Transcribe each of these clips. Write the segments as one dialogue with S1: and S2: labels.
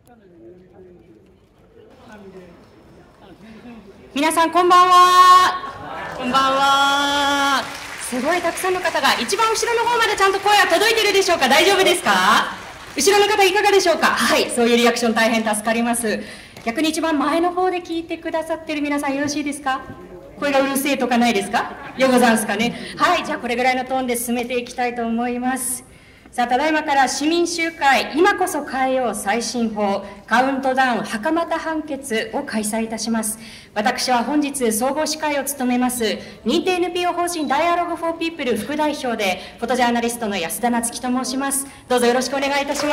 S1: 皆さんこんばんは。こんばんは。すごいたくさんの方が一番後ろの方までちゃんと声は届いてるでしょうか。大丈夫ですか。後ろの方いかがでしょうか。はい、そういうリアクション大変助かります。逆に一番前の方で聞いてくださってる皆さんよろしいですか。声がうるせえとかないですか。よござんすかね。はい、じゃあこれぐらいのトーンで進めていきたいと思います。さあ、ただいまから市民集会今こそ変えよう最新法カウントダウン袴田判決を開催いたします。私は本日総合司会を務めます認定 NPO 法人ダイアログフォーピープル副代表でフォトジャーナリストの安田夏樹と申します。どうぞよろしくお願いいたします。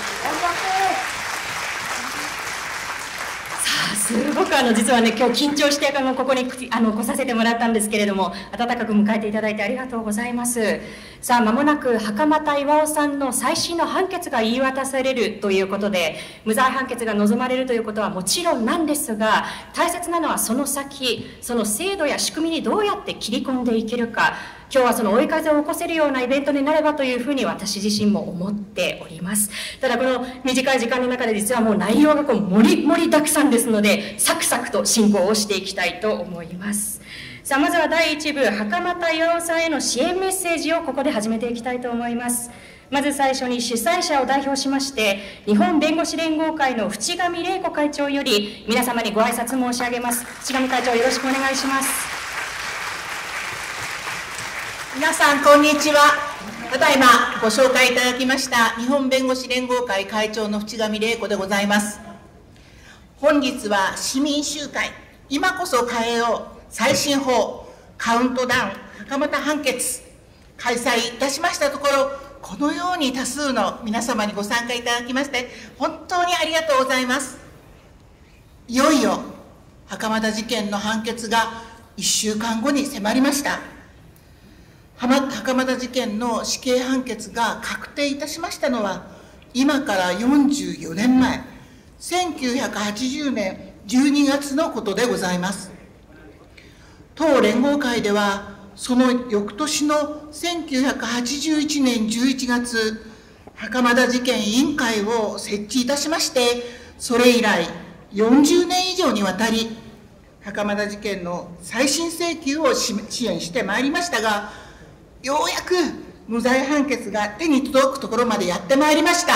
S1: すごく実はね、今日緊張してここに来させてもらったんですけれども、温かく迎えていただいてありがとうございます。さあ、間もなく袴田巌さんの再審の判決が言い渡されるということで、無罪判決が望まれるということはもちろんなんですが、大切なのはその先、その制度や仕組みにどうやって切り込んでいけるか。今日はその追い風を起こせるようなイベントになればというふうに私自身も思っております。ただこの短い時間の中で実はもう内容がもりもりだくさんですので、サクサクと進行をしていきたいと思います。さあ、まずは第1部袴田巌さんへの支援メッセージをここで始めていきたいと思います。まず最初に主催者を代表しまして日本弁護士連合会の渕上玲子会長より皆様にご挨拶申し上げます。渕上会長、よろしくお願いします。
S2: 皆さんこんにちは。ただいまご紹介いただきました日本弁護士連合会会長の渕上玲子でございます。本日は市民集会今こそ変えよう最新法カウントダウン袴田判決開催いたしましたところ、このように多数の皆様にご参加いただきまして本当にありがとうございます。いよいよ袴田事件の判決が1週間後に迫りました。袴田事件の死刑判決が確定いたしましたのは今から44年前1980年12月のことでございます。当連合会ではその翌年の1981年11月袴田事件委員会を設置いたしまして、それ以来40年以上にわたり袴田事件の再審請求を支援してまいりましたが、ようやく無罪判決が手に届くところまでやってまいりました。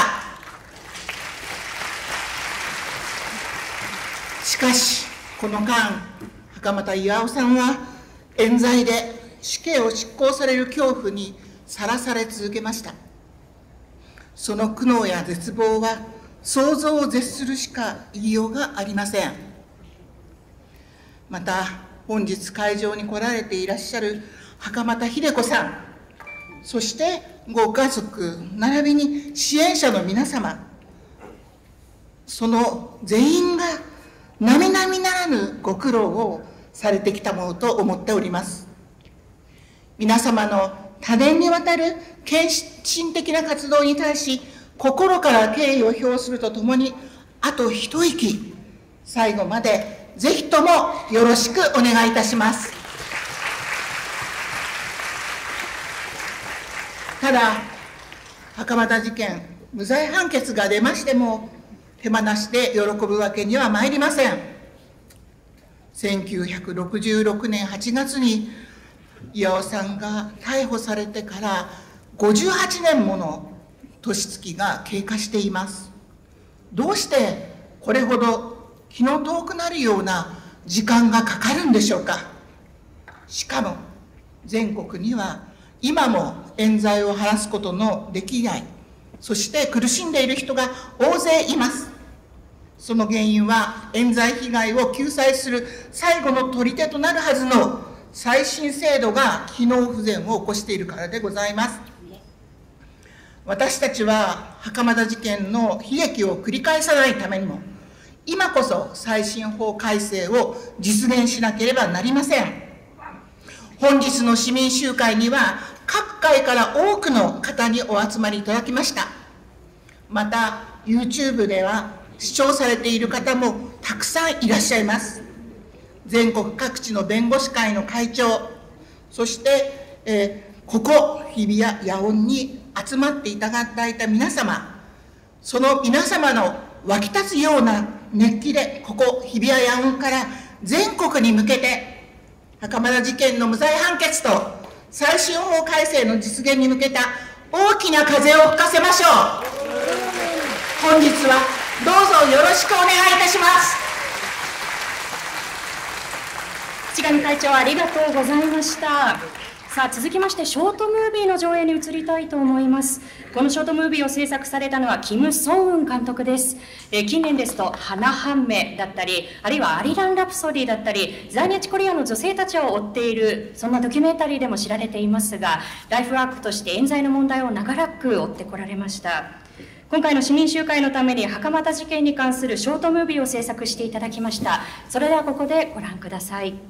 S2: しかしこの間袴田巌さんは冤罪で死刑を執行される恐怖にさらされ続けました。その苦悩や絶望は想像を絶するしか言いようがありません。また本日会場に来られていらっしゃる袴田秀子さん、そしてご家族並びに支援者の皆様、その全員が並々ならぬご苦労をされてきたものと思っております。皆様の多年にわたる献身的な活動に対し心から敬意を表するとともに、あと一息最後までぜひともよろしくお願いいたします。ただ袴田事件無罪判決が出ましても手放して喜ぶわけにはまいりません。1966年8月に巌さんが逮捕されてから58年もの年月が経過しています。どうしてこれほど気の遠くなるような時間がかかるんでしょうか。しかも全国には今も冤罪を晴らすことのできない、そして苦しんでいる人が大勢います。その原因は冤罪被害を救済する最後の砦となるはずの再審制度が機能不全を起こしているからでございます。私たちは袴田事件の悲劇を繰り返さないためにも今こそ再審法改正を実現しなければなりません。本日の市民集会には各界から多くの方にお集まりいただきました。また YouTube では視聴されている方もたくさんいらっしゃいます。全国各地の弁護士会の会長、そして、ここ日比谷野音に集まっていただいた皆様、その皆様の湧き立つような熱気で、ここ日比谷野音から全国に向けて、袴田事件の無罪判決と再審法改正の実現に向けた大きな風を吹かせましょう。本日はどうぞよろしくお願いいたします。
S1: 渕上会長、ありがとうございました。さあ、続きましてショートムービーの上映に移りたいと思います。このショートムービーを制作されたのはキム・ソンウン監督です。近年ですと花半目だったり、あるいはアリラン・ラプソディだったり、在日コリアの女性たちを追っている、そんなドキュメンタリーでも知られていますが、ライフワークとして冤罪の問題を長らく追ってこられました。今回の市民集会のために袴田事件に関するショートムービーを制作していただきました。それではここでご覧ください。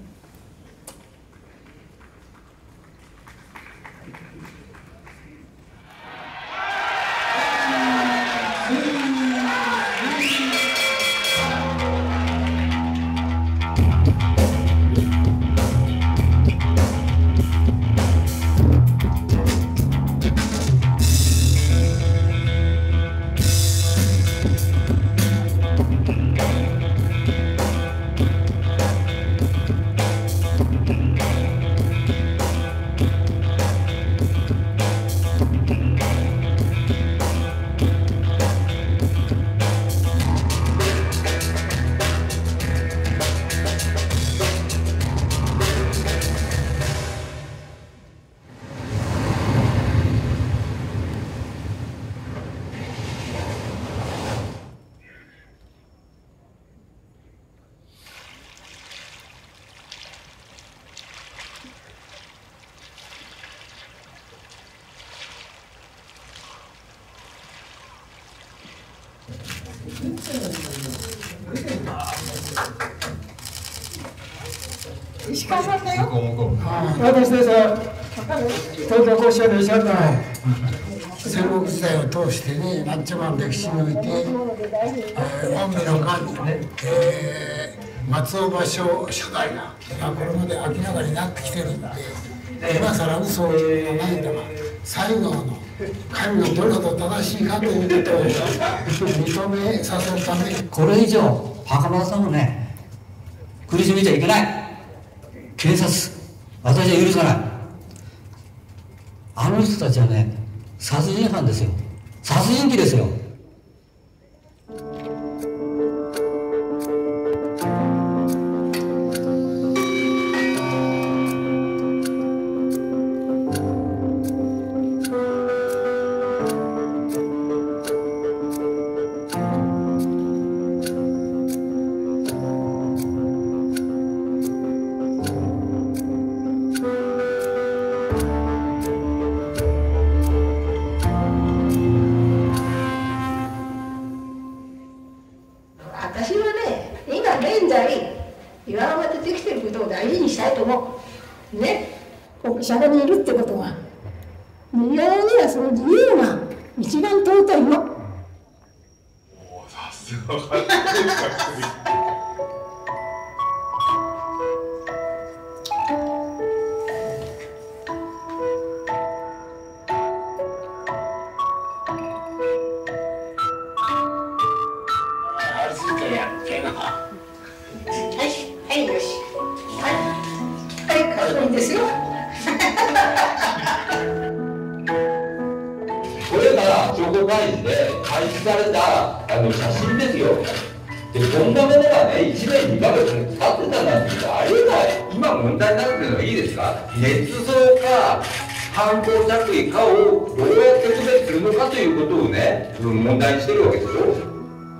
S3: 石川さんだよ。私です。東京公社の医者だ。戦国時代を通してね、マッチョマン歴史において、近江の間に、松尾芭蕉初代がこれまで明らかになってきてるんで、今更嘘はないんだが、最後の神のどれほど正しいかということを認めさせるために、
S4: これ以上袴田さんをね苦しめちゃいけない。警察、私は許さない。あの人たちはね、殺人犯ですよ。殺人鬼ですよ。
S5: 私はね、今現在岩浜でできてることを大事にしたいと思う。ね、そこにいるってことは、岩浜にはその自由が一番尊いの。
S6: さすが
S5: はいよし。はい、かっこいいですよ。
S7: これが商工会議で開示された写真ですよ。で、こんなものがね、1年2ヶ月経ってたなんてありえない。今問題になってるのはいいですか、捏造か犯行着衣かをどうやって区別するのかということをね、問題にしてるわけですよ。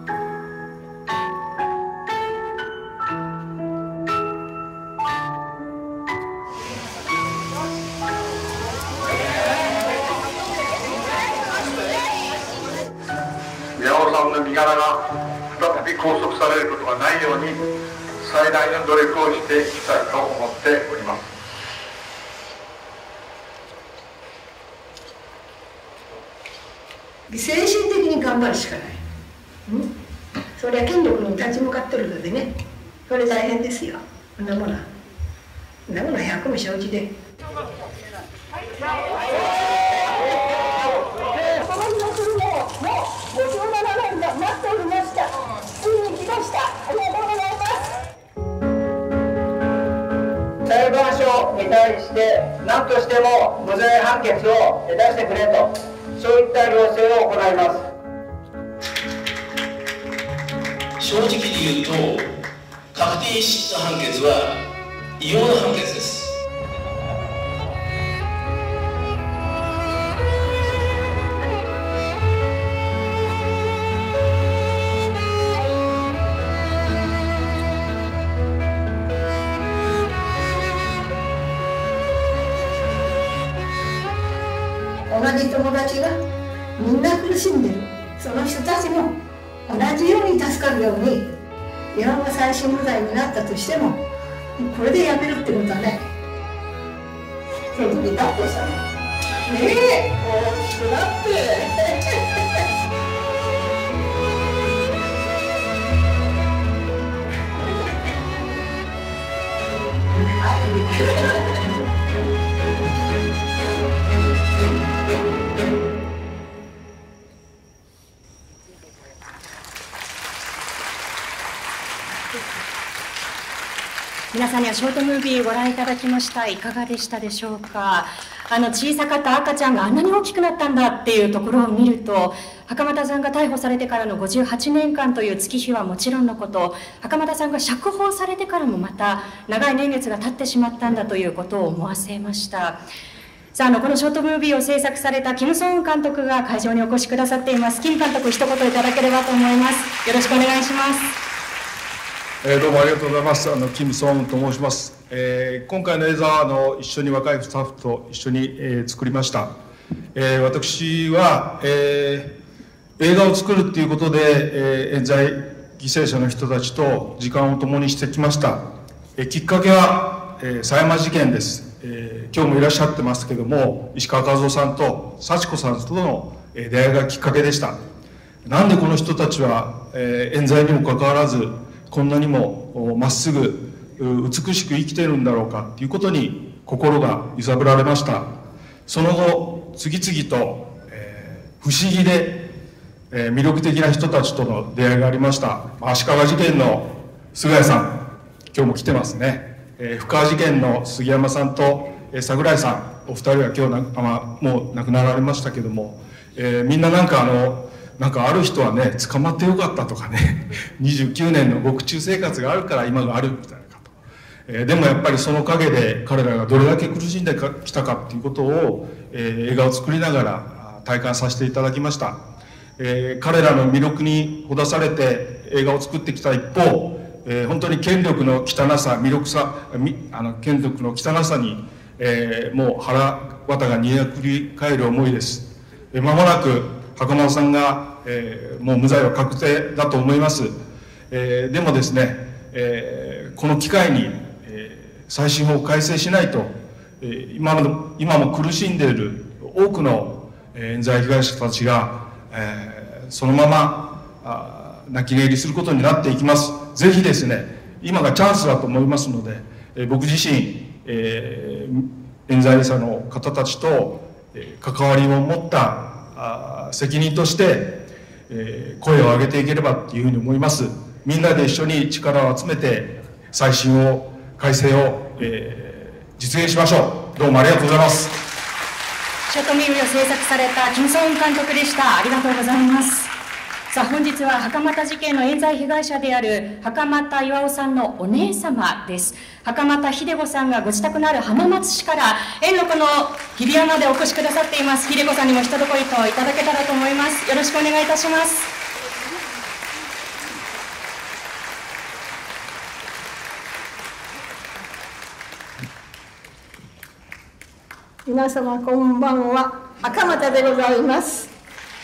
S6: 宮尾さんの身柄が再び拘束されることがないように最大の努力をしていきたいと思っております。
S5: 精神的に頑張るしかない。それは権力に立ち向かってるのでね、それ大変ですよ。そんなものは百も承知で。57年が待っておりました。
S8: 裁判所に対して何としても無罪判決を出してくれと、そういった要請を行います。
S9: 正直に言うと、確定失判決は異様な判決です。
S5: 同じ友達がみんな苦しんでる、その人たちも同じように助かるように、岩間再審無罪になったとしてもこれでやめるってことはね、その時だってさ、ねえ大きくなって
S1: 皆さんにはショートムービーご覧いただきました。いかがでしたでしょうか。小さかった赤ちゃんがあんなに大きくなったんだっていうところを見ると、袴田さんが逮捕されてからの58年間という月日はもちろんのこと、袴田さんが釈放されてからもまた長い年月が経ってしまったんだということを思わせました。さあ、このショートムービーを制作されたキム・ソンウン監督が会場にお越しくださっています。キム監督、一言いただければと思います。よろしくお願いします。
S10: どうもありがとうございます。キム・ソンウンと申します。今回の映像は一緒に若いスタッフと一緒に、作りました。私は、映画を作るっていうことで、冤罪犠牲者の人たちと時間を共にしてきました。きっかけは、狭山事件です。今日もいらっしゃってますけども、石川和夫さんと幸子さんとの出会いがきっかけでした。なんでこの人たちは、冤罪にもかかわらずこんなにもまっすぐ美しく生きているんだろうかということに心が揺さぶられました。その後次々と、不思議で、魅力的な人たちとの出会いがありました。足利事件の菅谷さん、今日も来てますね。布川事件の杉山さんと櫻井さん、お二人は今日もう亡くなられましたけども、みんななんかある人はね、捕まってよかったとかね、29年の獄中生活があるから今があるみたいなこと。でもやっぱりその陰で彼らがどれだけ苦しんできたかっていうことを、映画を作りながら体感させていただきました。彼らの魅力にほだされて映画を作ってきた一方、本当に権力の汚さ、権力の汚さに、もう腹渡が煮えくり返る思いです。まもなく袴田さんが、もう無罪は確定だと思います。でもですね、この機会に、再審法を改正しないと、今も苦しんでいる多くの冤罪被害者たちが、そのまま泣き寝入りすることになっていきます。ぜひですね、今がチャンスだと思いますので、僕自身、冤罪者の方たちと関わりを持った責任として、声を上げていければというふうに思います。みんなで一緒に力を集めて再審を改正を、実現しましょう。どうもありがとうございます。
S1: ショートムービーを制作されたキム・ソンウン監督でした。ありがとうございます。さあ、本日は袴田事件の冤罪被害者である袴田巌さんのお姉様です。袴田秀子さんがご自宅のある浜松市から遠路の日比谷までお越しくださっています。秀子さんにも一言いただけたらと思います。よろしくお願いいたします。
S5: 皆様こんばんは、袴田でございます。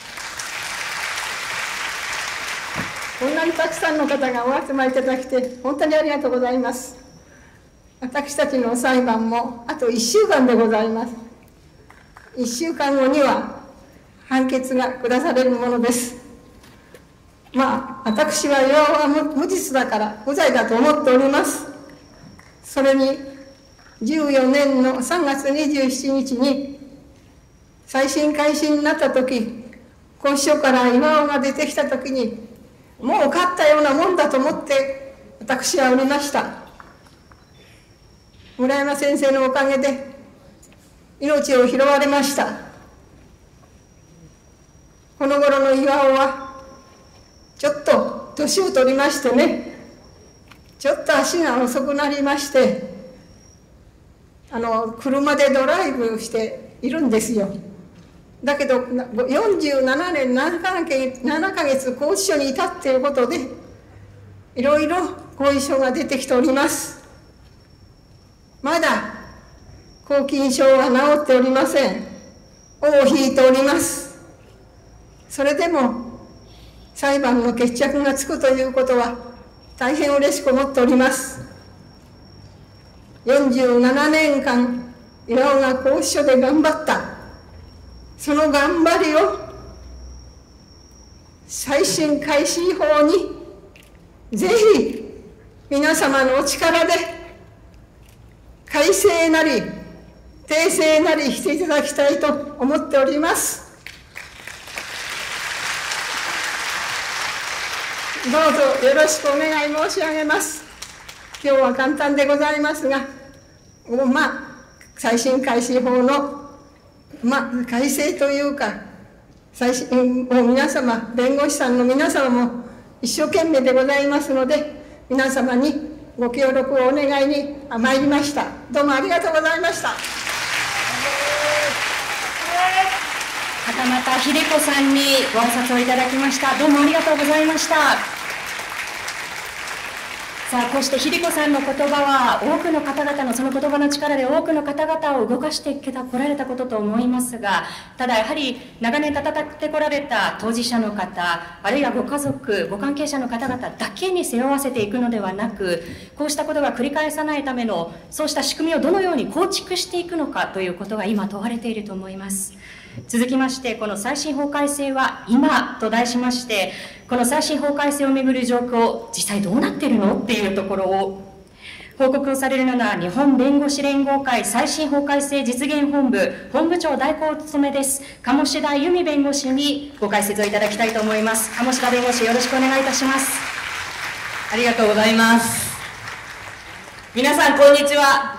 S5: こんなにたくさんの方がお集まりいただきて本当にありがとうございます。私たちの裁判もあと1週間でございます。1週間後には判決が下されるものです。私は巌は無実だから無罪だと思っております。それに14年の3月27日に再審開始になった時、拘置所から巌が出てきた時にもう勝ったようなもんだと思って私はおりました。 村山先生のおかげで命を拾われました。この頃の巌はちょっと年を取りましてね、ちょっと足が遅くなりまして、車でドライブしているんですよ。だけど47年7ヶ月拘置所にいたっていうことで、いろいろ後遺症が出てきております。まだ拘禁症は治っておりません。尾を引いております。それでも裁判の決着がつくということは大変嬉しく思っております。47年間巌が拘置所で頑張った、その頑張りを再審開始法にぜひ皆様のお力で改正なり訂正なりしていただきたいと思っております。どうぞよろしくお願い申し上げます。今日は簡単でございますが、再審開始法の、改正というか、皆様、弁護士さんの皆様も一生懸命でございますので、皆様にご協力をお願いに参りました。どうもありがとうございました。
S1: 袴田秀子さんにご挨拶をいただきました。どうもありがとうございました。さあ、こうして秀子さんの言葉は多くの方々のその言葉の力で多くの方々を動かしてこられたことと思いますが、ただやはり長年戦ってこられた当事者の方、あるいはご家族ご関係者の方々だけに背負わせていくのではなく、こうしたことが繰り返さないためのそうした仕組みをどのように構築していくのかということが今問われていると思います。続きまして、この再審法改正は今と題しまして、この再審法改正をめぐる状況、実際どうなっているのっていうところを報告をされるのが日本弁護士連合会再審法改正実現本部本部長代行を務めです、鴨志田由美弁護士にご解説をいただきたいと思います。鴨志田弁護士、よろしくお願いいたします。
S11: ありがとうございます。皆さんこんにちは。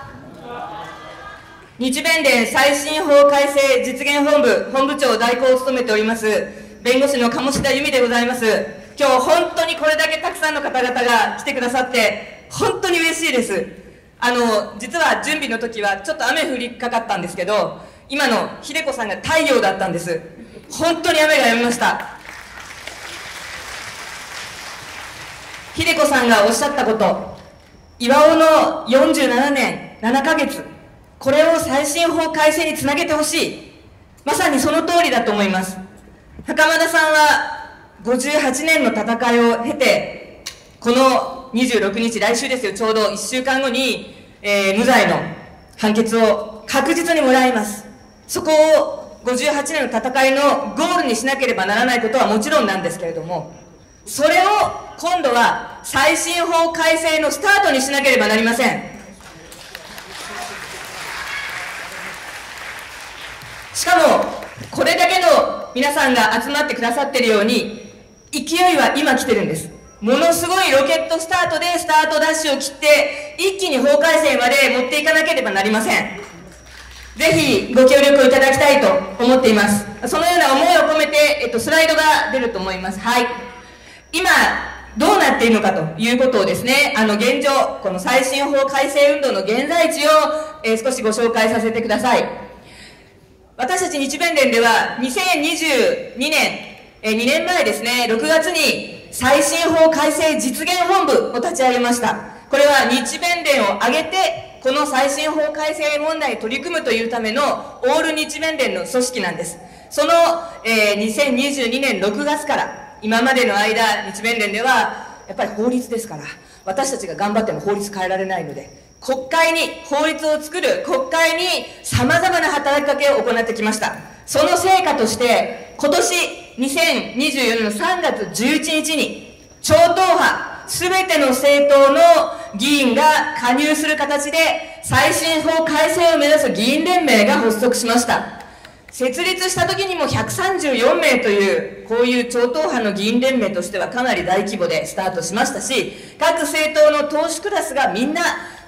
S11: 日弁連再審法改正実現本部本部長代行を務めております弁護士の鴨志田由美でございます。今日本当にこれだけたくさんの方々が来てくださって本当に嬉しいです。実は準備の時はちょっと雨降りかかったんですけど、今の秀子さんが太陽だったんです。本当に雨が止みました。秀子さんがおっしゃったこと、巌の47年7ヶ月、これを再審法改正につなげてほしい。まさにその通りだと思います。袴田さんは58年の戦いを経て、この26日、来週ですよ、ちょうど1週間後に、無罪の判決を確実にもらいます。そこを58年の戦いのゴールにしなければならないことはもちろんなんですけれども、それを今度は再審法改正のスタートにしなければなりません。しかもこれだけの皆さんが集まってくださっているように、勢いは今来てるんです。ものすごいロケットスタートでスタートダッシュを切って一気に法改正まで持っていかなければなりません。ぜひご協力をいただきたいと思っています。そのような思いを込めて、スライドが出ると思います。はい。今どうなっているのかということをですね、現状、この再審法改正運動の現在地を、少しご紹介させてください。私たち日弁連では2022年、2年前ですね、6月に再審法改正実現本部を立ち上げました。これは日弁連を挙げて、この再審法改正問題に取り組むというためのオール日弁連の組織なんです。その、2022年6月から今までの間、日弁連ではやっぱり法律ですから、私たちが頑張っても法律変えられないので、国会に法律を作る国会に様々な働きかけを行ってきました。その成果として今年2024年の3月11日に超党派すべての政党の議員が加入する形で再審法改正を目指す議員連盟が発足しました。設立した時にも134名というこういう超党派の議員連盟としてはかなり大規模でスタートしましたし、各政党の党首クラスがみんな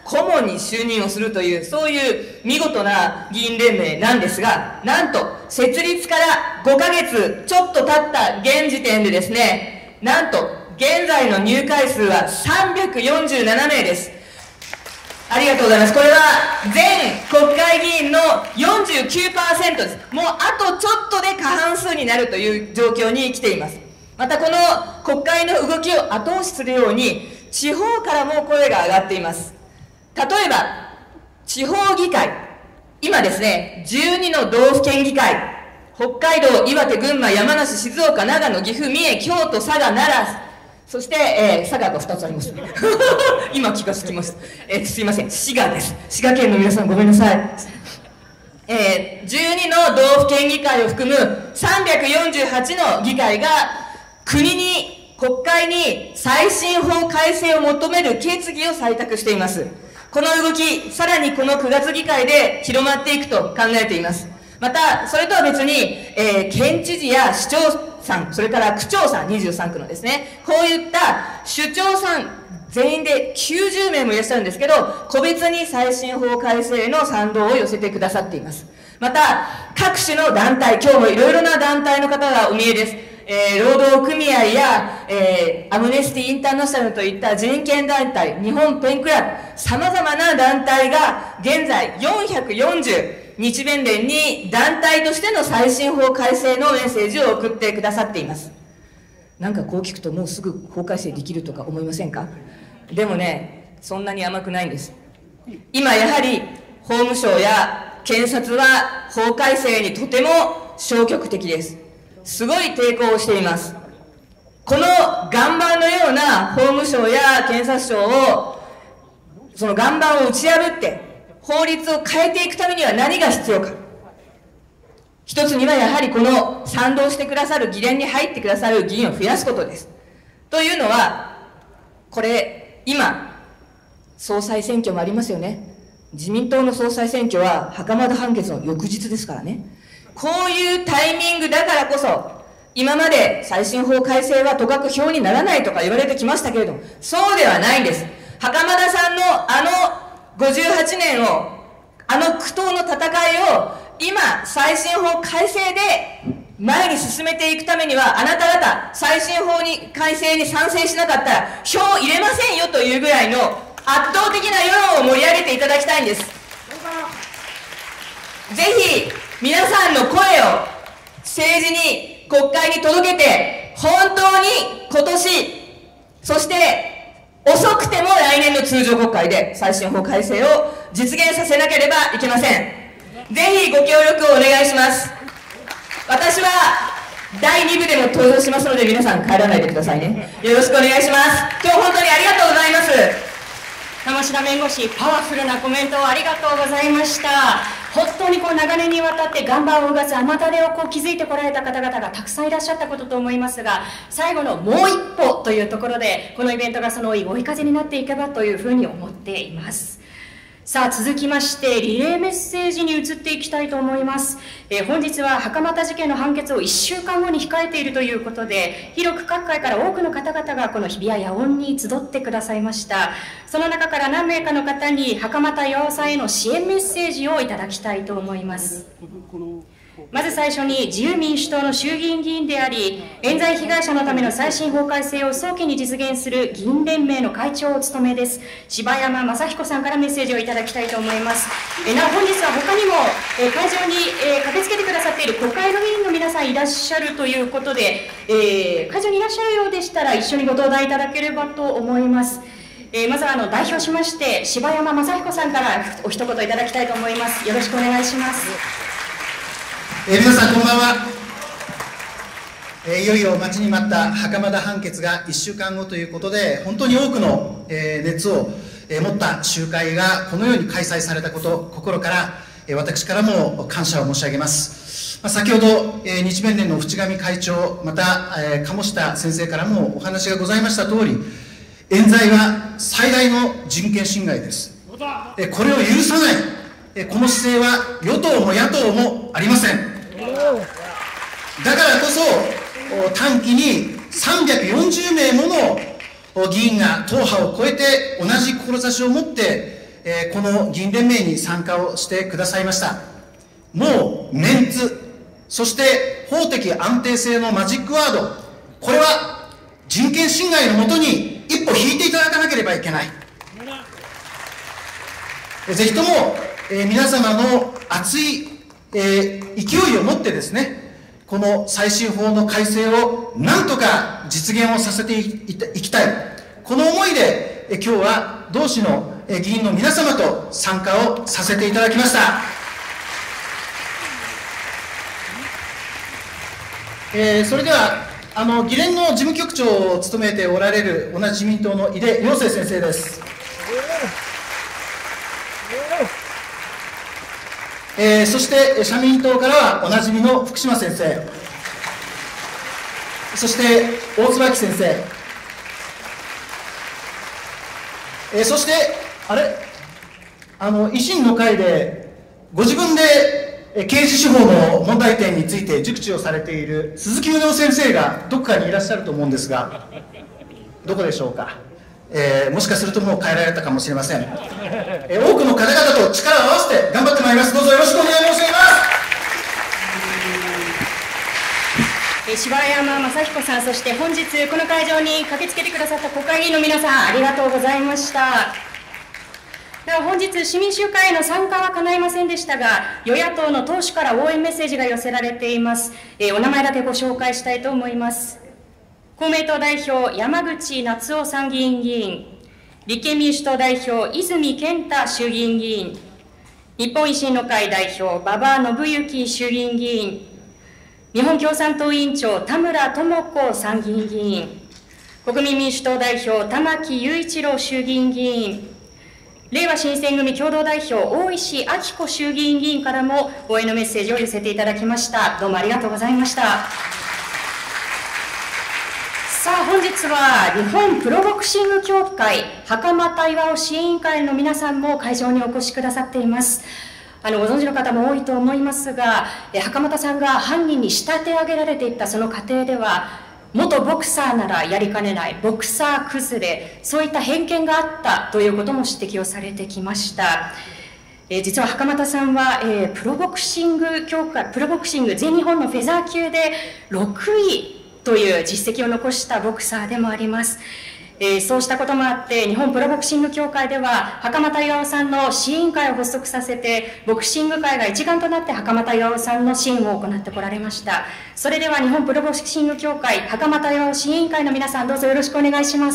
S11: 顧問に就任をするという、そういう見事な議員連盟なんですが、なんと設立から5ヶ月ちょっと経った現時点でですね、なんと現在の入会数は347名です。ありがとうございます。これは全国会議員の 49% です。もうあとちょっとで過半数になるという状況に来ています。またこの国会の動きを後押しするように、地方からも声が上がっています。例えば、地方議会、今ですね、12の道府県議会、北海道、岩手、群馬、山梨、静岡、長野、岐阜、三重、京都、佐賀、奈良、そして、佐賀が2つあります。今気がつきました。すいません、滋賀です。滋賀県の皆さんごめんなさい。12の道府県議会を含む348の議会が国会に再審法改正を求める決議を採択しています。この動き、さらにこの9月議会で広まっていくと考えています。また、それとは別に、県知事や市長さん、それから区長さん、23区のですね、こういった首長さん全員で90名もいらっしゃるんですけど、個別に再審法改正への賛同を寄せてくださっています。また、各種の団体、今日もいろいろな団体の方がお見えです。労働組合や、アムネスティ・インターナショナルといった人権団体、日本ペンクラブ、様々な団体が現在440、日弁連に団体としての再審法改正のメッセージを送ってくださっています。なんかこう聞くともうすぐ法改正できるとか思いませんか？でもね、そんなに甘くないんです。今やはり法務省や検察は法改正にとても消極的です。すごい抵抗をしています。この岩盤のような法務省や検察庁を、その岩盤を打ち破って法律を変えていくためには何が必要か。一つにはやはりこの賛同してくださる、議連に入ってくださる議員を増やすことです。というのは、これ今総裁選挙もありますよね。自民党の総裁選挙は袴田判決の翌日ですからね。こういうタイミングだからこそ、今まで再審法改正はとかく票にならないとか言われてきましたけれども、そうではないんです。袴田さんの58年を、苦闘の戦いを、今、再審法改正で前に進めていくためには、あなた方、再審法に改正に賛成しなかったら、票入れませんよというぐらいの圧倒的な世論を盛り上げていただきたいんです。ぜひ、皆さんの声を政治に、国会に届けて、本当に今年、そして遅くても来年の通常国会で再審法改正を実現させなければいけません。ぜひご協力をお願いします。私は第2部でも登場しますので、皆さん帰らないでくださいね。よろしくお願いします。今日本当にありがとうございます。
S1: 玉城弁護士、パワフルなコメントをありがとうございました。本当に長年にわたって岩盤を動かす雨種を築いてこられた方々がたくさんいらっしゃったことと思いますが、最後のもう一歩というところで、このイベントがその追い風になっていけばというふうに思っています。さあ、続きましてリレーメッセージに移っていきたいと思います。本日は袴田事件の判決を1週間後に控えているということで、広く各界から多くの方々がこの日比谷野音に集ってくださいました。その中から何名かの方に袴田巌さんへの支援メッセージをいただきたいと思います。まず最初に自由民主党の衆議院議員であり、冤罪被害者のための再審法改正を早期に実現する議員連盟の会長をお務めです、柴山雅彦さんからメッセージをいただきたいと思います。なお本日は他にも会場に駆けつけてくださっている国会議員の皆さんいらっしゃるということで、会場にいらっしゃるようでしたら一緒にご登壇いただければと思います。まずは代表しまして柴山雅彦さんからお一言いただきたいと思います。よろしくお願いします。
S12: 皆さんこんばんは。いよいよ待ちに待った袴田判決が1週間後ということで、本当に多くの熱を持った集会がこのように開催されたこと、心から私からも感謝を申し上げます。先ほど日弁連の淵上会長、また鴨下先生からもお話がございました通り、冤罪は最大の人権侵害です。これを許さない、この姿勢は与党も野党もありません。だからこそ短期に340名もの議員が党派を超えて同じ志を持ってこの議員連盟に参加をしてくださいました。もうメンツ、そして法的安定性のマジックワード、これは人権侵害のもとに一歩引いていただかなければいけない。ぜひとも、皆様の熱い、勢いを持ってですね、この再審法の改正をなんとか実現をさせていきたい、この思いで今日は同志の議員の皆様と参加をさせていただきました。それでは議連の事務局長を務めておられる同じ自民党の井出陽生先生です。そして社民党からはおなじみの福島先生、そして大椿先生、そして維新の会でご自分で刑事司法の問題点について熟知をされている鈴木宗男先生がどこかにいらっしゃると思うんですが、どこでしょうか。もしかするともう帰られたかもしれません。多くの方々と力を合わせて頑張ってまいります。どうぞよろしくお願い申し上げます。
S1: 柴山雅彦さん、そして本日この会場に駆けつけてくださった国会議員の皆さん、ありがとうございました。では本日市民集会への参加は叶いませんでしたが、与野党の党首から応援メッセージが寄せられています。お名前だけご紹介したいと思います。公明党代表山口那津男参議院議員、立憲民主党代表泉健太衆議院議員、日本維新の会代表馬場伸幸衆議院議員、日本共産党委員長田村智子参議院議員、国民民主党代表玉木雄一郎衆議院議員、れいわ新選組共同代表大石晃子衆議院議員からも応援のメッセージを寄せていただきました。どうもありがとうございました。さあ本日は日本プロボクシング協会袴田巌支援委員会の皆さんも会場にお越しくださっています。ご存知の方も多いと思いますが、袴田さんが犯人に仕立て上げられていったその過程では、元ボクサーならやりかねないボクサー崩れ、そういった偏見があったということも指摘をされてきました。実は袴田さんは、プロボクシング協会、プロボクシング全日本のフェザー級で6位という実績を残したボクサーでもあります。そうしたこともあって日本プロボクシング協会では袴田巌さんの支援委員会を発足させて、ボクシング界が一丸となって袴田巌さんの支援を行ってこられました。それでは日本プロボクシング協会袴田巌支援委員会の皆さん、どうぞよろしくお願いします。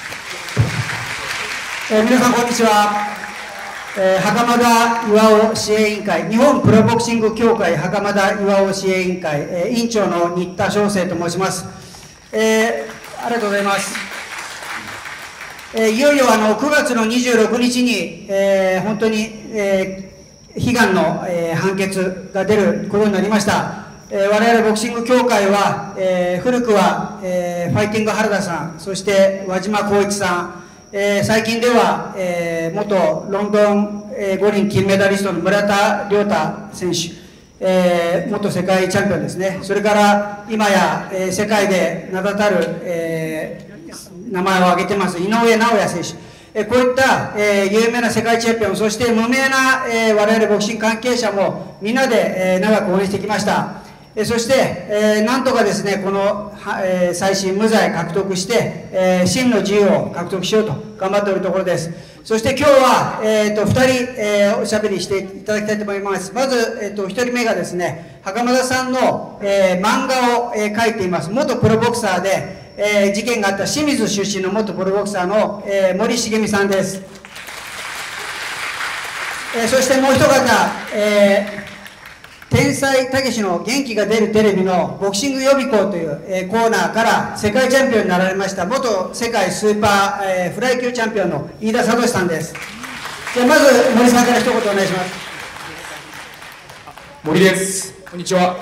S13: 皆さんこんにちは。袴田巌支援委員会、日本プロボクシング協会袴田巌支援委員会、委員長の新田翔生と申します。ありがとうございます。いよいよ9月の26日に、本当に、悲願の、判決が出ることになりました。我々ボクシング協会は、古くは、ファイティング原田さん、そして輪島光一さん、最近では、元ロンドン、五輪金メダリストの村田諒太選手、元世界チャンピオンですね。それから今や、世界で名だたる、名前を挙げてます井上尚弥選手、こういった、有名な世界チャンピオン、そして無名な、我々ボクシング関係者もみんなで、長く応援してきました。そして、なんとかですね、この、再審無罪獲得して、真の自由を獲得しようと頑張っておるところです。そして今日は、2人、おしゃべりしていただきたいと思います。まず、1人目がですね、袴田さんの、漫画を、描いています。元プロボクサーで、事件があった清水出身の元プロボクサーの、森重美さんです。そしてもう一方、天才たけしの元気が出るテレビのボクシング予備校という、コーナーから世界チャンピオンになられました元世界スーパー、フライ級チャンピオンの飯田聡さんです。じゃあまず森さんから一言お願いします。
S14: 森です。こんにちは。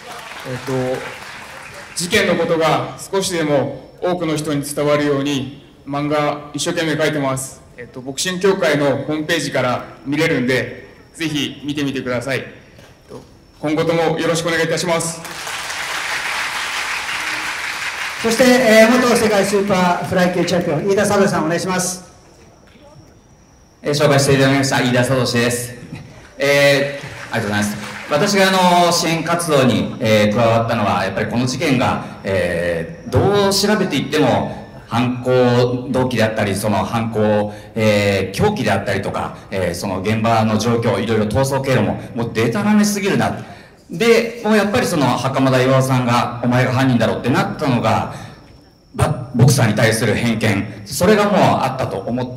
S14: 事件のことが少しでも多くの人に伝わるように漫画一生懸命描いてます。ボクシング協会のホームページから見れるんで、ぜひ見てみてください。今後ともよろしくお願いいたします。
S13: そして、元世界スーパーフライ級チャンピオン飯田聡さんお願いします。
S15: 紹介していただきました飯田聡です。ありがとうございます。私が支援活動に、加わったのはやっぱりこの事件が、どう調べていっても犯行動機であったり、その犯行、凶器であったりとか、その現場の状況、いろいろ逃走経路ももうデタラメすぎるな。で、もうやっぱりその袴田巌さんがお前が犯人だろうってなったのが、ボクサーに対する偏見、それがもうあったと思って、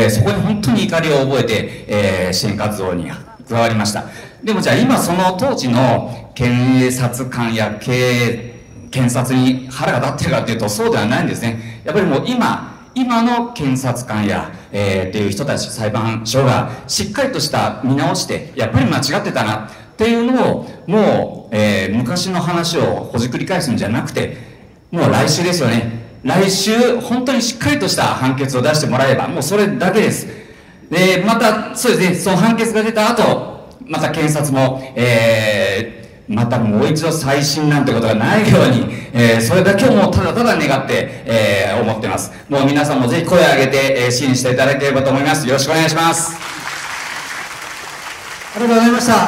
S15: そこに本当に怒りを覚えて、支援活動に加わりました。でもじゃあ今その当時の検察官や検察に腹が立ってるかっていうとそうではないんですね。やっぱりもう今の検察官や、っていう人たち、裁判所がしっかりとした見直して、やっぱり間違ってたなっていうのを、もう、昔の話をほじくり返すんじゃなくて、もう来週ですよね。来週、本当にしっかりとした判決を出してもらえば、もうそれだけです。で、また、そうですね、その判決が出た後、また検察も、またもう一度再審なんてことがないように、それだけをもうただただ願って、思ってます。もう皆さんもぜひ声を上げて、支援していただければと思います。よろしくお願いします。
S13: ありがとうございました。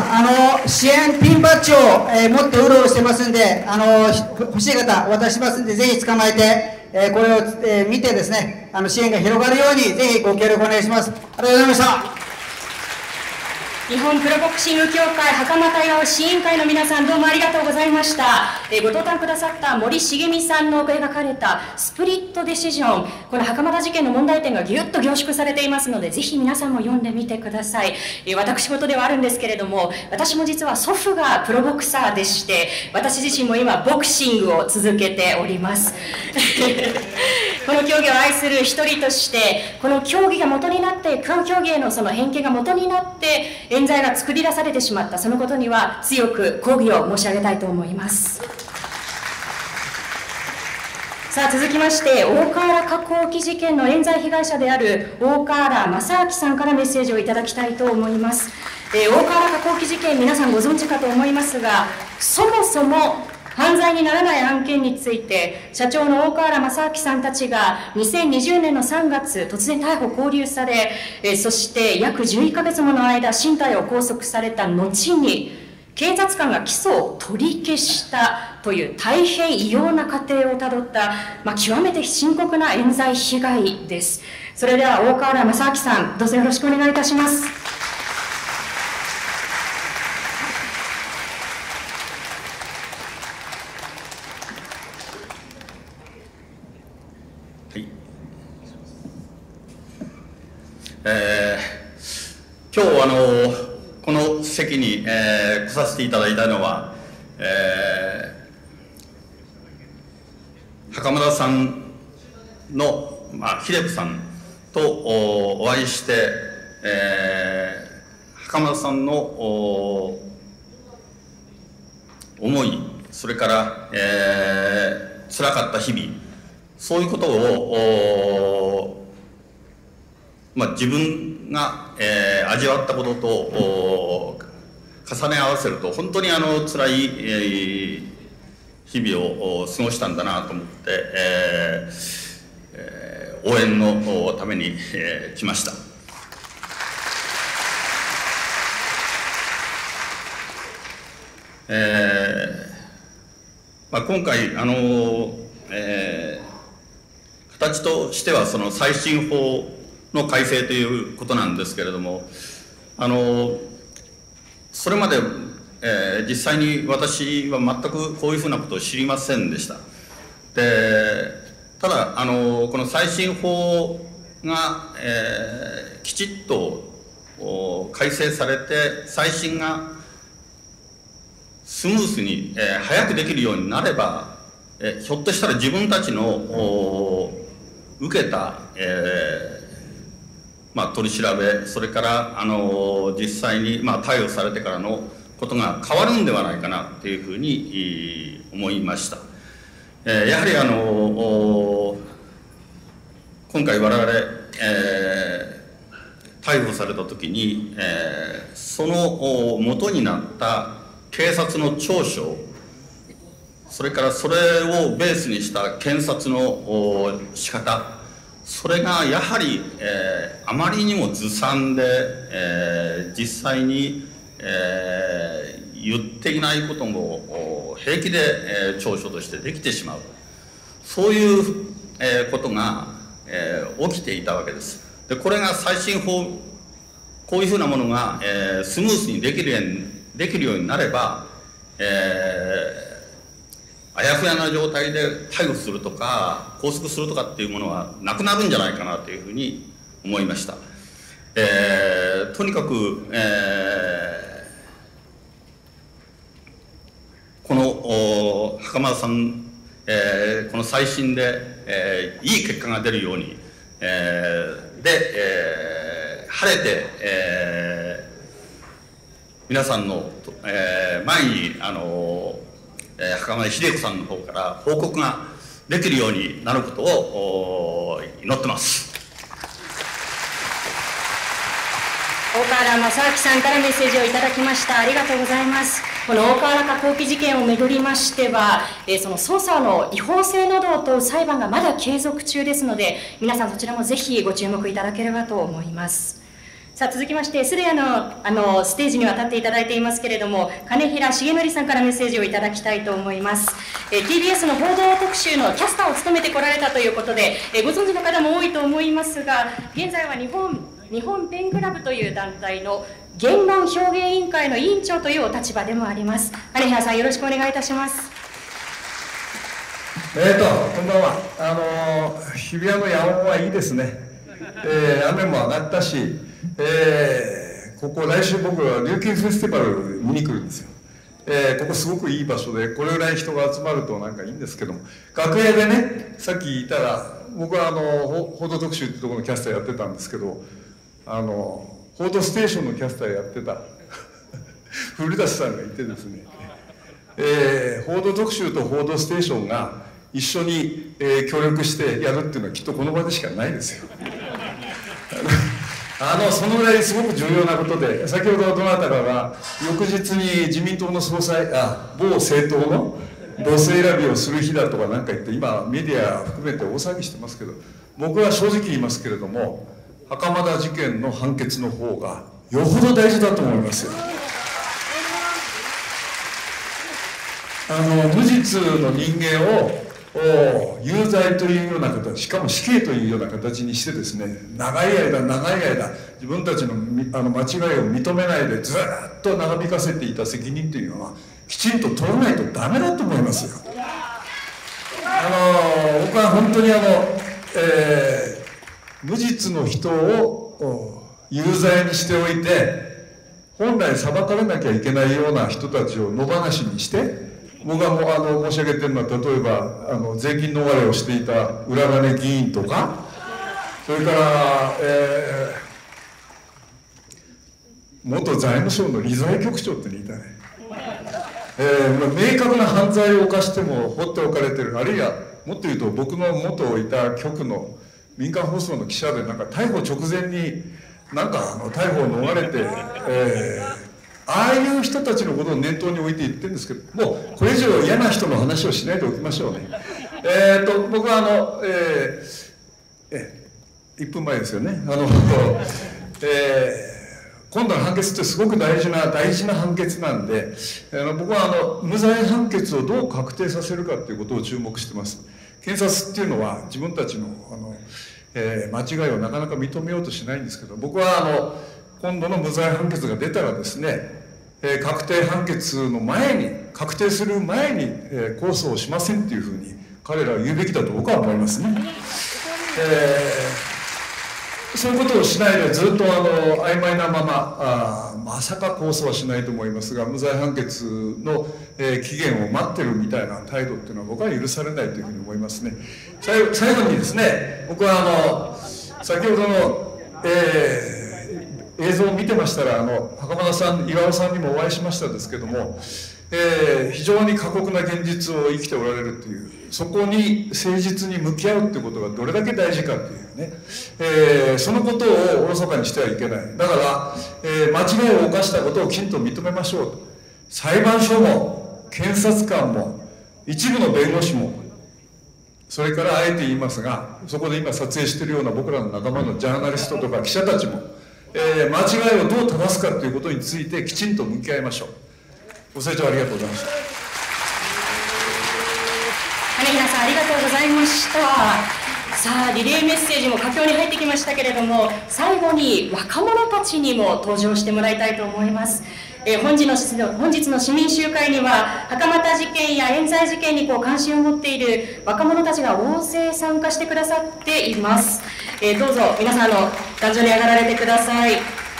S13: 支援ピンバッジを、持ってうろうろしてますんで、欲しい方渡しますんで、ぜひ捕まえて、これを、見てですね、支援が広がるように、ぜひご協力お願いします。ありがとうございました。
S1: 日本プロボクシング協会袴田巌支援会の皆さん、どうもありがとうございました。ご登壇くださった森重美さんの描かれたスプリットデシジョン、この袴田事件の問題点がぎゅっと凝縮されていますので、ぜひ皆さんも読んでみてください。私事ではあるんですけれども、私も実は祖父がプロボクサーでして、私自身も今ボクシングを続けております。この競技を愛する一人として、この競技が元になって、この競技へのその偏見が元になって冤罪が作り出されてしまった、そのことには強く抗議を申し上げたいと思います。さあ続きまして、大河原加工機事件の冤罪被害者である大河原正明さんからメッセージをいただきたいと思います。大河原加工機事件、皆さんご存知かと思いますが、そもそも犯罪にならない案件について、社長の大河原正明さんたちが2020年の3月、突然逮捕・勾留され、そして約11ヶ月もの間、身体を拘束された後に、警察官が起訴を取り消したという大変異様な過程をたどった、極めて深刻な冤罪被害です。それでは大河原正明さん、どうぞよろしくお願いいたします。
S16: 今日この席に、来させていただいたのは、袴田さんの、秀子さんとお会いして、袴田さんの思い、それから、辛かった日々、そういうことを自分が、味わったことと重ね合わせると本当に辛い、日々を過ごしたんだなと思って、応援のために、来ました。今回形としてはその再審法の改正ということなんですけれども、それまで、実際に私は全くこういうふうなことを知りませんでした。で、ただこの再審法が、きちっと改正されて再審がスムースに、早くできるようになれば、ひょっとしたら自分たちの受けた、取り調べ、それから実際に逮捕されてからのことが変わるんではないかなというふうに思いました。やはり今回我々、逮捕された時に、その元になった警察の調書、それからそれをベースにした検察の仕方、 それがやはり、あまりにもずさんで、実際に、言っていないことも平気で、調書としてできてしまう、そういう、ことが、起きていたわけです。でこれが最新法、こういうふうなものが、スムースにできるようになれば、あやふやな状態で逮捕するとか拘束するとかっていうものはなくなるんじゃないかなというふうに思いました。とにかく、この袴田さん、この再審で、いい結果が出るように、晴れて、皆さんの、前に袴田秀子さんの方から報告ができるようになることを祈ってます。
S1: 大河原正明さんからメッセージをいただきました。ありがとうございます。この大河原加工機事件をめぐりましては、その捜査の違法性などを問う裁判がまだ継続中ですので、皆さんそちらもぜひご注目いただければと思います。さあ続きまして、すでにステージには立っていただいていますけれども、金平重則さんからメッセージをいただきたいと思います。TBS の報道特集のキャスターを務めてこられたということで、ご存知の方も多いと思いますが、現在は日本ペンクラブという団体の言論表現委員会の委員長というお立場でもあります。金平さん、よろしくお願いいたします。
S10: こんばんは。日比谷の野音はいいですね。雨も上がったし、ここ来週僕は琉球フェスティバル見に来るんですよ。ここすごくいい場所で、これぐらい人が集まるとなんかいいんですけども、楽屋でね、さっき言ったら、僕は報道特集ってところのキャスターやってたんですけど、報道ステーションのキャスターやってた古舘さんがいてですね、報道特集と報道ステーションが一緒に、協力してやるっていうのはきっとこの場でしかないですよ。そのぐらいすごく重要なことで、先ほどどなたかが翌日に自民党の総裁、某政党のボス選びをする日だとかなんか言って、今メディア含めて大騒ぎしてますけど、僕は正直言いますけれども、袴田事件の判決の方がよほど大事だと思いますよ。無実の人間を有罪というような形、しかも死刑というような形にしてですね、長い間自分たちの間違いを認めないでずっと長引かせていた責任というのはきちんと取らないとダメだと思いますよ。僕は本当に無実の人を有罪にしておいて、本来裁かれなきゃいけないような人たちを野放しにして、僕が申し上げてるのは、例えば税金逃れをしていた裏金議員とか、それから、元財務省の理財局長って言いたいね、明確な犯罪を犯しても放っておかれてる、あるいはもっと言うと僕の元いた局の民間放送の記者で、なんか逮捕直前になんか逮捕を逃れて、ああいう人たちのことを念頭に置いて言ってるんですけど、もうこれ以上嫌な人の話をしないでおきましょうね。僕は1分前ですよね。今度の判決ってすごく大事な判決なんで、僕は無罪判決をどう確定させるかということを注目してます。検察っていうのは自分たちの間違いをなかなか認めようとしないんですけど、僕は今度の無罪判決が出たらですね、確定判決の前に、確定する前に、控訴をしませんっていうふうに彼らは言うべきだと僕は思いますね。そういうことをしないでずっと曖昧なまま、まさか控訴はしないと思いますが、無罪判決の、期限を待ってるみたいな態度っていうのは僕は許されないというふうに思いますね。最後にですね、僕は先ほどの、映像を見てましたら、袴田さん、岩尾さんにもお会いしましたですけども、非常に過酷な現実を生きておられるという、そこに誠実に向き合うということがどれだけ大事かというね、そのことをおろそかにしてはいけない。だから、間違いを犯したことをきちんと認めましょうと。裁判所も検察官も一部の弁護士もそれからあえて言いますが、そこで今撮影しているような僕らの仲間のジャーナリストとか記者たちも、間違いをどう正すかということについてきちんと向き合いましょう。ご清聴ありがとうございました。
S1: 金平さん、ありがとうございました。さあ、リレーメッセージも佳境に入ってきましたけれども、最後に若者たちにも登場してもらいたいと思います。本日の市民集会には、袴田事件や冤罪事件に関心を持っている若者たちが大勢参加してくださっています。どうぞ皆さん壇上に上がられてください。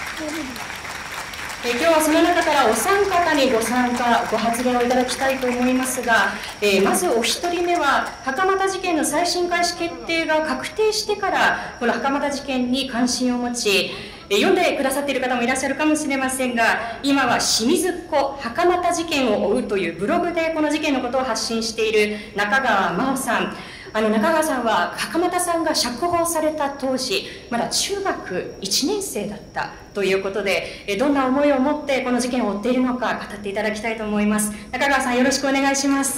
S1: 今日はその中からお三方にご発言をいただきたいと思いますが、まずお一人目は袴田事件の再審開始決定が確定してからこの袴田事件に関心を持ち、読んでくださっている方もいらっしゃるかもしれませんが、今は清水っ子袴田事件を追うというブログでこの事件のことを発信している中川真央さん。中川さんは袴田さんが釈放された当時まだ中学1年生だったということで、どんな思いを持ってこの事件を追っているのか語っていただきたいと思います。中川さん、よろしくお願いします。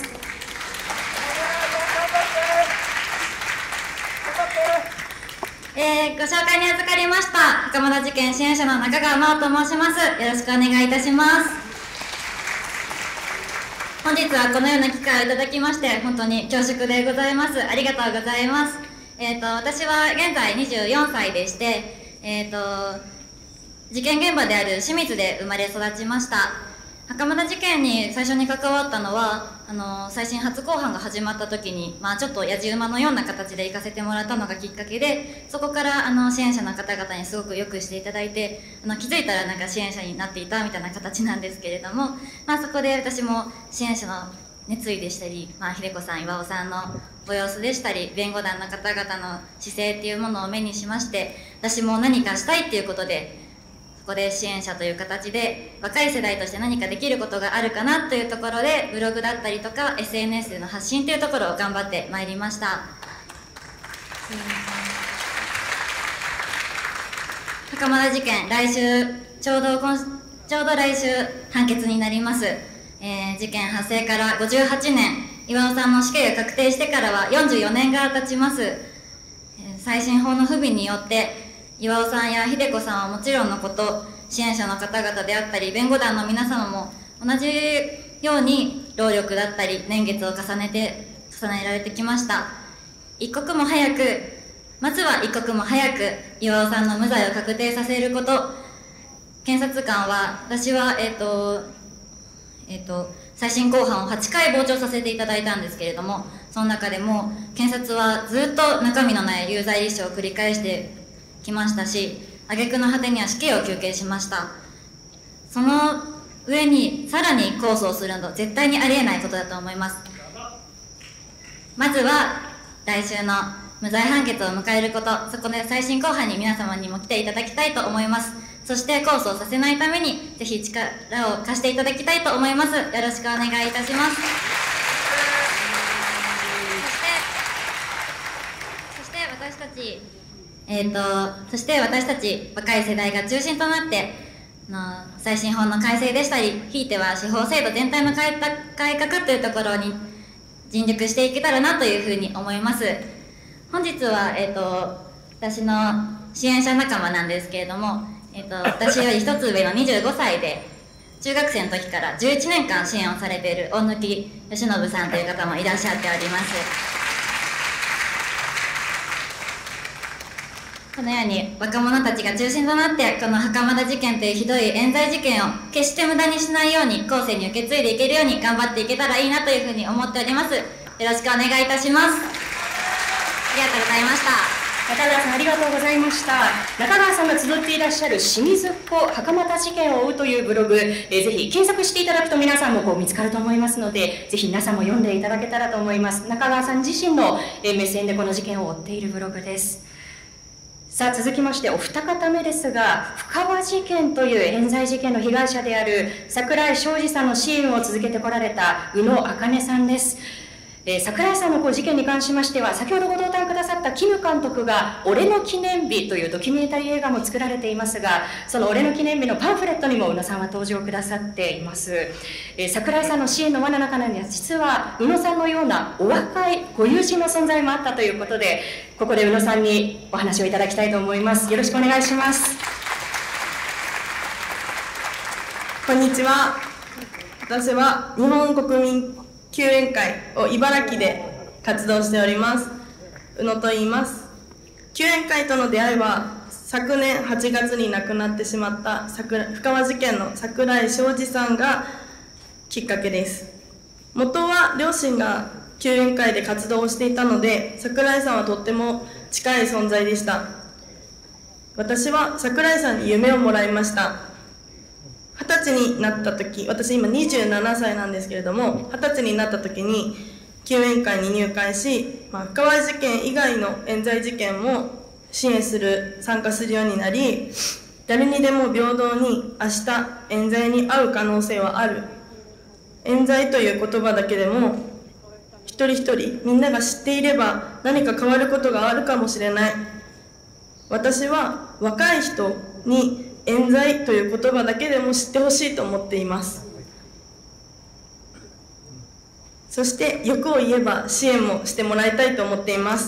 S17: ご紹介に預かりました袴田事件支援者の中川真央と申します。よろしくお願いいたします。本日はこのような機会をいただきまして本当に恐縮でございます。ありがとうございます。私は現在24歳でして、事件現場である清水で生まれ育ちました。袴田事件に最初に関わったのは再審初公判が始まった時に、ちょっとやじ馬のような形で行かせてもらったのがきっかけで、そこから支援者の方々にすごくよくしていただいて、気づいたらなんか支援者になっていたみたいな形なんですけれども、そこで私も支援者の熱意でしたり、秀子さん、巌さんのご様子でしたり、弁護団の方々の姿勢っていうものを目にしまして、私も何かしたいっていうことで、そこで支援者という形で若い世代として何かできることがあるかなというところで、ブログだったりとか SNS での発信というところを頑張ってまいりました。袴田事件、ちょうど来週判決になります。事件発生から58年、巌さんの死刑が確定してからは44年が経ちます。再審法の不備によって巌さんや秀子さんはもちろんのこと、支援者の方々であったり弁護団の皆様も同じように労力だったり年月を重ねられてきました。まずは一刻も早く巌さんの無罪を確定させること。検察官は、私は再審公判を8回傍聴させていただいたんですけれども、その中でも検察はずっと中身のない有罪立証を繰り返してきましたし、挙句の果てには死刑を求刑しました。その上にさらに控訴をするなど絶対にありえないことだと思います。まずは来週の無罪判決を迎えること、そこで再審公判に皆様にも来ていただきたいと思います。そして控訴をさせないためにぜひ力を貸していただきたいと思います。よろしくお願いいたします。そして私たち若い世代が中心となって再審法の改正でしたり、ひいては司法制度全体の改革というところに尽力していけたらなというふうに思います。本日は、私の支援者仲間なんですけれども、私より一つ上の25歳で中学生の時から11年間支援をされている大貫義信さんという方もいらっしゃっております。このように若者たちが中心となってこの袴田事件というひどい冤罪事件を決して無駄にしないように後世に受け継いでいけるように頑張っていけたらいいなというふうに思っております。よろしくお願いいたします。ありがとうございました。
S1: 中川さん、ありがとうございました。中川さんが集っていらっしゃる清水っ子袴田事件を追うというブログ、ぜひ検索していただくと皆さんも見つかると思いますので、ぜひ皆さんも読んでいただけたらと思います。中川さん自身の目線でこの事件を追っているブログです。さあ、続きましてお二方目ですが、布川事件という冤罪事件の被害者である櫻井昌司さんの支援を続けてこられた宇野茜さんです。 櫻井さんの事件に関しましては、先ほどご登壇くださったキム監督が俺の記念日というドキュメンタリー映画も作られていますが、その俺の記念日のパンフレットにも宇野さんは登場くださっています。櫻井さんの支援の輪の中には、実は宇野さんのようなお若いご友人の存在もあったということで、ここで宇野さんにお話をいただきたいと思います。よろしくお願いします。
S18: こんにちは。私は日本国民救援会を茨城で活動しております宇野と言います。救援会との出会いは昨年8月に亡くなってしまった布川事件の櫻井昌司さんがきっかけです。元は両親が救援会で活動をしていたので、櫻井さんはとっても近い存在でした。私は櫻井さんに夢をもらいました。20歳になった時、私今27歳なんですけれども、20歳になった時に救援会に入会し、布川事件以外の冤罪事件も支援参加するようになり、誰にでも平等に明日冤罪に遭う可能性はある。冤罪という言葉だけでも一人一人みんなが知っていれば何か変わることがあるかもしれない。私は若い人に冤罪という言葉だけでも知ってほしいと思っています。そして欲を言えば支援もしてもらいたいと思っています。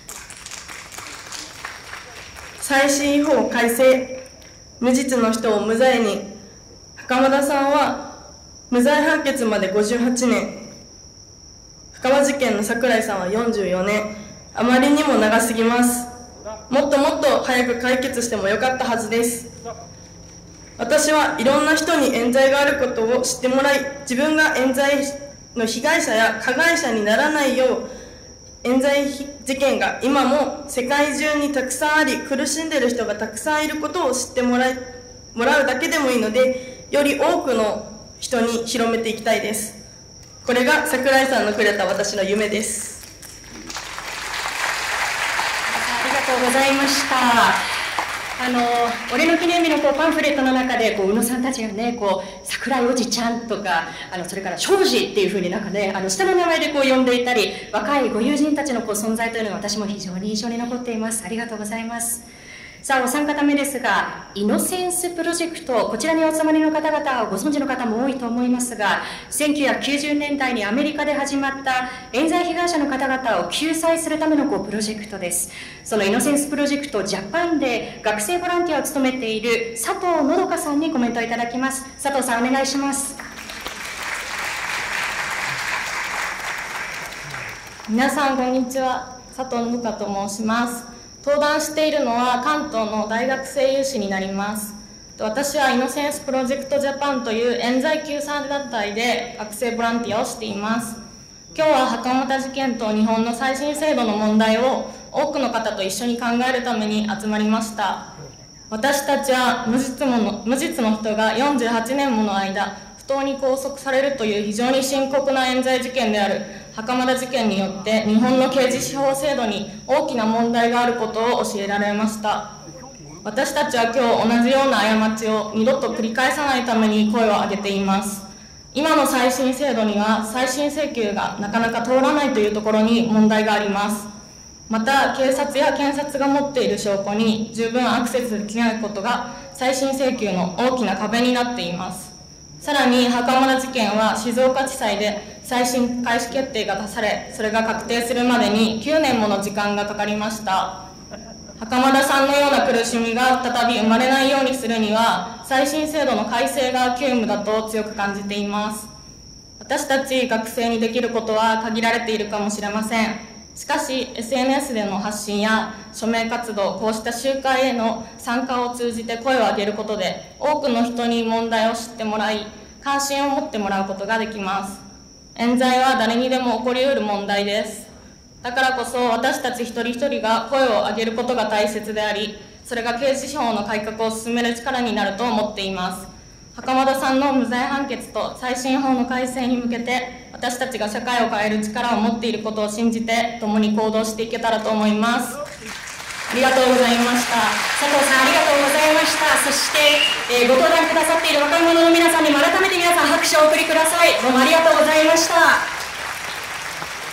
S18: 再審違法改正、無実の人を無罪に。袴田さんは無罪判決まで58年、布川事件の櫻井さんは44年、あまりにも長すぎます。もっともっと早く解決してもよかったはずです。私はいろんな人に冤罪があることを知ってもらい、自分が冤罪の被害者や加害者にならないよう、冤罪事件が今も世界中にたくさんあり、苦しんでいる人がたくさんいることを知ってもらうだけでもいいので、より多くの人に広めていきたいです。これが櫻井さんのくれた私の夢です。
S1: ありがとうございました。俺の記念日のパンフレットの中で宇野さんたちがね、桜井おじちゃんとか、それから庄司っていうふうに下の名前で呼んでいたり、若いご友人たちの存在というのは私も非常に印象に残っています。ありがとうございます。さあ、お三方目ですが、イノセンスプロジェクト、こちらにお集まりの方々をご存知の方も多いと思いますが、1990年代にアメリカで始まった冤罪被害者の方々を救済するためのプロジェクトです。そのイノセンスプロジェクトジャパンで学生ボランティアを務めている佐藤のどかさんにコメントいただきます。佐藤さん、お願いします。
S19: 皆さんこんにちは、佐藤のどかと申します。登壇しているのは関東の大学生有志になります。私はイノセンスプロジェクトジャパンという冤罪救済団体で学生ボランティアをしています。今日は袴田事件と日本の再審制度の問題を多くの方と一緒に考えるために集まりました。私たちは無実の人が48年もの間不当に拘束されるという非常に深刻な冤罪事件である袴田事件によって日本の刑事司法制度に大きな問題があることを教えられました。私たちは今日同じような過ちを二度と繰り返さないために声を上げています。今の再審制度には再審請求がなかなか通らないというところに問題があります。また警察や検察が持っている証拠に十分アクセスできないことが再審請求の大きな壁になっています。さらに袴田事件は静岡地裁で再審開始決定が出され、それが確定するまでに9年もの時間がかかりました。袴田さんのような苦しみが再び生まれないようにするには再審制度の改正が急務だと強く感じています。私たち学生にできることは限られているかもしれません。しかし SNS での発信や署名活動、こうした集会への参加を通じて声を上げることで多くの人に問題を知ってもらい、関心を持ってもらうことができます。冤罪は誰にでも起こりうる問題です。だからこそ私たち一人一人が声を上げることが大切であり、それが刑事司法の改革を進める力になると思っています。袴田さんの無罪判決と再審法の改正に向けて、私たちが社会を変える力を持っていることを信じて共に行動していけたらと思います。ありがとうございました。
S1: 佐藤さん、ありがとうございました。そして、ご登壇くださっている若者の皆さんにも改めて皆さん拍手をお送りください。どうもありがとうございました。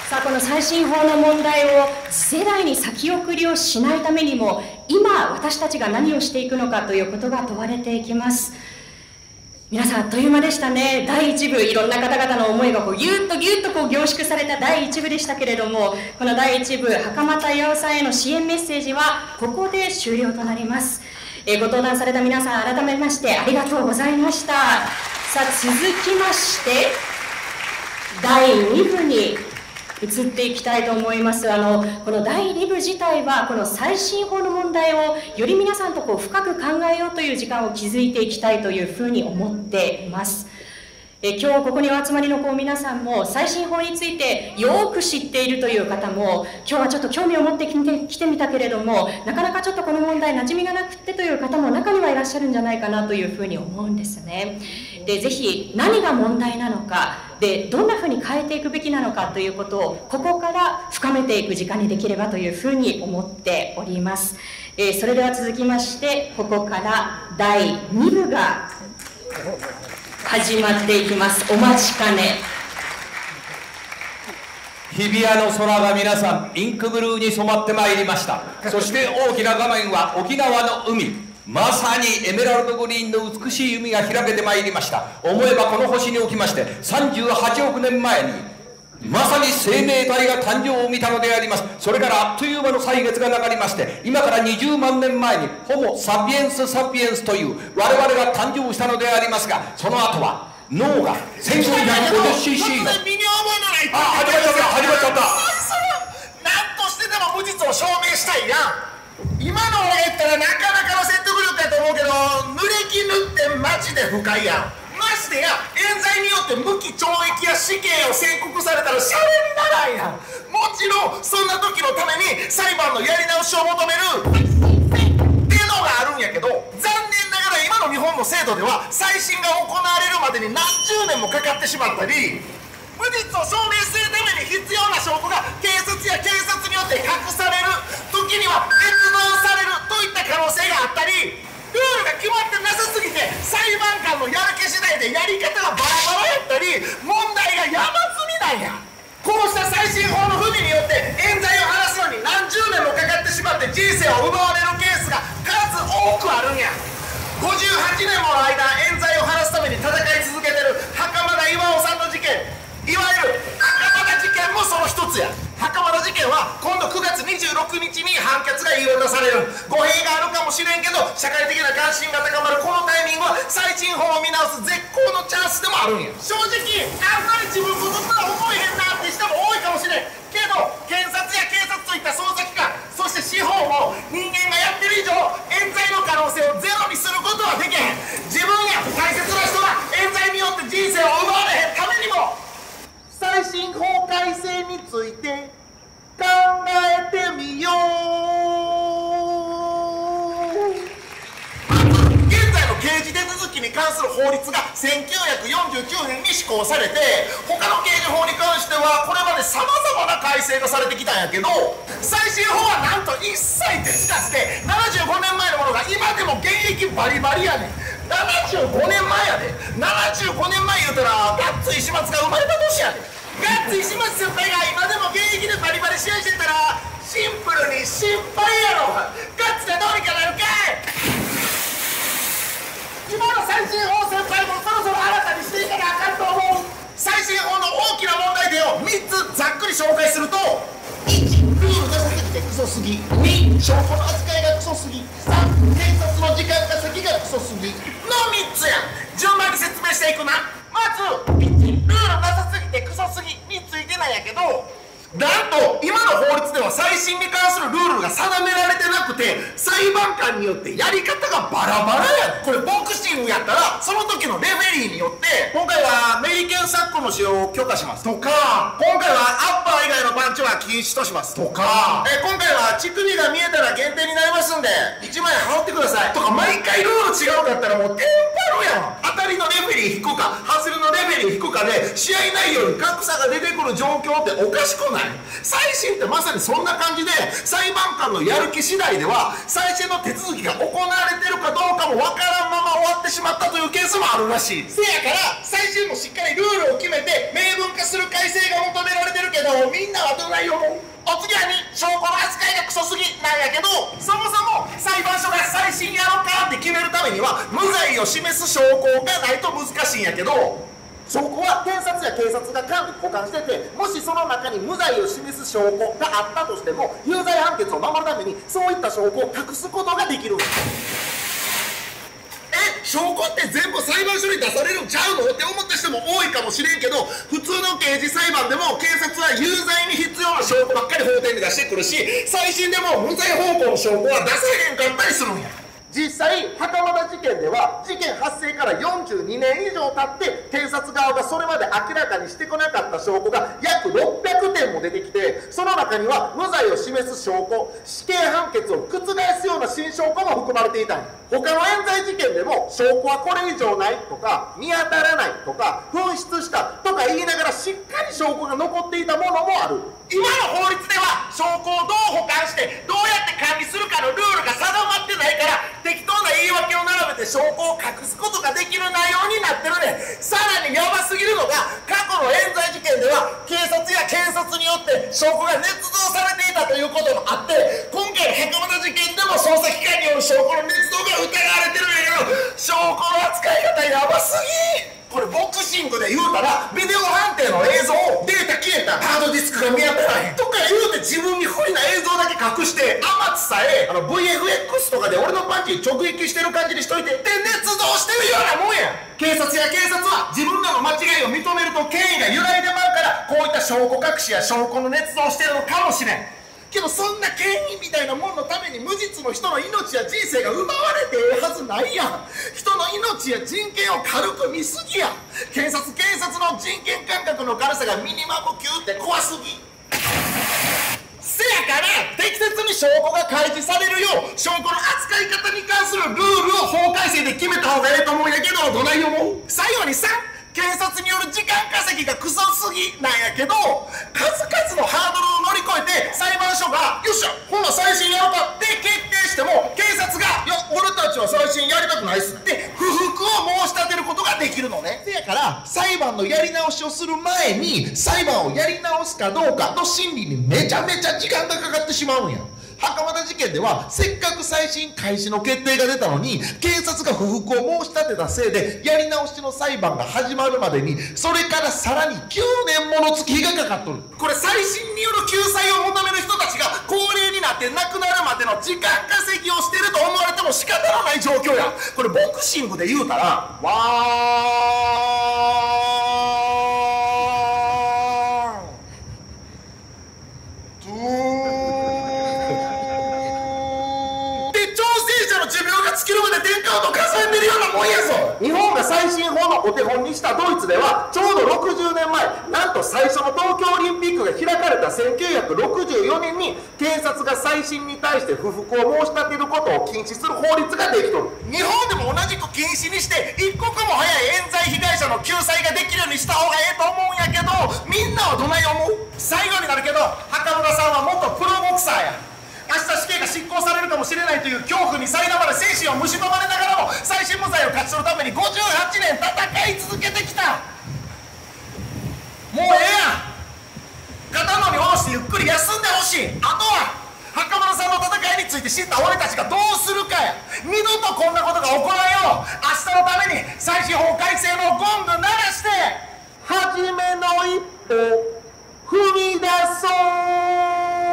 S1: さあ、この再審法の問題を次世代に先送りをしないためにも、今私たちが何をしていくのかということが問われていきます。皆さん、あっという間でしたね。第1部、いろんな方々の思いがぎゅっと凝縮された第1部でしたけれども、この第1部、袴田巌さんへの支援メッセージはここで終了となります。ご登壇された皆さん、改めましてありがとうございました。さあ、続きまして第2部に移っていきたいと思います。この第2部自体はこの再審法の問題をより皆さんと深く考えようという時間を築いていきたいというふうに思っています。今日ここにお集まりの皆さんも再審法についてよく知っているという方も、今日はちょっと興味を持って来てみたけれども、なかなかちょっとこの問題馴染みがなくってという方も中にはいらっしゃるんじゃないかなというふうに思うんですね。で、ぜひ何が問題なのかで、どんなふうに変えていくべきなのかということをここから深めていく時間にできればというふうに思っております。それでは続きまして、ここから第2部が始まっていきます。お待ちかね。
S20: 日比谷の空が皆さんインクブルーに染まってまいりました。そして大きな画面は沖縄の海、まさにエメラルドグリーンの美しい海が開けてまいりました。思えばこの星におきまして38億年前にまさに生命体が誕生を見たのであります。それからあっという間の歳月が流れまして、今から20万年前にホモ・サピエンス・サピエンスという我々が誕生したのでありますが、その後は脳が 1450cc の
S21: 身に覚えのない
S20: 始まっちゃった。
S21: 何としてでも無実を証明したいやん。今の俺言ったらなかなかの説得力やと思うけど、濡れ衣ってマジで不快やん。ましてや冤罪によって無期懲役や死刑を宣告されたらシャレにならんやん。もちろんそんな時のために裁判のやり直しを求めるっていうのがあるんやけど、残念ながら今の日本の制度では再審が行われるまでに何十年もかかってしまったり、無実を証明するために必要な証拠が警察や警察によって隠される、時には捏造されるといった可能性があったり、ルールが決まってなさすぎて裁判官のやる気次第でやり方がバラバラやったり、問題が山積みなんや。こうした再審法の不備によって冤罪を晴らすのに何十年もかかってしまって人生を奪われるケースが数多くあるんや。58年もの間冤罪を晴らすために戦い続けてる袴田巌さんの事件、いわゆる袴田事件もその一つや。袴田事件は今度9月26日に判決が言い渡される。語弊があるかもしれんけど、社会的な関心が高まるこのタイミングは再審法を見直す絶好のチャンスでもあるんや。正直あんまり自分事とは思えへんなって人も多いかもしれんけど、検察や警察といった捜査機関、そして司法も人間がやってる以上冤罪の可能性をゼロにすることはできへん。自分や大切な人が冤罪によって人生を奪われへんためにも、再審法改正について考えてみよう。現在の刑事手続きに関する法律が1949年に施行されて、他の刑事法に関してはこれまでさまざまな改正がされてきたんやけど、再審法はなんと一切手つかずで75年前のものが今でも現役バリバリやねん。75年前やで。75年前言うたらガッツ石松が生まれた年やで。ガッツ石松先輩が今でも現役でバリバリ試合してたらシンプルに心配やろ。ガッツでどうにかなるかい。今の再審法先輩もそろそろ新たにしていかなあかんと思う。再審法の大きな問題点を3つざっくり紹介すると、1、ルールが先てクソすぎ。2、証拠の扱いがクソすぎ。3、検察の時間が先がクソすぎの3つや。順番に説明していくな。まず1、ルールなさすぎてクソすぎについてなんやけど、なんと今の法律では再審に関するルールが定められてなくて、裁判官によってやり方がバラバラや。これボクシングやったらその時のレフェリーによって今回はメリケンサックの使用を許可しますとか、今回はアッパー以外のパンチは禁止としますとか、今回は乳首が見えたら減点になりますんで1万円払ってくださいとか、毎回ルール違うかったらもうテンパるやん。当たりのレフェリー引くか外れのレフェリー引くかで試合内容に格差が出てくる状況っておかしくない？再審ってまさにそんな感じで、裁判官のやる気次第では再審の手続きが行われてるかどうかもわからんまま終わってしまったというケースもあるらしい。せやから再最新もしっかりルールを決めて明文化する改正が求められてるけど、みんなはどない思う？お次は2、証拠の扱いがクソすぎなんやけど、そもそも裁判所が再審やろうかって決めるためには無罪を示す証拠がないと難しいんやけど、証拠は検察や警察が管理保管してて、もしその中に無罪を示す証拠があったとしても有罪判決を守るためにそういった証拠を隠すことができる。証拠って全部裁判所に出されるんちゃうのって思った人も多いかもしれんけど、普通の刑事裁判でも警察は有罪に必要な証拠ばっかり法廷に出してくるし、再審でも無罪方向の証拠は出さへんかったりするんや。実際袴田事件では事件発生から42年以上経って検察側がそれまで明らかにしてこなかった証拠が約600点も出てきて、その中には無罪を示す証拠、死刑判決を覆すような新証拠も含まれていたんや。他の冤罪事件でも証拠はこれ以上ないとか見当たらないとか紛失したとか言いながらしっかり証拠が残っていたものもある。今の法律では証拠をどう保管してどうやって管理するかのルールが定まってないから、適当な言い訳を並べて証拠を隠すことができる内容になってるね。さらにヤバすぎるのが、過去の冤罪事件では警察や検察によって証拠が捏造されていたということもあって、今回の袴田事件でも捜査機関による証拠の捏造が疑われてるんやけど、証拠の扱い方やばすぎ。これボクシングで言うたらビデオ判定の映像をデータ消えたハードディスクが見当たらへんとか言うて自分に不利な映像だけ隠して天津さえVFX とかで俺のパンチに直撃してる感じにしといてで捏造してるようなもんや。警察や警察は自分らの間違いを認めると権威が揺らいでまうから、こういった証拠隠しや証拠の捏造をしてるのかもしれんけど、そんな権威みたいなもんのために無実の人の命や人生が奪われてええはずないやん。人の命や人権を軽く見すぎや。検察警察の人権感覚の軽さがミニマム級って怖すぎ。せやから適切に証拠が開示されるよう証拠の扱い方に関するルールを法改正で決めた方がええと思うんやけど、どない思う？最後にさ、検察による時間稼ぎがクソすぎなんやけど、数々のハードルを乗り越えて裁判所がよっしゃほな再審やろうかって決定しても、警察がいや俺たちは再審やりたくないっすって不服を申し立てることができるのね。せやから裁判のやり直しをする前に裁判をやり直すかどうかの審理にめちゃめちゃ時間がかかってしまうんや。袴田事件ではせっかく再審開始の決定が出たのに、検察が不服を申し立てたせいでやり直しの裁判が始まるまでにそれからさらに9年もの月日がかかっとる。これ再審による救済を求める人たちが高齢になって亡くなるまでの時間稼ぎをしてると思われても仕方のない状況や。これボクシングで言うたら寿命まで10カウント数えてるようなもんやぞ。日本が再審法のお手本にしたドイツではちょうど60年前、なんと最初の東京オリンピックが開かれた1964年に検察が再審に対して不服を申し立てることを禁止する法律ができとる。日本でも同じく禁止にして一刻も早い冤罪被害者の救済ができるようにした方がええと思うんやけど、みんなはどない思う？最後になるけど袴田さんは元プロボクサーや。明日死刑が執行されるかもしれないという恐怖に苛まれ精神を蝕まれながらも再審無罪を勝ち取るために58年戦い続けてきた。もうええやん。肩の荷下ろしてゆっくり休んでほしい。あとは袴田さんの戦いについて知った俺たちがどうするかや。二度とこんなことが起こらんよう明日のために再審法改正のゴング鳴らして初めの一歩踏み出そう。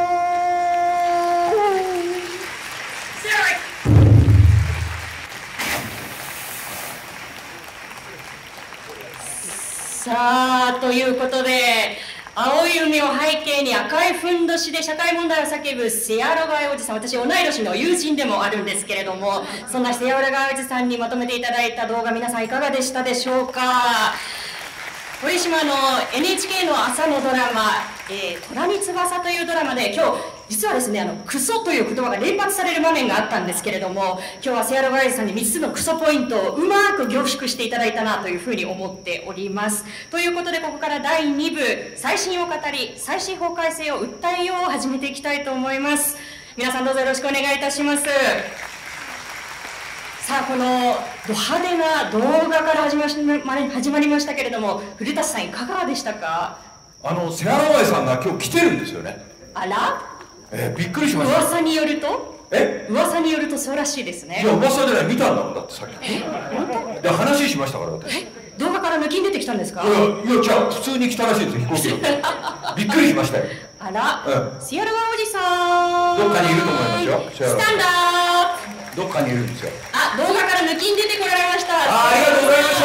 S1: さあということで、青い海を背景に赤いふんどしで社会問題を叫ぶセアロガイおじさん、私同い年の友人でもあるんですけれども、そんなセアロガイおじさんにまとめていただいた動画、皆さんいかがでしたでしょうか。堀島の NHK の朝のドラマ「虎に翼」というドラマで、今日実はですねクソという言葉が連発される場面があったんですけれども、今日はセアロガイズさんに3つのクソポイントをうまく凝縮していただいたなというふうに思っております。ということで、ここから第2部再審を語り再審法改正を訴えようを始めていきたいと思います。皆さんどうぞよろしくお願いいたします。ささあ、このド派手な動画から始まりましたけれども、古舘さんいかがでしたか？
S20: セアラワイさんが今日来てるんですよね。
S1: あら？
S20: びっくりしました。
S1: 噂によると？噂によるとそうらしいですね。
S20: いや、噂じゃない、見たんだもん、だってさっき。
S1: 本当？
S20: で、話しましたから、私。
S1: 動画から抜きに出てきたんですか？
S20: いや、じゃあ普通に来たらしいですよ、飛行機で。びっくりしましたよ。
S1: あら、シアラワおじさん。
S20: どっかにいると思いますよ。
S1: スタンダー。
S20: どっかにいるんですよ。
S1: あ、動画から抜きに出てこられました。
S20: ありがとうございました。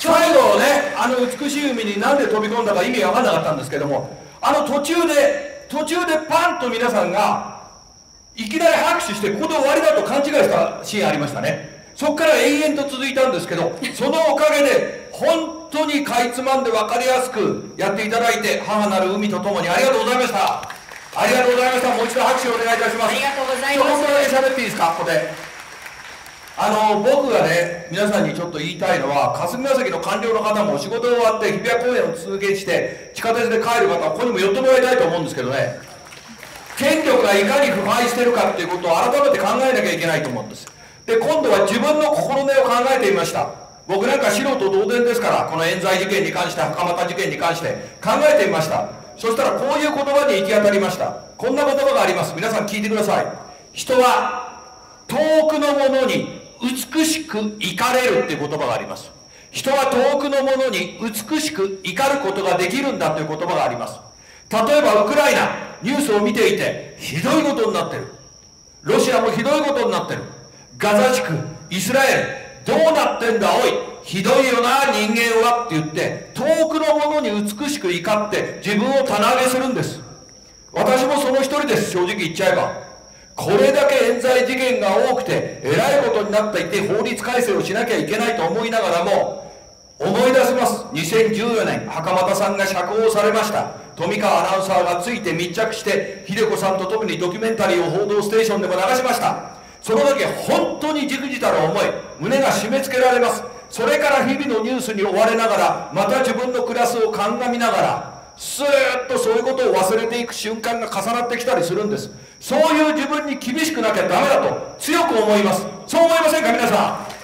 S20: 最後ね、美しい海になんで飛び込んだか意味わかんなかったんですけども、途中でパンと皆さんがいきなり拍手してここで終わりだと勘違いしたシーンありましたね。そこから延々と続いたんですけど、そのおかげで本当にかいつまんで分かりやすくやっていただいて、母なる海とともにありがとうございました。ありがとうございました。もう一度拍手をお願いいたします。
S1: ありがとうございます。
S20: 本当だけ喋っていいですか、ここで。僕がね、皆さんにちょっと言いたいのは、霞が関の官僚の方も仕事終わって日比谷公園を通勤して地下鉄で帰る方はここにも寄ってもらいたいと思うんですけどね、権力がいかに腐敗してるかっていうことを改めて考えなきゃいけないと思うんです。で、今度は自分の心根を考えてみました。僕なんか素人同然ですから、この冤罪事件に関して、袴田事件に関して考えてみました。そしたらこういう言葉に行き当たりました。こんな言葉があります。皆さん聞いてください。人は遠くのものに美しく怒れるっていう言葉があります。人は遠くのものに美しく怒ることができるんだという言葉があります。例えばウクライナ、ニュースを見ていてひどいことになってる。ロシアもひどいことになってる。ガザ地区、イスラエル、どうなってんだおい、ひどいよな人間はって言って遠くのものに美しく怒って自分を棚上げするんです。私もその一人です。正直言っちゃえばこれだけ冤罪事件が多くてえらいことになっていて法律改正をしなきゃいけないと思いながらも思い出します。2014年袴田さんが釈放されました。富川アナウンサーがついて密着して秀子さんと共にドキュメンタリーを報道ステーションでも流しました。その時本当にじくじたる思い、胸が締め付けられます。それから日々のニュースに追われながらまた自分の暮らすを鑑みながらスーッとそういうことを忘れていく瞬間が重なってきたりするんです。そういう自分に厳しくなきゃダメだと強く思います。そう思いませんか皆さん。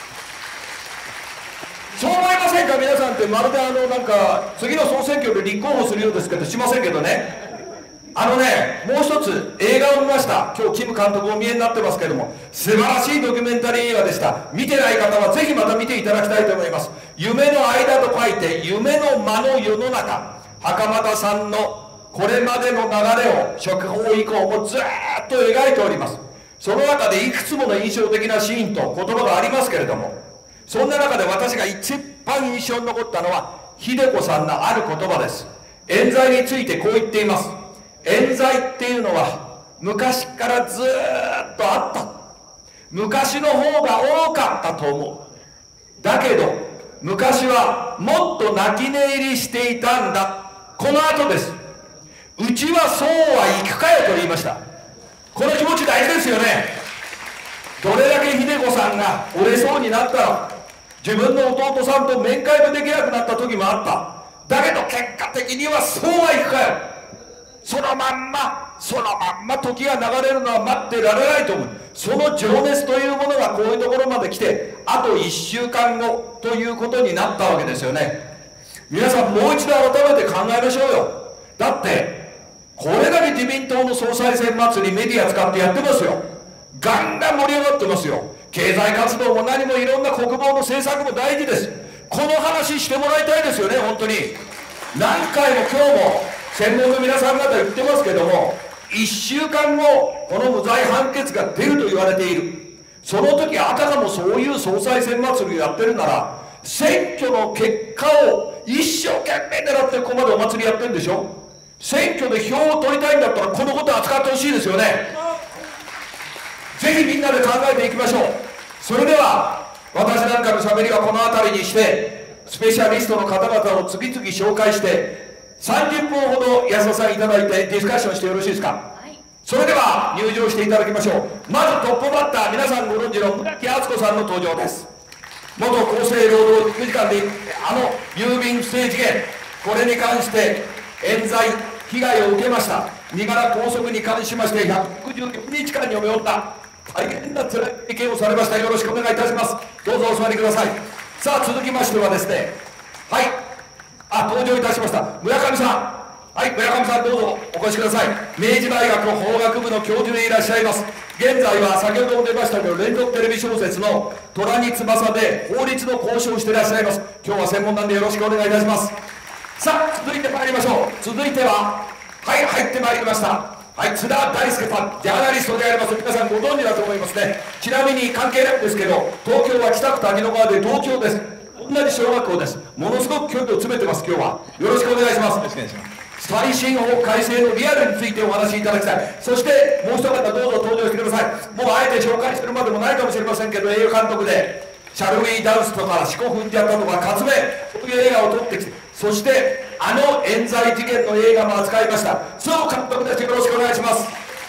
S20: そう思いませんか皆さんって。まるでなんか次の総選挙で立候補するようですけどしませんけどね。もう一つ映画を見ました。今日キム監督をお見えになってますけども、素晴らしいドキュメンタリー映画でした。見てない方はぜひまた見ていただきたいと思います。夢の間と書いて夢の間の世の中、袴田さんのこれまでの流れを釈放以降もずーっと描いております。その中でいくつもの印象的なシーンと言葉がありますけれども、そんな中で私が一番印象に残ったのは秀子さんのある言葉です。冤罪についてこう言っています。冤罪っていうのは昔からずーっとあった。昔の方が多かったと思う。だけど昔はもっと泣き寝入りしていたんだ。この後です。うちはそうはいくかよと言いました。この気持ち大事ですよね。どれだけ秀子さんが折れそうになったら、自分の弟さんと面会もできなくなった時もあった。だけど結果的にはそうはいくかよ。そのまんま時が流れるのは待ってられないと思う。その情熱というものがこういうところまで来て、あと1週間後ということになったわけですよね。皆さんもう一度改めて考えましょうよ。だってこれだけ自民党の総裁選祭りメディア使ってやってますよ。ガンガン盛り上がってますよ。経済活動も何もいろんな国防の政策も大事です。この話してもらいたいですよね。本当に何回も今日も専門の皆さん方言ってますけども、1週間後この無罪判決が出ると言われている。その時あたかもそういう総裁選祭りをやってるなら、選挙の結果を一生懸命狙ってここまでお祭りやってるんでしょ。選挙で票を取りたいんだったらこのことを扱ってほしいですよね。ぜひみんなで考えていきましょう。それでは私なんかのしゃべりはこの辺りにして、スペシャリストの方々を次々紹介して30分ほど安田さんいただいてディスカッションしてよろしいですか。はい、それでは入場していただきましょう。まずトップバッター、皆さんご存知の村木敦子さんの登場です。元厚生労働時間で郵便不正事件、これに関して冤罪被害を受けました。身柄拘束に関しまして164日間に及んだ大変な辛い経験をされました。よろしくお願いいたします。どうぞお座りください。さあ、続きましてはですね、はい、登場いたしました村上さん。はい、村上さん、どうぞお越しください。明治大学法学部の教授でいらっしゃいます。現在は先ほども出ましたけど、連続テレビ小説の虎に翼で法律の講師をしていらっしゃいます。今日は専門なんでよろしくお願いいたします。さあ、続いてまいりましょう。続いては、はい、入ってまいりました。はい、津田大輔さん、ジャーナリストであります。皆さんご存知だと思いますね。ちなみに関係ないんですけど、東京は北区滝野川で同郷です。同じ小学校です。ものすごく距離を詰めてます。今日はよろしくお願いします。よろしくお願いします。最新法改正のリアルについてお話しいただきたい。そしてもう一方どうぞ登場してください。もうあえて紹介するまでもないかもしれませんけど、映画監督でシャルウィーダンスとか四股踏んでやったとか革命、そういう映画を撮ってきて、そして冤罪事件の映画も扱いました。そう監督です。よろしくお願いします。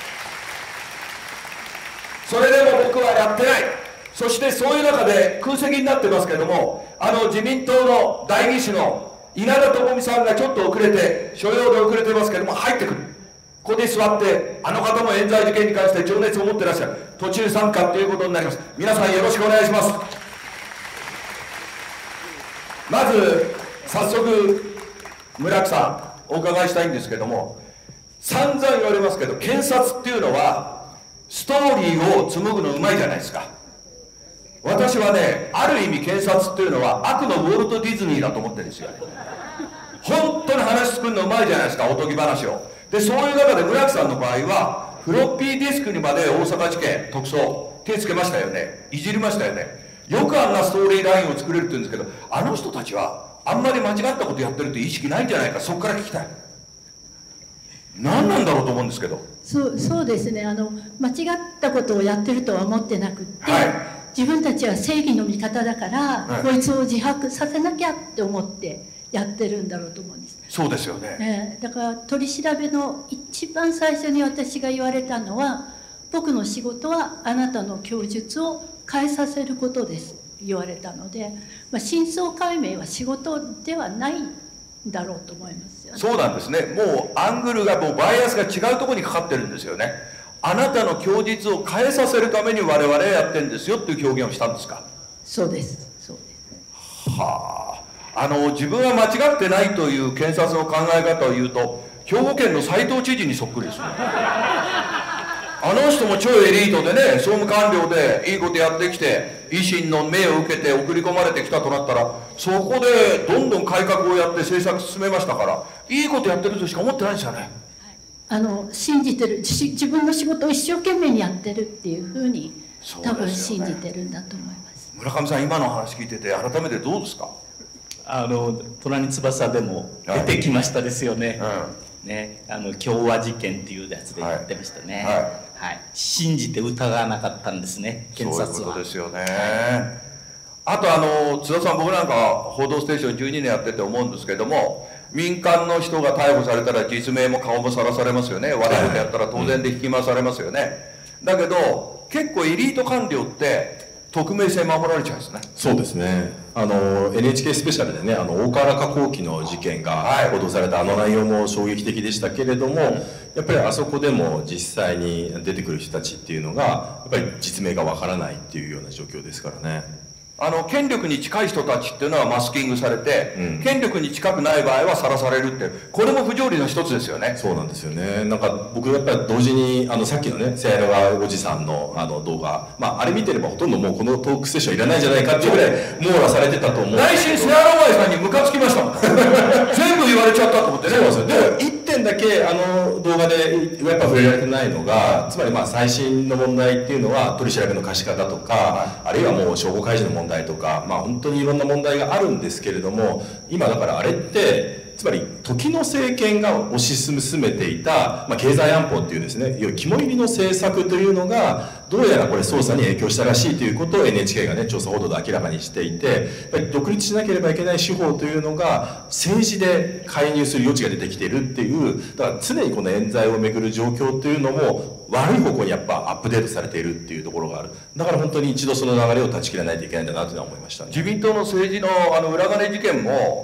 S20: それでも僕はやってない。そしてそういう中で空席になってますけども、自民党の代議士の稲田朋美さんがちょっと遅れて、所要で遅れてますけども、入ってくる。ここに座って、あの方も冤罪事件に関して情熱を持ってらっしゃる。途中参加ということになります。皆さんよろしくお願いします。まず、早速、村木さん、お伺いしたいんですけども、散々言われますけど、検察っていうのは、ストーリーを紡ぐのうまいじゃないですか。私はね、ある意味検察っていうのは悪のウォルト・ディズニーだと思ってるんですよ。本当に話作るのうまいじゃないですか、おとぎ話を。で、そういう中で村木さんの場合は、フロッピーディスクにまで大阪地検特捜、手つけましたよね。いじりましたよね。よくあんなストーリーラインを作れるって言うんですけど、あの人たちはあんまり間違ったことやってるって意識ないんじゃないか、そこから聞きたい。何なんだろうと思うんですけど。
S5: そうですね、間違ったことをやってるとは思ってなくって、自分たちは正義の味方だから、こいつを自白させなきゃって思ってやってるんだろうと思うんです。
S20: そうですよね。
S5: だから取り調べの一番最初に私が言われたのは、僕の仕事はあなたの供述を変えさせることです言われたので、真相解明は仕事ではないんだろうと思いますよね。
S20: そうなんですね。もうアングルが、もうバイアスが違うところにかかってるんですよね。あなたの供述を変えさせるために我々はやってるんですよっていう表現をしたんですか。
S5: そうです。そうです。
S20: はあ。自分は間違ってないという検察の考え方を言うと、兵庫県の斉藤知事にそっくりですね。あの人も超エリートでね、総務官僚でいいことやってきて、維新の命を受けて送り込まれてきたとなったら、そこでどんどん改革をやって政策進めましたから、いいことやってるとしか思ってないんですよね。
S5: 信じてる、自分の仕事を一生懸命にやってるっていうふうに、多分信じてるんだと思います。
S20: 村上さん、今の話聞いてて改めてどうですか。
S2: 虎に翼でも出てきましたですよね。ね、共和事件っていうやつでやってましたね。はい、信じて疑わなかったんですね、検察は。
S20: そういうことですよね。あと津田さん、僕なんか「報道ステーション」12年やってて思うんですけども、民間の人が逮捕されたら実名も顔もさらされますよね。悪いことやったら当然で引き回されますよね。だけど結構エリート官僚って匿名性守られちゃうんですね。
S22: そうですね。NHK スペシャルでね、大河原化工機の事件が報道された内容も衝撃的でしたけれども、やっぱりあそこでも実際に出てくる人たちっていうのがやっぱり実名がわからないっていうような状況ですからね。
S20: 権力に近い人たちっていうのはマスキングされて、権力に近くない場合はさらされるって、これも不条理の一つですよね。
S22: そうなんですよね。なんか僕やっぱり同時にさっきのね、セアラガおじさんの動画、あれ見てればほとんどもうこのトークセッションいらないんじゃないかっていうぐらい網羅されてたと思う。
S20: 内心セアラガさんにムカつきましたもん。全部言われちゃったと思ってね。
S22: そうですよ。でも1点だけ動画でやっぱ触れられてないのが、つまり最新の問題っていうのは取り調べの可視化だとか、あるいはもう証拠開示の問題とか、本当にいろんな問題があるんですけれども、今だからあれってつまり時の政権が推し進めていた、経済安保っていうですね、いわゆる肝入りの政策というのがどうやらこれ捜査に影響したらしいということを NHK がね調査報道で明らかにしていて、やっぱり独立しなければいけない司法というのが政治で介入する余地が出てきているっていう、だから常にこの冤罪をめぐる状況というのも悪い方向にやっぱアップデートされているっていうところがある。だから本当に一度その流れを断ち切らないといけないんだなというのは思いましたね。
S20: 自民党の政治の裏金事件も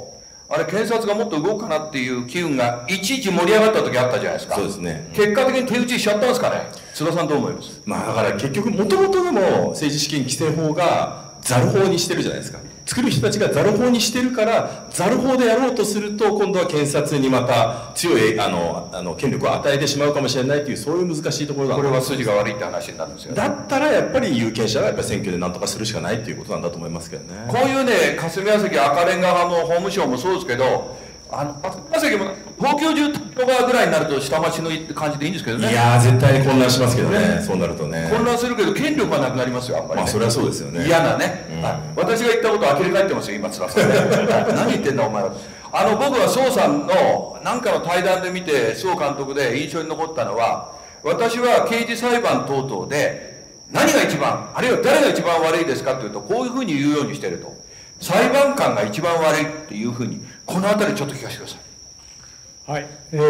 S20: あれ検察がもっと動くかなっていう機運がいちいち盛り上がった時あったじゃないですか。
S22: そうですね。
S20: 結果的に手打ちしちゃったんですかね。津田さんどう思います？
S22: まあだから結局もともとでも政治資金規正法がザル法にしてるじゃないですか。作る人たちがザル法にしてるからザル法でやろうとすると今度は検察にまた強い権力を与えてしまうかもしれないというそういう難しいところだ。
S20: これは筋が悪いって話になるんですよね。
S22: だったらやっぱり有権者がやっぱり選挙で何とかするしかないということなんだと思いますけどね。
S20: こういうね霞が関赤レンガ派も法務省もそうですけど、霞が関も東京中とかぐらいになると下町の感じでいいんですけどね。
S22: いやー絶対に混乱しますけどね、そうなるとね。
S20: 混乱するけど権力がなくなりますよ、あんまり、ね。
S22: まあそれはそうですよね。
S20: 嫌なね、私が言ったことを呆れ返ってますよ、今津田さんね。何言ってんだお前は。僕は宋さんの何かの対談で見て宋監督で印象に残ったのは、私は刑事裁判等々で何が一番あるいは誰が一番悪いですかというとこういうふうに言うようにしてると、裁判官が一番悪いっていうふうにこの辺りちょっと聞かせてください。
S10: はい、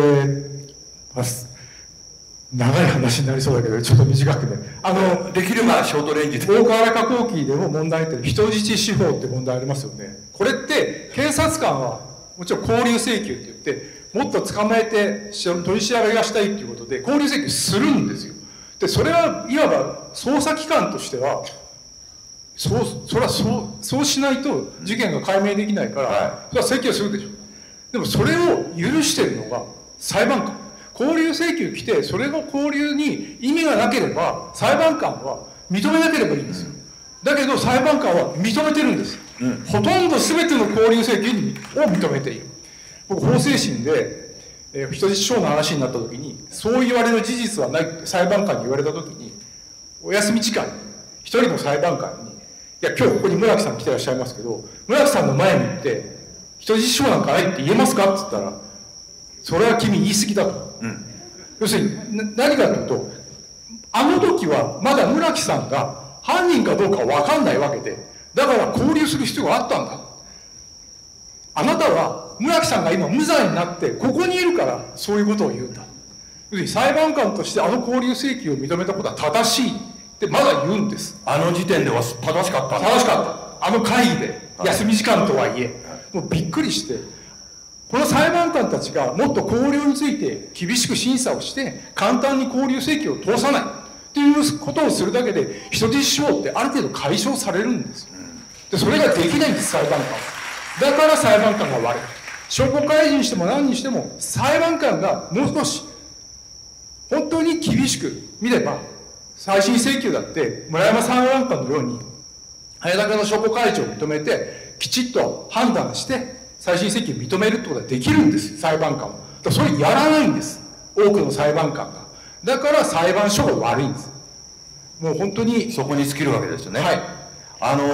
S10: 長い話になりそうだけどちょっと短くね、
S20: できればショートレンジで。
S10: 大河原化工機でも問題って人質司法って問題ありますよね。これって検察官はもちろん勾留請求って言ってもっと捕まえて取り調べがしたいっていうことで勾留請求するんですよ。でそれはいわば捜査機関としてはそれはそうしないと事件が解明できないから、それは請求するでしょ。でもそれを許してるのが裁判官。勾留請求来てそれの勾留に意味がなければ裁判官は認めなければいいんですよ。だけど裁判官は認めてるんです、ほとんど全ての勾留請求を認めている。僕法制審で、人質司法の話になった時にそう言われる事実はないって裁判官に言われた時に、お休み時間に一人の裁判官に、いや今日ここに村木さん来てらっしゃいますけど、村木さんの前に行って人質司法なんかないって言えますかって言ったら、それは君言い過ぎだと。要するに何かというと、あの時はまだ村木さんが犯人かどうか分かんないわけで、だから勾留する必要があったんだ。あなたは村木さんが今無罪になってここにいるからそういうことを言うんだ。要するに裁判官として勾留請求を認めたことは正しいってまだ言うんです。
S20: あの時点では正しかったんだ。
S10: 正しかった。会議で休み時間とはいえ、もうびっくりして、この裁判官たちがもっと勾留について厳しく審査をして簡単に勾留請求を通さないっていうことをするだけで人質司法ってある程度解消されるんですよ。でそれができないんです、裁判官。だから裁判官が悪い。証拠開示にしても何にしても裁判官がもう少し本当に厳しく見れば、再審請求だって村山裁判官のように早田の証拠開示を認めてきちっと判断して再審請求を認めるってことができるんです、裁判官は。それやらないんです、多くの裁判官が。だから裁判所が悪いんです。もう本当に
S20: そこに尽きるわけですよね。はい。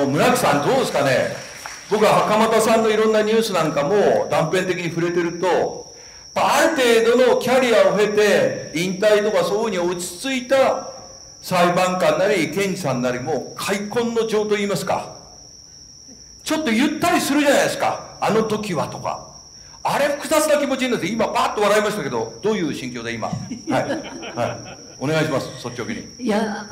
S20: 村木さんどうですかね。僕は袴田さんのいろんなニュースなんかも断片的に触れてると、ある程度のキャリアを経て引退とかそういうふうに落ち着いた裁判官なり検事さんなりも開墾の情といいますか、ちょっとゆったりするじゃないですか、あの時はとか。あれ複雑な気持ちになって、今パッと笑いましたけど、どういう心境で今。はい。はい。お願いします、率直に。
S3: いや、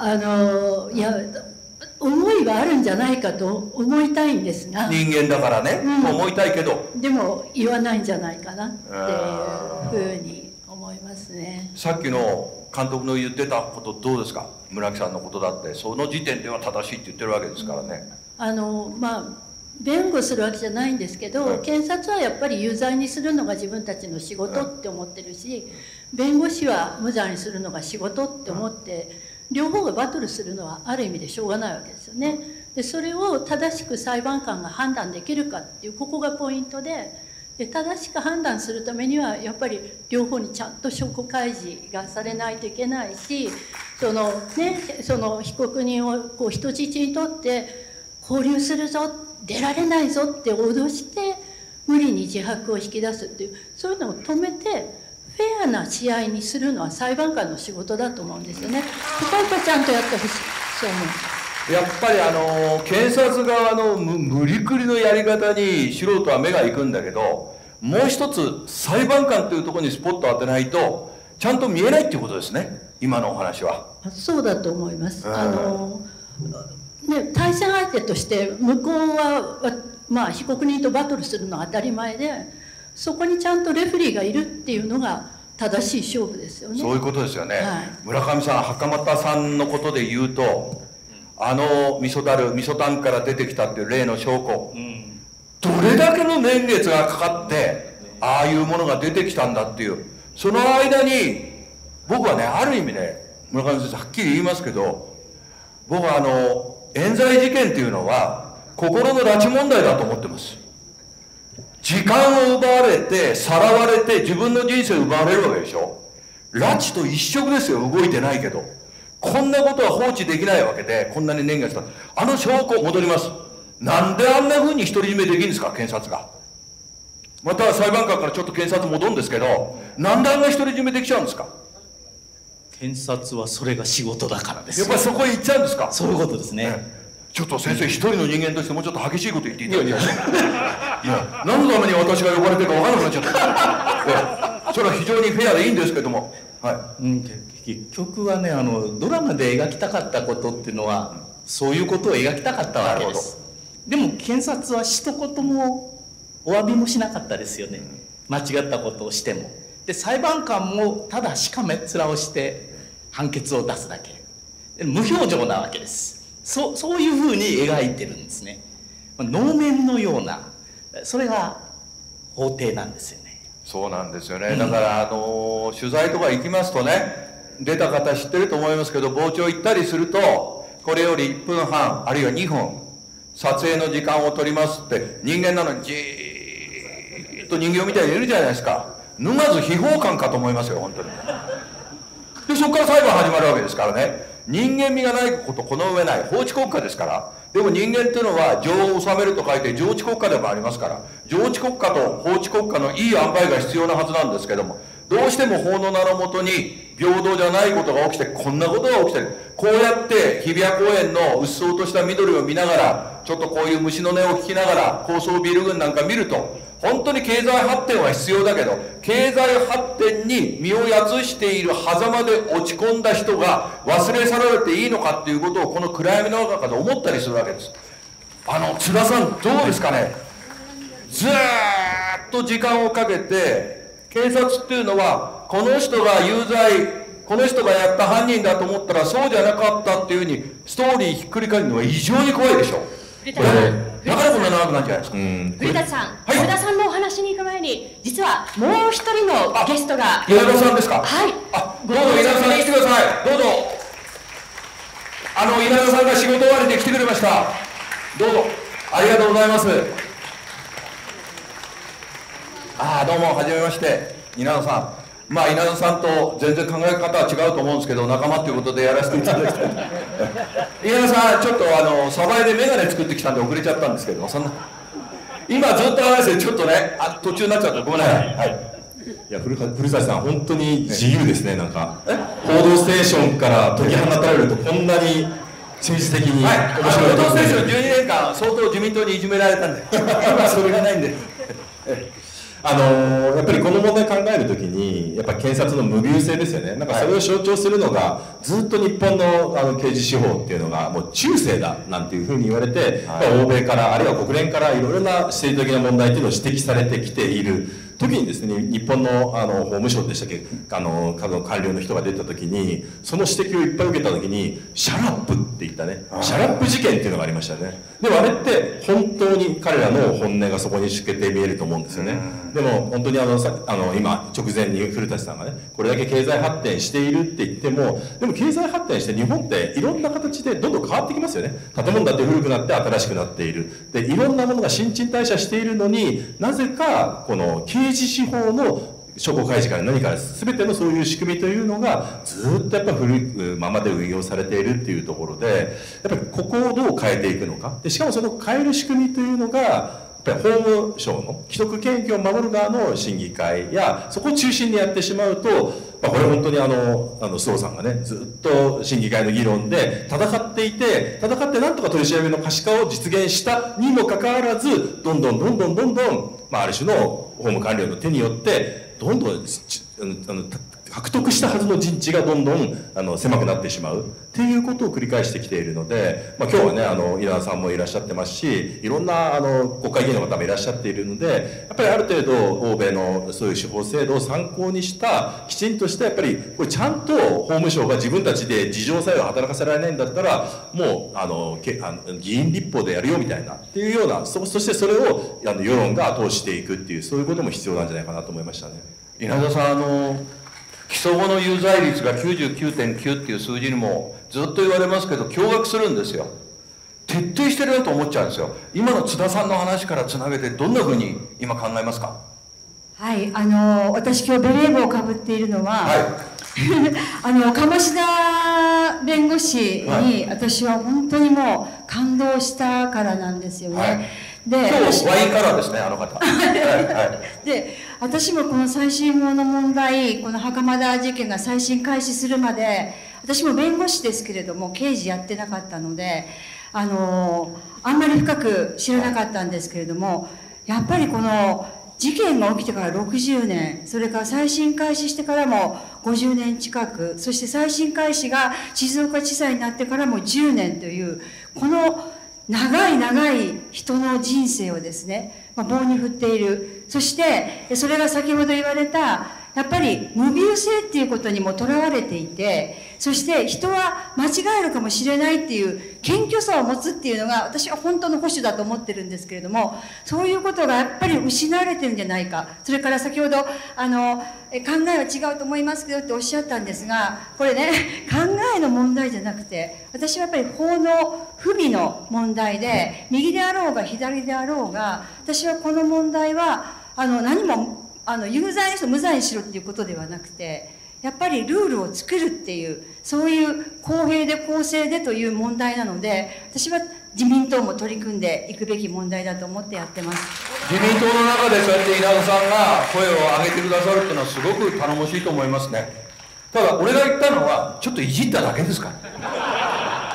S3: 思いはあるんじゃないかと思いたいんですが。
S20: 人間だからね、と思いたいけど。
S3: でも言わないんじゃないかなっていうふうに思いますね。
S20: さっきの監督の言ってたことどうですか。村木さんのことだってその時点では正しいって言ってるわけですからね。
S3: 弁護するわけじゃないんですけど、検察はやっぱり有罪にするのが自分たちの仕事って思ってるし、弁護士は無罪にするのが仕事って思って、両方がバトルするのはある意味でしょうがないわけですよね。でそれを正しく裁判官が判断できるかっていう、ここがポイントで、正しく判断するためにはやっぱり両方にちゃんと証拠開示がされないといけないし、その被告人をこう人質にとって勾留するぞ、出られないぞって脅して無理に自白を引き出すっていう、そういうのを止めてフェアな試合にするのは裁判官の仕事だと思うんですよね。そこはやっぱりちゃんとやってほしい、そう思う。
S20: やっぱり検察側の無理くりのやり方に素人は目が行くんだけど、もう一つ裁判官というところにスポットを当てないとちゃんと見えないっていうことですね、今のお話は。
S3: そうだと思います。対戦相手として向こうはまあ被告人とバトルするのは当たり前で、そこにちゃんとレフェリーがいるっていうのが正しい勝負ですよね。
S20: そういうことですよね、
S3: はい、
S20: 村上さん、袴田さんのことで言うと、味噌タンから出てきたっていう例の証拠、どれだけの年月がかかってああいうものが出てきたんだっていう、その間に僕はね、ある意味ね、村上先生はっきり言いますけど、僕は冤罪事件っていうのは心の拉致問題だと思ってます。時間を奪われて、さらわれて、自分の人生を奪われるわけでしょ。拉致と一緒ですよ、動いてないけど。こんなことは放置できないわけで、こんなに年月経った。証拠、戻ります。なんであんな風に独り占めできるんですか、検察が。また裁判官からちょっと検察戻るんですけど、なんであんな独り占めできちゃうんですか。
S2: 検察はそれが仕事だからです。
S20: やっぱりそこへ行っちゃうんですか。
S2: そういうことですね。
S20: ちょっと先生、一人の人間としてもうちょっと激しいこと言っていただきたい。何のために私が呼ばれてるか分からなくなっちゃった。それは非常にフェアでいいんですけども、
S2: 結局はね、ドラマで描きたかったことっていうのはそういうことを描きたかったわけです。でも検察は一言もお詫びもしなかったですよね、間違ったことをしても。で裁判官もただしかめっ面をして判決を出すだけ、無表情なわけです。そういうふうに描いてるんですね。能面のような、それが法廷なんですよね。
S20: そうなんですよね。だから取材とか行きますとね、出た方知ってると思いますけど、傍聴行ったりすると、これより1分半あるいは2分撮影の時間を取りますって、人間なのにじーっと人形みたいにいるじゃないですか。脱がず秘宝感かと思いますよ、本当に。でそこから裁判始まるわけですからね。人間味がないこと、この上ない、法治国家ですから。でも人間っていうのは情を治めると書いて常治国家でもありますから、常治国家と法治国家のいい塩梅が必要なはずなんですけども、どうしても法の名のもとに平等じゃないことが起きて、こんなことが起きてる。こうやって日比谷公園のうっそうとした緑を見ながら、ちょっとこういう虫の音を聞きながら高層ビル群なんか見ると、本当に経済発展は必要だけど、経済発展に身をやつしている狭間で落ち込んだ人が忘れ去られていいのかっていうことを、この暗闇の中で思ったりするわけです。津田さんどうですかね。ずーっと時間をかけて、警察っていうのはこの人が有罪、この人がやった犯人だと思ったらそうじゃなかったっていうふうにストーリーひっくり返るのは異常に怖いでしょ。これだからこんな長くなるんじゃないですか。
S1: 古舘さん、福田さんのお話に行く前に、実はもう一人のゲストが。
S20: 稲田さんですか。
S1: はい。
S20: どうぞ稲田さん来てください。どうぞ。稲田さんが仕事終わりで来てくれました。どうぞ。ありがとうございます。どうもはじめまして、稲田さん。稲田さんと全然考え方は違うと思うんですけど、仲間ということでやらせていただきたい。稲田さん、ちょっと鯖江で眼鏡作ってきたんで遅れちゃったんですけど、そんな今ずっと話してちょっとね、途中になっちゃった。ごめんなさい。
S22: いや、古舘さん、本当に自由ですね。なんか報道ステーションから解き放たれるとこんなに政治的に面白い。
S20: 報道ステーション12年間相当自民党にいじめられたんで、今それがないんで。
S22: やっぱりこの問題考えるときに、やっぱ検察の無謬性ですよね。なんかそれを象徴するのが、ずっと日本の刑事司法っていうのがもう中世だなんていうふうに言われて、欧米からあるいは国連からいろいろな政治的な問題っていうのを指摘されてきている時にですね、日本の法務省でしたっけ、官僚の人が出た時に、その指摘をいっぱい受けた時に、シャラップって言ったね、シャラップ事件っていうのがありましたね。でもあれって本当に彼らの本音がそこに透けて見えると思うんですよね。でも本当に今直前に古舘さんがね、これだけ経済発展しているって言っても、でも経済発展して日本っていろんな形でどんどん変わってきますよね。建物だって古くなって新しくなっている。で、いろんなものが新陳代謝しているのに、なぜかこの刑事司法の証拠開示から何から全てのそういう仕組みというのがずっとやっぱ古いままで運用されているっていうところで、やっぱりここをどう変えていくのか。で、しかもその変える仕組みというのが、やっぱり法務省の既得権益を守る側の審議会や、そこを中心にやってしまうと、これ本当に須藤さんがね、ずっと審議会の議論で戦ってなんとか取り調べの可視化を実現したにもかかわらず、どんどん、ある種の法務官僚の手によって、どんどん獲得したはずの陣地がどんどん狭くなってしまうっていうことを繰り返してきているので、今日はね稲田さんもいらっしゃってますし、いろんな国会議員の方もいらっしゃっているので、やっぱりある程度欧米のそういう司法制度を参考にしたきちんとしたやっぱりこれちゃんと法務省が自分たちで自浄作用を働かせられないんだったらもう議員立法でやるよみたいなっていうような、そしてそれを世論が後押ししていくっていう、そういうことも必要なんじゃないかなと思いましたね。
S20: 稲田さん、起訴後の有罪率が 99.9 っていう数字にもずっと言われますけど、驚愕するんですよ。徹底してるなと思っちゃうんですよ。今の津田さんの話からつなげてどんなふうに今考えますか？
S4: はい、私今日ベレー帽をかぶっているのは、鴨志田弁護士に私は本当にもう感動したからなんですよね。で、
S20: 今日ワインカラーですね、あの方。
S4: で、私もこの再審法の問題、この袴田事件が再審開始するまで、私も弁護士ですけれども刑事やってなかったので、あんまり深く知らなかったんですけれども、やっぱりこの事件が起きてから60年、それから再審開始してからも50年近く、そして再審開始が静岡地裁になってからも10年という、この長い長い人の人生をですね、棒に振っている。そしてそれが先ほど言われたやっぱり無病性っていうことにもとらわれていて、そして人は間違えるかもしれないっていう謙虚さを持つっていうのが私は本当の保守だと思ってるんですけれども、そういうことがやっぱり失われてるんじゃないか。それから先ほど考えは違うと思いますけどっておっしゃったんですが、これね考えの問題じゃなくて、私はやっぱり法の不備の問題で、右であろうが左であろうが、私はこの問題は何も有罪にしろ無罪にしろっていうことではなくて、やっぱりルールを作るっていう、そういう公平で公正でという問題なので、私は自民党も取り組んでいくべき問題だと思ってやってます。
S20: 自民党の中でそうやって稲田さんが声を上げてくださるっていうのはすごく頼もしいと思いますね。ただ俺が言ったのはちょっといじっただけですから、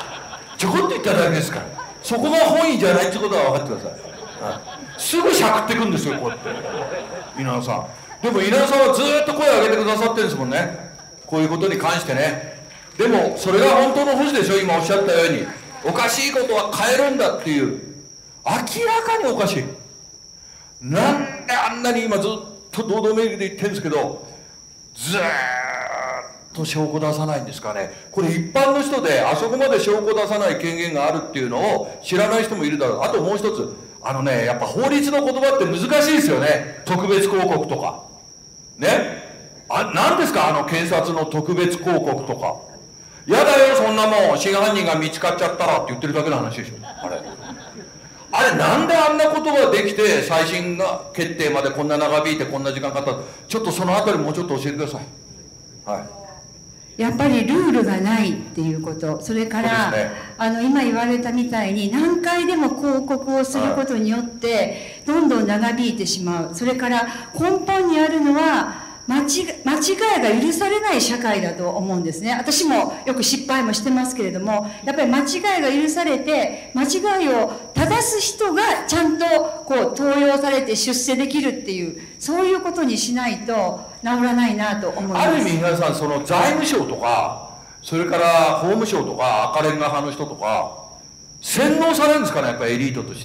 S20: ちょこっと言っただけですから、そこが本意じゃないってことは分かってください。すぐしゃくってくんですよ、こうやって稲田さん。でも稲田さんはずっと声を上げてくださってるんですもんね、こういうことに関してね。でもそれが本当の保守でしょ。今おっしゃったようにおかしいことは変えるんだっていう、明らかにおかしい。なんであんなに今ずっと堂々巡りで言ってるんですけど、ずーっと証拠出さないんですかね。これ一般の人であそこまで証拠出さない権限があるっていうのを知らない人もいるだろう。あともう一つ、やっぱ法律の言葉って難しいですよね。特別抗告とかね。何ですか検察の特別抗告とか。やだよそんなもん、真犯人が見つかっちゃったらって言ってるだけの話でしょ。あれなんであんなことができて再審が決定までこんな長引いてこんな時間かかった。ちょっとそのあたりもうちょっと教えてください。
S4: やっぱりルールがないっていうこと、それから、今言われたみたいに何回でも広告をすることによってどんどん長引いてしまう。それから根本にあるのは間違いが許されない社会だと思うんですね。私もよく失敗もしてますけれども、やっぱり間違いが許されて、間違いを正す人がちゃんと登用されて出世できるっていう、そういうことにしないと治らないなと思います。
S20: ある意味皆さん、その財務省とか、それから法務省とか赤レンガ派の人とか洗脳されるんですかね、やっぱりエリートとして。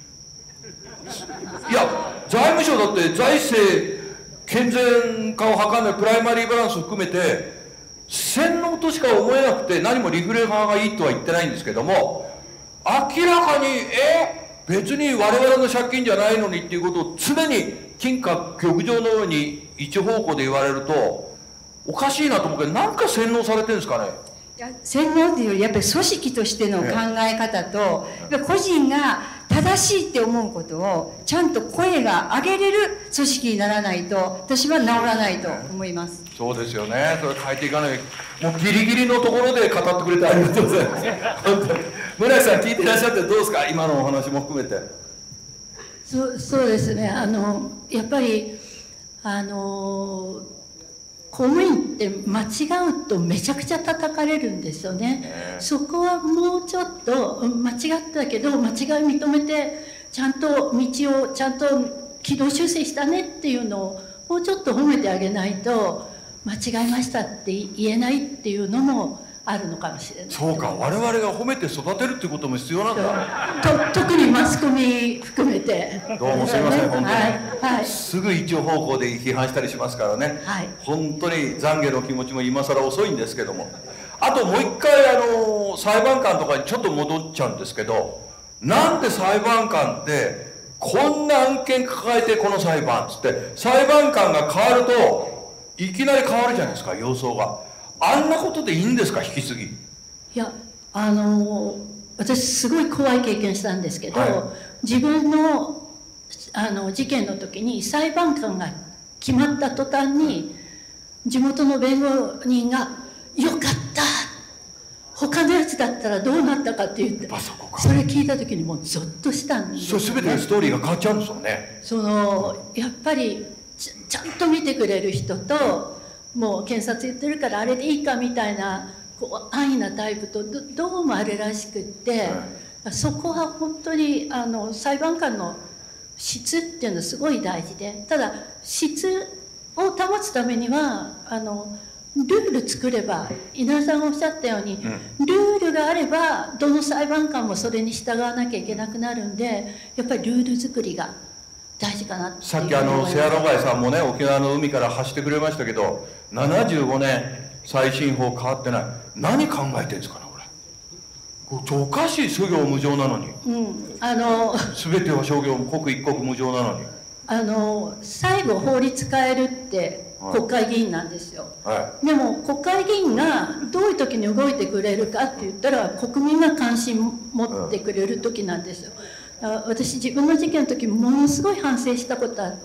S20: いや、財務省だって財政健全化を図るプライマリーバランスを含めて洗脳としか思えなくて、何もリフレ派がいいとは言ってないんですけども、明らかに別に我々の借金じゃないのにっていうことを常に金貨玉状のように一方向で言われるとおかしいなと思うけど、なんか洗脳されてるんですかね。
S4: 洗脳っていうよりやっぱり組織としての考え方と、個人が正しいって思うことをちゃんと声が上げれる組織にならないと、私は治らないと思います。
S20: そうですよね。それ変えていかない。もうギリギリのところで語ってくれてありがとうございます。本当に村井さん聞いていらっしゃってどうですか、今のお話も含めて。
S3: そうですね。やっぱり公務員って間違うとめちゃくちゃ叩かれるんですよね。そこはもうちょっと間違ったけど間違い認めてちゃんと道をちゃんと軌道修正したねっていうのをもうちょっと褒めてあげないと、 間違えましたって言えないっていうのもあるのかもしれない。
S20: そうか、我々が褒めて育てるっていうことも必要なんだ。
S3: 特にマスコミ含めて。
S20: どうもすみません、本当に、
S3: はい、
S20: すぐ一方向で批判したりしますからね、はい、本当に懺悔の気持ちも今更遅いんですけども、あともう一回裁判官とかにちょっと戻っちゃうんですけど、なんで裁判官ってこんな案件抱えてこの裁判っつって裁判官が変わるといきなり変わるじゃないですか、様相が。あんなことでいいんですか、引き継ぎ。
S3: いや、私すごい怖い経験したんですけど、はい、自分の事件の時に裁判官が決まった途端に地元の弁護人が「よかった、他のやつだったらどうなったか」って言って、それ聞いた時にもうゾッとしたんですよね。
S20: 全てのストーリーが変わっちゃうんですよね。
S3: やっぱりちゃんと見てくれる人と、もう検察言ってるからあれでいいかみたいな安易なタイプとどうもあれらしくって、そこは本当に裁判官の質っていうのはすごい大事で、ただ質を保つためにはルール作れば、稲田さんがおっしゃったように、ルールがあればどの裁判官もそれに従わなきゃいけなくなるんで、やっぱりルール作りが大事かなって。
S20: さっき瀬原貝さんもね、沖縄の海から走ってくれましたけど、75年再審法変わってない。何考えてるんですかね、これ。おかしい、諸行無常なのに。全ては諸行、刻一刻無常なのに。
S3: 最後法律変えるって国会議員なんですよ、はい、でも国会議員がどういう時に動いてくれるかって言ったら、国民が関心持ってくれる時なんですよ。私自分の事件の時ものすごい反省したことあって、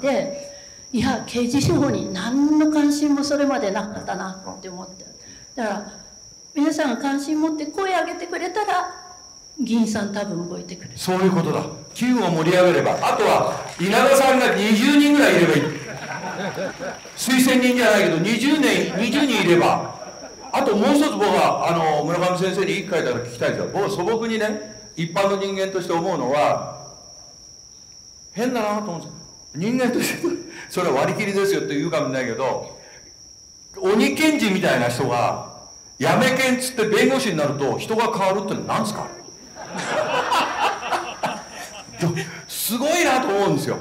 S3: いや刑事司法に何の関心もそれまでなかったなって思って、だから皆さんが関心持って声上げてくれたら議員さん多分動いてくれる。
S20: そういうことだ。機運を盛り上げれば、あとは稲田さんが20人ぐらいいればいい。推薦人じゃないけど20人いれば。あともう一つ、僕は村上先生に一回だから聞きたいですよ。僕は素朴にね、一般の人間として思うのは変だなと思うんですよ。人間としてそれは割り切りですよって言うかもしれないけど、鬼検事みたいな人がやめけんつって弁護士になると人が変わるって何ですか。すごいなと思うんですよ。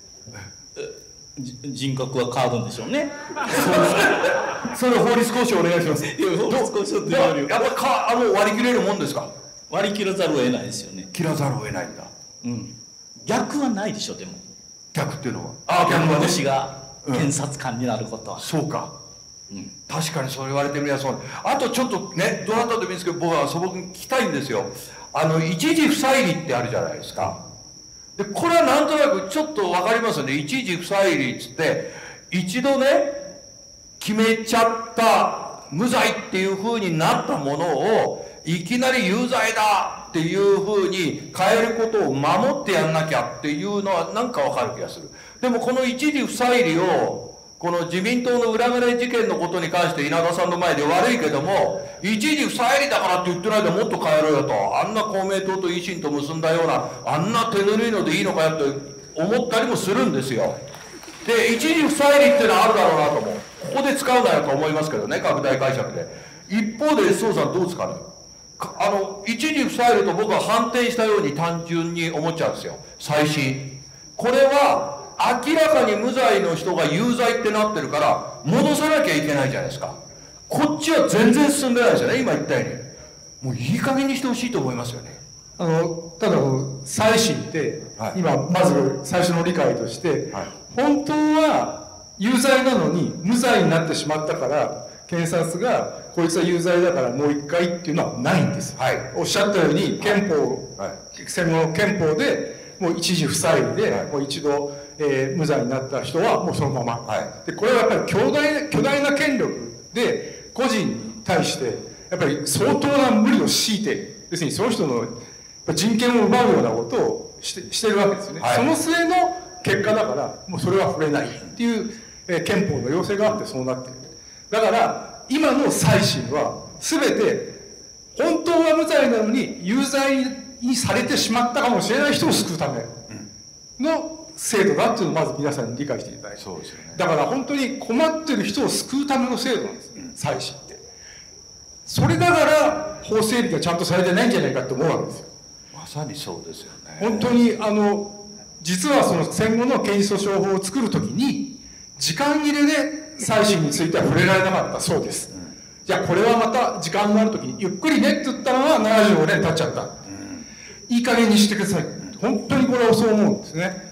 S2: 人格は変わるんでしょうね。
S20: それ法律交渉お願いします。
S2: 法律交渉っていうより
S20: やっぱ割り切れるもんですか。
S2: 割り切らざるを得ないですよね。
S20: 切らざるを得ないんだ。
S2: 逆はないでしょ。でも
S20: 逆っていうの
S2: は弁護士が検察官になることは、
S20: そうか、確かにそう言われてみればそう。あとちょっとね、どなたでもいいんですけど、僕は素朴に聞きたいんですよ。一時不再理ってあるじゃないですか。でこれはなんとなくちょっと分かりますよね。一時不再理っつって一度ね決めちゃった無罪っていうふうになったものをいきなり有罪だっていうふうに変えることを守ってやんなきゃっていうのはなんか分かる気がする。でもこの一時不再理をこの自民党の裏金事件のことに関して稲田さんの前で悪いけども、一時不再理だからって言ってないでもっと変えろよと、あんな公明党と維新と結んだようなあんな手ぬるいのでいいのかよって思ったりもするんですよ。で一時不再理っていうのはあるだろうなと思う。ここで使うなよと思いますけどね、拡大解釈で。一方で宋さんどうですかね。一時不再理と僕は反転したように単純に思っちゃうんですよ。再審、これは明らかに無罪の人が有罪ってなってるから戻さなきゃいけないじゃないですか。こっちは全然進んでないですよね。今言ったようにもういい加減にしてほしいと思いますよね。
S10: ただ再審って、今まず最初の理解として、本当は有罪なのに無罪になってしまったから検察がこいつは有罪だからもう一回っていうのはないんです、おっしゃったように憲法、戦後の憲法でもう一時不再理で、もう一度無罪になった人はもうそのまま、でこれはやっぱり巨大な権力で個人に対してやっぱり相当な無理を強いて、要するにその人の人権を奪うようなことをしてるわけですよね、その末の結果だからもうそれは触れないっていう憲法の要請があってそうなっている。だから今の再審は全て本当は無罪なのに有罪にされてしまったかもしれない人を救うための制度だっていうのをまず皆さんに理解していただいて、そうですよね、だから本当に困ってる人を救うための制度なんです、再審って。それだから法整備がちゃんとされてないんじゃないかって思うわけですよ。
S20: まさにそうですよね。
S10: 本当に実はその戦後の刑事訴訟法を作るときに時間切れで再審については触れられなかったそうです。じゃあこれはまた時間があるときにゆっくりねって言ったのが75年経っちゃった。いい加減にしてください。本当にこれはそう思うんですね。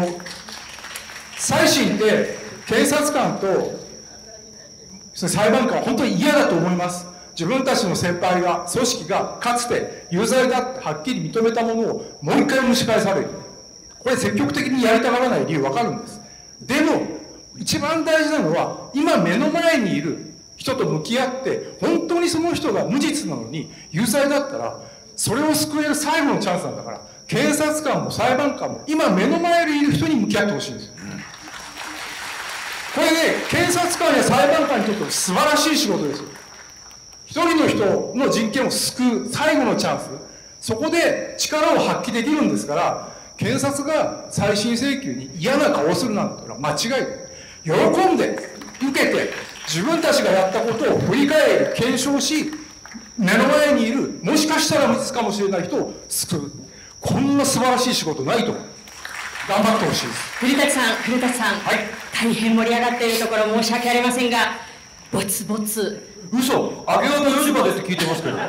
S10: 再審って検察官と裁判官は本当に嫌だと思います。自分たちの先輩が、組織がかつて有罪だってはっきり認めたものをもう一回蒸し返される。これ積極的にやりたがらない理由わかるんです。でも、一番大事なのは、今目の前にいる人と向き合って、本当にその人が無実なのに有罪だったら、それを救える最後のチャンスなんだから、検察官も裁判官も今目の前にいる人に向き合ってほしいんですよ。これね、検察官や裁判官にとっても素晴らしい仕事ですよ。一人の人の人権を救う最後のチャンス、そこで力を発揮できるんですから、検察が再審請求に嫌な顔をするなんていうのは間違いで、喜んで受けて自分たちがやったことを振り返り検証し、目の前にいるもしかしたら無実かもしれない人を救う、こんな素晴らしい仕事ないと思う。頑張ってほしいです。
S1: 古舘さん、はい、大変盛り上がっているところ申し訳ありませんが、ぼつぼつ。
S20: 嘘、明け方4時までって聞いてますけど。はい、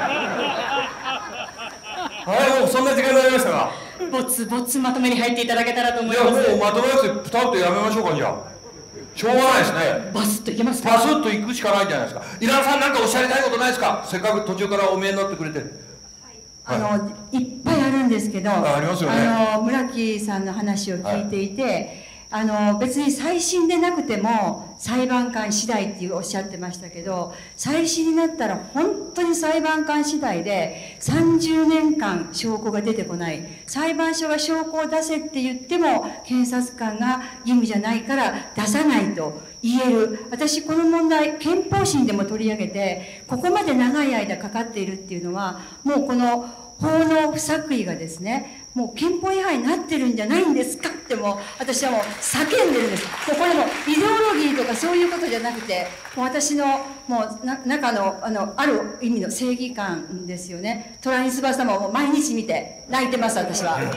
S20: もうそんな時間になりましたが。
S1: ぼつぼつまとめに入っていただけたらと思います。
S20: いや、もうまとめなくて、ピタッとやめましょうか、じゃあ。しょうがないですね。
S1: バスッといけますか。
S20: バスッと行くしかないんじゃないですか。稲田さん、なんかおっしゃりたいことないですか。せっかく途中からお見えになってくれて。
S4: いっぱいあるんですけど、
S20: ありますよね。
S4: 村木さんの話を聞いていて、別に再審でなくても裁判官次第っておっしゃってましたけど、再審になったら本当に裁判官次第で30年間証拠が出てこない、裁判所が証拠を出せって言っても検察官が義務じゃないから出さないと言える。私この問題憲法審でも取り上げて、ここまで長い間かかっているっていうのは、もうこの法の不作為がですね、もう憲法違反になってるんじゃないんですかってもう私はもう叫んでるんです。これもイデオロギーとかそういうことじゃなくて、もう私のもう中のある意味の正義感ですよね。虎に翼ももう毎日見て泣いてます私は。はい、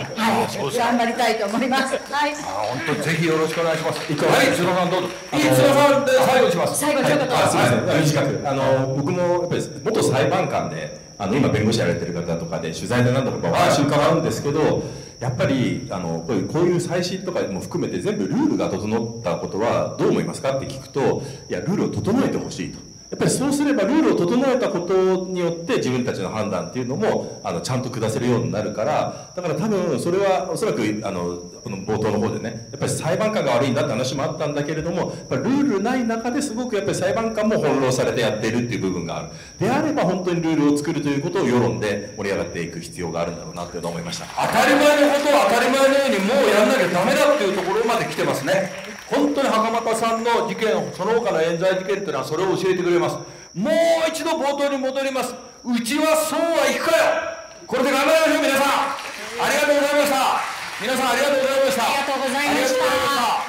S4: 頑張りたいと思います。はい。
S20: 本当にぜひよろしくお願いします。はい、津野さんどうぞ。津野さんで最後にします。
S1: 最後に一言。
S22: すみません、短く僕もやっぱり元裁判官で。今弁護士やられてる方とかで取材で何度かお話伺うんですけど、やっぱりこういう再審とかも含めて全部ルールが整ったことはどう思いますかって聞くと、いやルールを整えてほしいと。やっぱりそうすればルールを整えたことによって自分たちの判断っていうのもちゃんと下せるようになるから、だから多分それはおそらくこの冒頭の方でね、やっぱり裁判官が悪いんだって話もあったんだけれども、やっぱりルールない中ですごくやっぱり裁判官も翻弄されてやっているっていう部分がある。であれば本当にルールを作るということを世論で盛り上がっていく必要があるんだろうなというのを思いました。
S20: 当たり前のことを当たり前のようにもうやんなきゃダメだっていうところまで来てますね。本当に袴田さんの事件、その他の冤罪事件っていうのはそれを教えてくれます。もう一度冒頭に戻ります。うちはそうはいくかよ。これで頑張りましょう。皆さんありがとうございました。皆さんありがとうございました。
S1: ありがとうございました。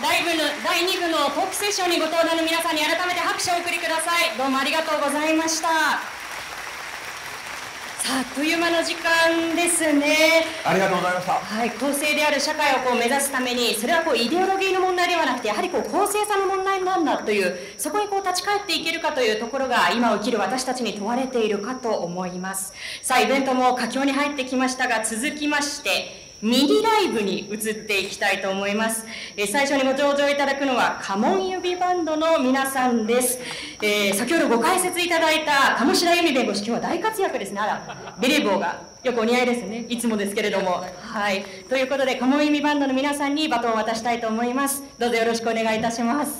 S1: 第2部のトークセッションにご登壇の皆さんに改めて拍手をお送りください。どうもありがとうございました。さあ、あっという間の時間ですね。
S20: ありがとうございました。
S1: はい、公正である社会を目指すために、それはイデオロギーの問題ではなくて、やはり公正さの問題なんだという、そこに立ち返っていけるかというところが、今を生きる私たちに問われているかと思います。さあ、イベントも佳境に入ってきましたが、続きまして、ミニライブに移っていきたいと思います。最初にご登場いただくのは家紋指バンドの皆さんです。先ほどご解説いただいた鴨志田由美弁護士、今日は大活躍ですね。あら、ベレー帽がよくお似合いですね。いつもですけれども。はい。ということで、家紋指バンドの皆さんにバトンを渡したいと思います。どうぞよろしくお願いいたします。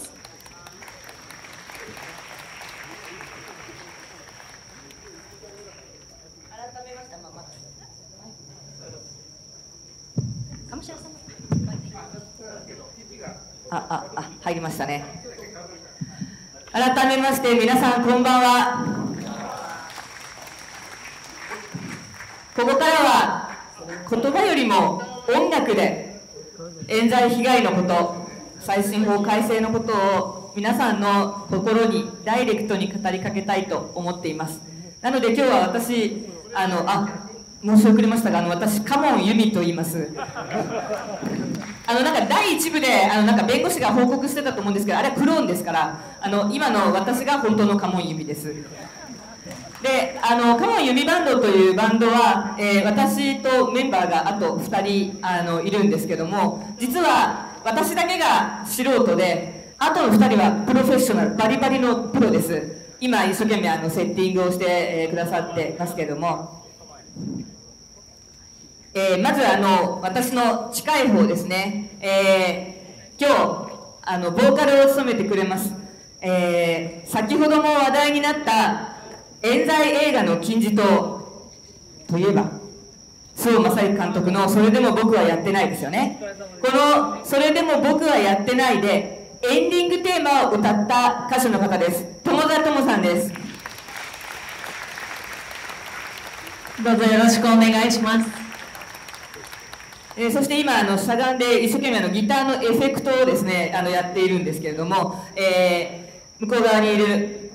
S11: 入りましたね。改めまして皆さんこんばんは。ここからは言葉よりも音楽で冤罪被害のこと、再審法改正のことを皆さんの心にダイレクトに語りかけたいと思っています。なので今日は私、申し遅れましたが、私、カモンユミと言います。なんか第1部でなんか弁護士が報告してたと思うんですけど、あれはクローンですから、今の私が本当のカモンユミです。で、カモンユミバンドというバンドは、私とメンバーがあと2人いるんですけども、実は私だけが素人で、あとの2人はプロフェッショナル、バリバリのプロです。今一生懸命セッティングをして、くださってますけども、まず私の近い方ですね、今日ボーカルを務めてくれます、先ほども話題になった冤罪映画の金字塔といえば周防正行監督の「それでも僕はやってない」ですよね。この「それでも僕はやってない」でエンディングテーマを歌った歌手の方です。友田智さんです。
S6: どうぞよろしくお願いします。
S11: そして今しゃがんで一生懸命ギターのエフェクトをですねやっているんですけれども、向こう側にいる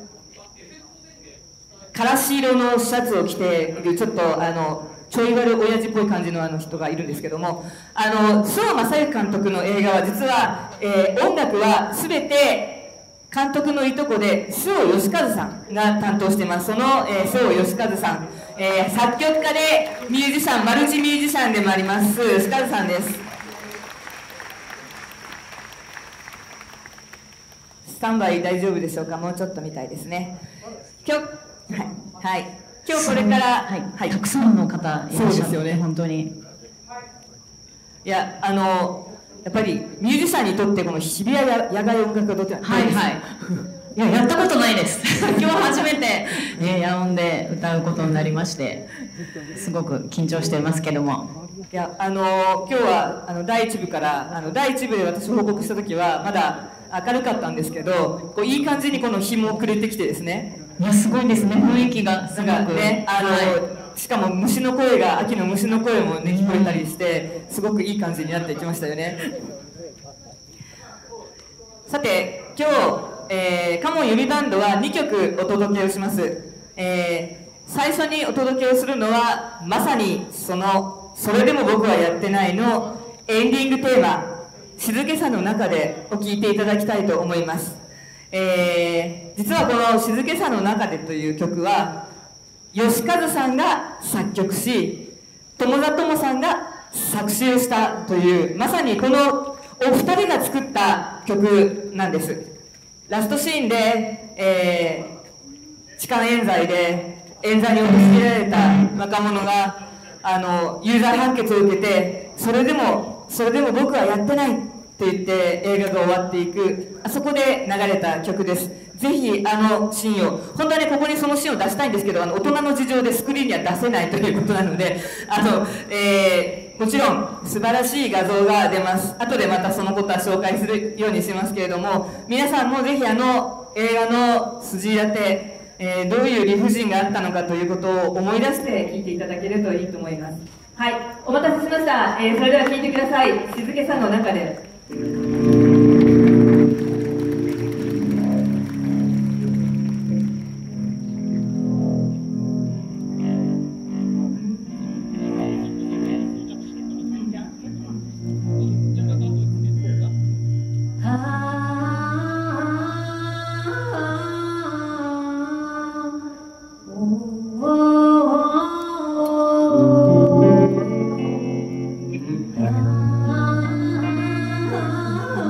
S11: からし色のシャツを着ているちょっとちょい悪親父っぽい感じの人がいるんですけども、周防正行監督の映画は実は、音楽は全て監督のいとこで周防義和さんが担当しています。その、周防義和さん、作曲家でミュージシャン、マルチミュージシャンでもあります義和さんです。スタンバイ大丈夫でしょうか。もうちょっとみたいですね。今日これから、
S6: たくさんの方いらっしゃるよね、本当に。
S11: いややっぱりミュージシャンにとってこの日比谷野外音楽がどうですか。
S6: いや、やったことないです。今日初めて、野音で歌うことになりまして、すごく緊張していますけども。
S11: いや今日は第1部から第1部で私報告した時はまだ明るかったんですけど、いい感じにこの日も暮れてきてですね。
S6: いや、すごいですね、雰囲気がすごく
S11: ね、しかも虫の声が、秋の虫の声もね聞こえたりして、すごくいい感じになってきましたよね。さて今日、カモンユミバンドは2曲お届けをします。最初にお届けをするのはまさにそれでも僕はやってないのエンディングテーマ「静けさの中で」を聴いていただきたいと思います。実はこの「静けさの中で」という曲は義和さんが作曲し友田智さんが作詞をしたというまさにこのお二人が作った曲なんです。ラストシーンで、痴漢冤罪で冤罪に陥れられた若者が有罪判決を受けてそれでも僕はやってないって言って映画が終わっていく、あそこで流れた曲です。ぜひシーンを、本当はねここにそのシーンを出したいんですけど大人の事情でスクリーンには出せないということなのでもちろん素晴らしい画像が出ます。後でまたそのことは紹介するようにしますけれども、皆さんもぜひ映画の筋立て、どういう理不尽があったのかということを思い出して聴いていただけるといいと思います。はい、お待たせしました。それでは聴いてください。静けさの中で。
S6: あ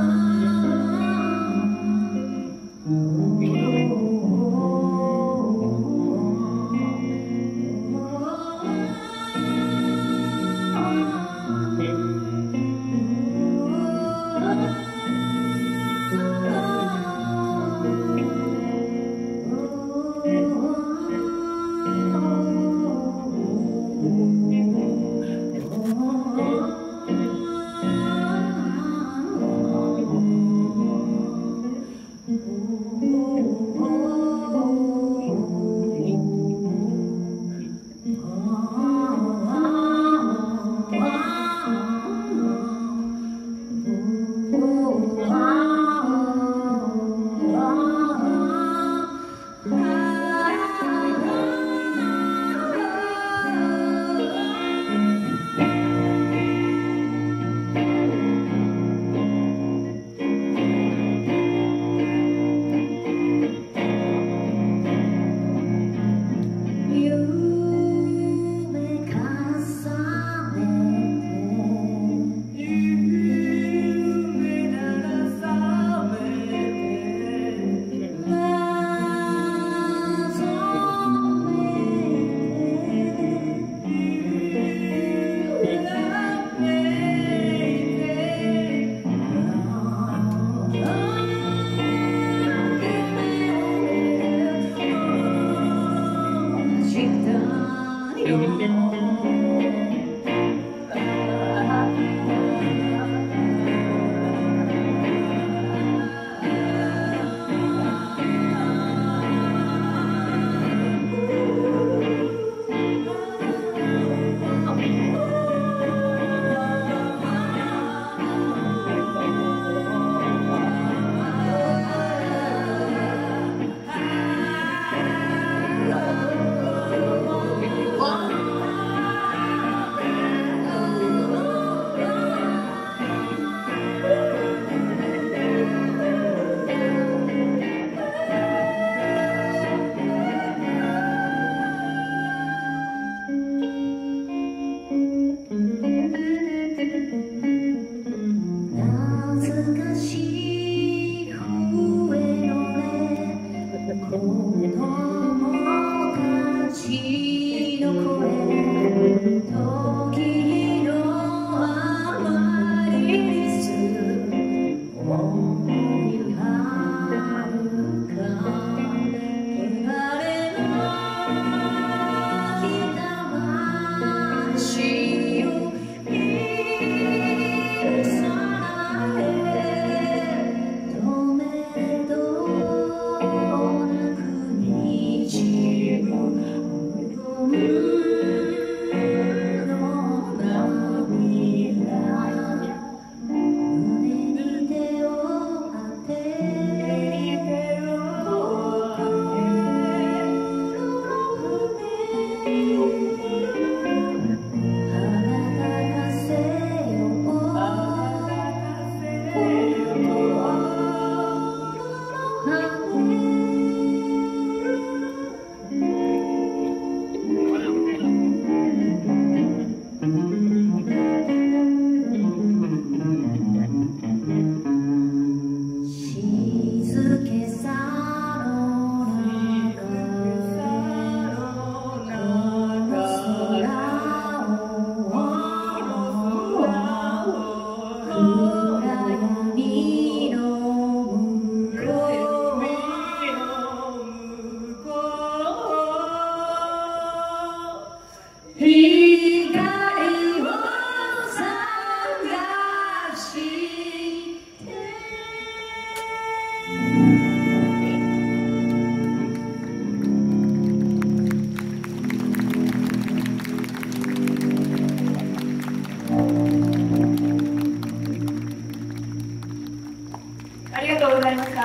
S7: ありがとうございました。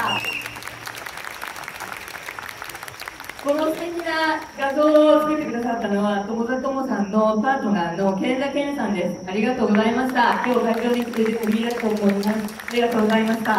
S7: この素敵な画像を作ってくださったのは、友田友さんのパートナーの健田健さんです。ありがとうございました。今日会場に来ていただきありがとうございます。ありがとうございました。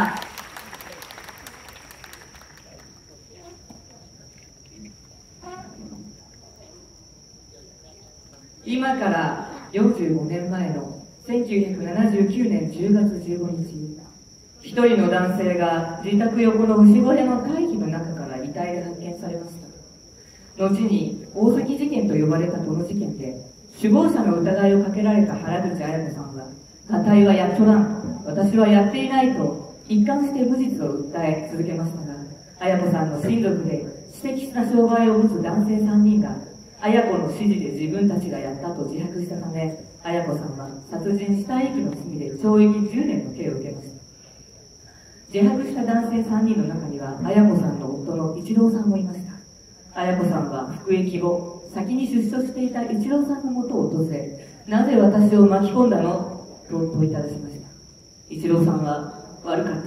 S7: 今から45年前の1979年10月15日、一人の男性が自宅横の牛小屋の堆肥の中から遺体で発見されました。後に大崎事件と呼ばれたこの事件で、首謀者の疑いをかけられた原口彩子さんは、家体はやっとらん、私はやっていないと一貫して無実を訴え続けましたが、彩子さんの親族で私的な障害を持つ男性3人が、彩子の指示で自分たちがやったと自白したため、彩子さんは殺人死体遺棄の罪で懲役10年の刑を受けました。自白した男性3人の中には、彩子さんの夫の一郎さんもいました。彩子さんは服役後、先に出所していた一郎さんのもとを訪れ、なぜ私を巻き込んだのと問いただしました。一郎さんは、悪かった。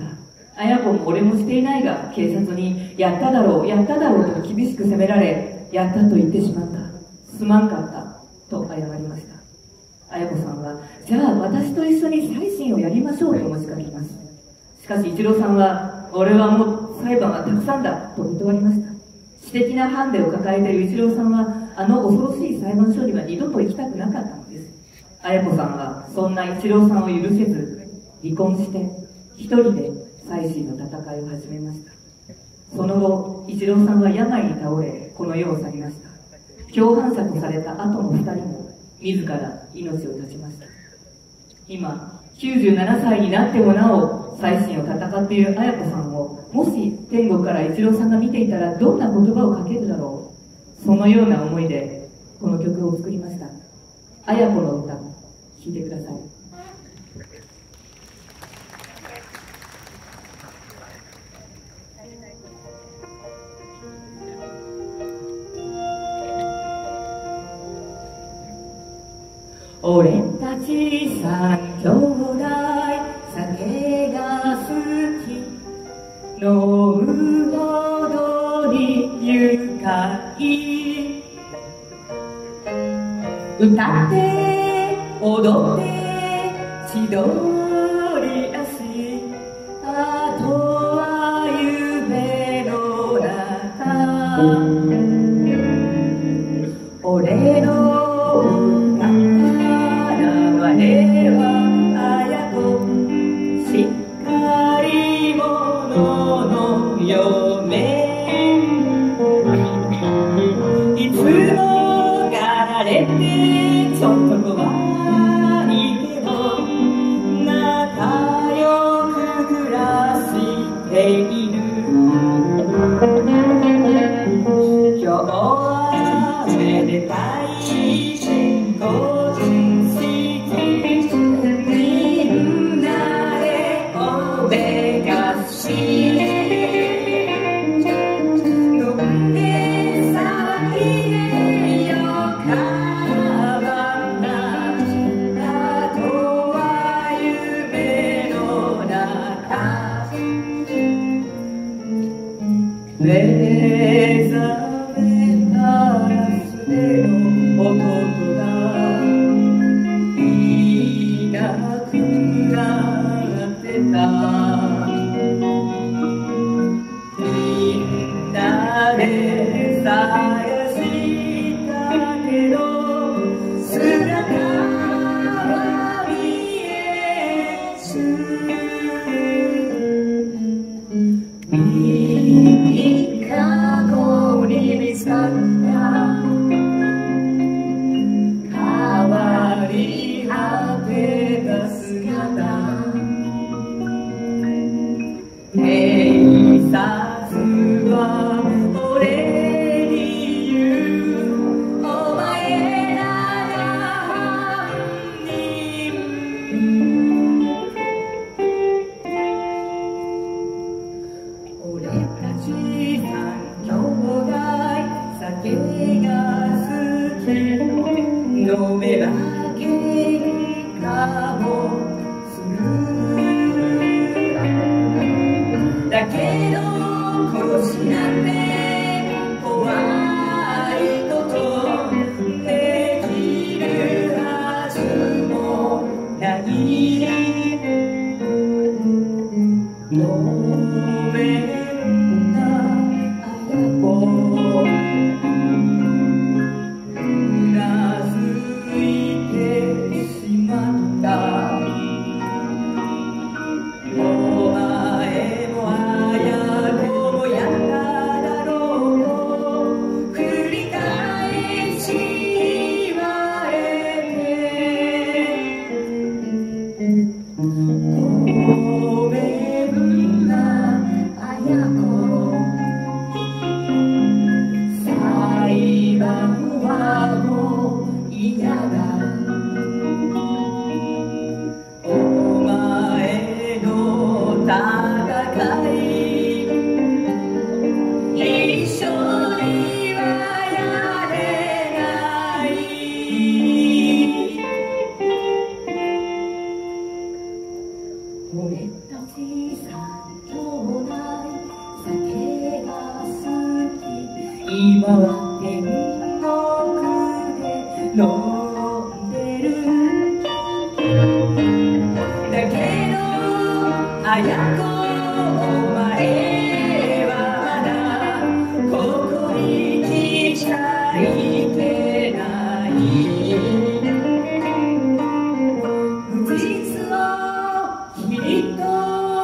S7: 彩子も俺もしていないが、警察に、やっただろう、やっただろうと厳しく責められ、やったと言ってしまった。すまんかった。と謝りました。彩子さんは、じゃあ私と一緒に再審をやりましょうと持ちかけます。しかし一郎さんは、俺はもう裁判はたくさんだと断りました。私的なハンデを抱えている一郎さんは、あの恐ろしい裁判所には二度と行きたくなかったのです。彩子さんはそんな一郎さんを許せず、離婚して一人で再審の戦いを始めました。その後、一郎さんは病に倒れ、この世を去りました。共犯者とされた後の二人も自ら命を絶ちました。今、97歳になってもなお再審を戦っている彩子さんを、もし天国から一郎さんが見ていたらどんな言葉をかけるだろう。そのような思いでこの曲を作りました。彩子の歌、聴いてください。俺たち三兄弟、酒が好き、飲むほどに愉快、歌って踊って千鳥足、あとは夢の中、俺の歌我は綾子、しっかり者の嫁、いつもがられてちょっと怖いけど仲良く暮らしている。今日はめでたい結婚式、みんなでお出かし、飲んで騒いでよかばんな、あとは夢の中、目覚めたらすでの男がいなくなってた。みんなで探したけど姿は見えず、3日後に見つかった変わり果てた姿、警察は俺に言う、お前らが犯人。俺たち三兄弟、酒が好き、飲めば喧嘩もする。 だけど殺しなんて怖いことできるはずもないごめんな綾子うなずいてしまったお前も綾子もやっただろうと繰り返し言われてごめんな綾子裁判はもう嫌だお前の戦い一緒にはやれない俺たち三兄弟酒が好き今は天国で飲んでるだけど綾子お前はまだここに来ちゃいけない無実をきっと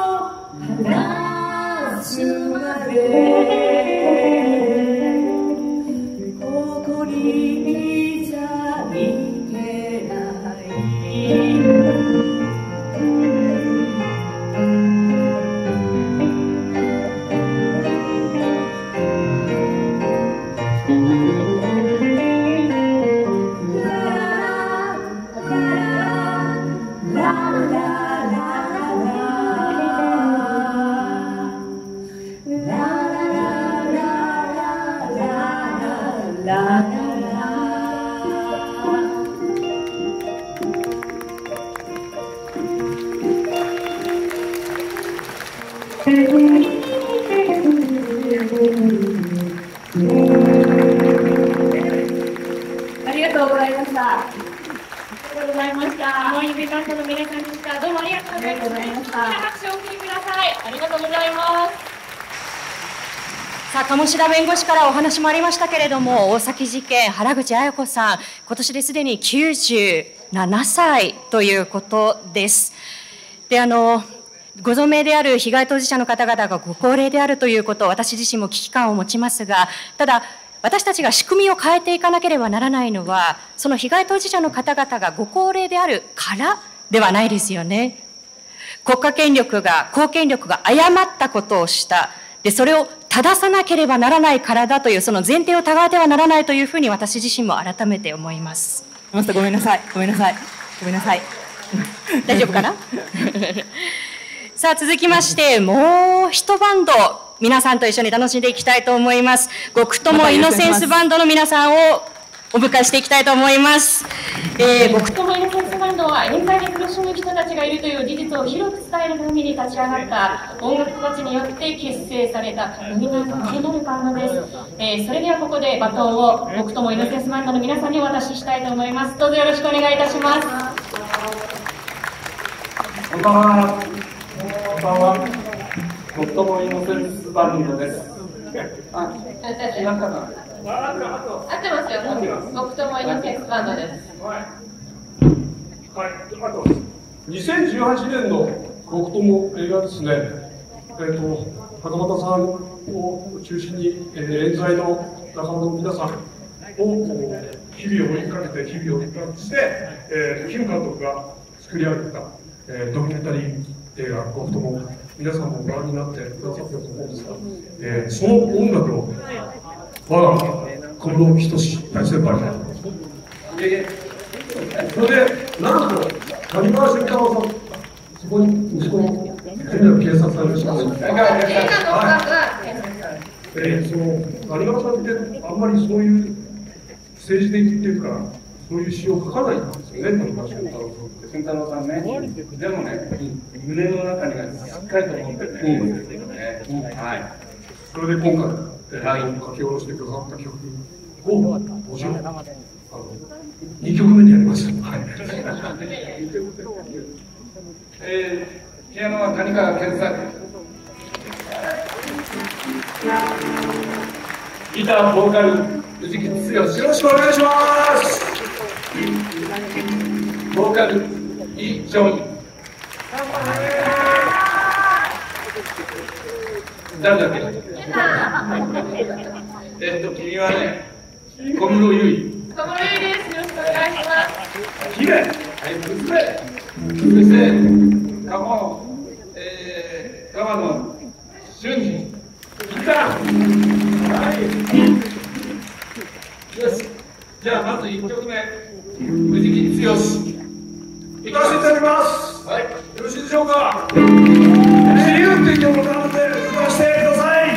S7: 話すまでここにいちゃいけないありがとうございました。
S19: ありがとうございました。モーニングバンドの皆さんでした。どうもありがとうございました。みんな拍手をお送りください。ありがとうございます。
S1: さあ、鴨志田弁護士からお話もありましたけれども、大崎事件、原口アヤ子さん、今年ですでに97歳ということです。で、ご存命である被害当事者の方々がご高齢であるということ、私自身も危機感を持ちますが、ただ、私たちが仕組みを変えていかなければならないのは、その被害当事者の方々がご高齢であるからではないですよね。国家権力が、公権力が誤ったことをした。で、それを正さなければならないからだという、その前提を違えてはならないというふうに私自身も改めて思います。
S11: ごめんなさい。ごめんなさい。ごめんなさい。
S1: 大丈夫かなさあ、続きまして、もう一バンド、皆さんと一緒に楽しんでいきたいと思います。極友イノセンスバンドの皆さんをお迎えしていきたいと思います。
S19: 極友イノセンスバンドは冤罪で苦しむ人たちがいるという事実を広く伝えるために立ち上がった音楽家たちによって結成された無理なバンドです。それではここでバトンを極友イノセンスバンドの皆さんにお渡ししたいと思います。どうぞよろしくお願いいたします。
S10: こんばんは。こんばんは。極友イノセンスバンドです。
S19: 合ってますよ。極友イノセンスバンドです。
S10: はい。あと2018年の極友映画ですね。袴田さんを中心に冤罪の仲間の皆さんを日々を追いかけてキム監督が作り上げたドキュメンタリー映画極友、皆さんもご覧になってくださったと思うんですが、その音楽を我が小室仁大先輩がそれでなんと谷川俊太郎さん、そこに息子の警察さんでした。その谷川さんってあんまりそういう政治的っていうかそういう詩を書かないんですよね、谷川俊太郎さん。
S8: 俊太郎さんね、でもね、胸の中にはしっかりと持ってるね、
S10: はい。それで今回、LINE を書き下ろしてくださった曲を、もちろん、2曲目にやります。はい。ピアノは谷川健作。ギター、ボーカル、藤木剛。よろしくお願いします。ボーカル、イ・ジョン。誰だっけ？君はね、小室優衣。
S19: 小室優衣です。よろしくお願いします。
S10: 姫、はい、娘。そして、川野俊二。ギター。はい。よし。じゃあ、まず1曲目。藤木剛。歌わせていただきます。はい。よろしいでしょうか。自由っていう曲なので、歌わせてください。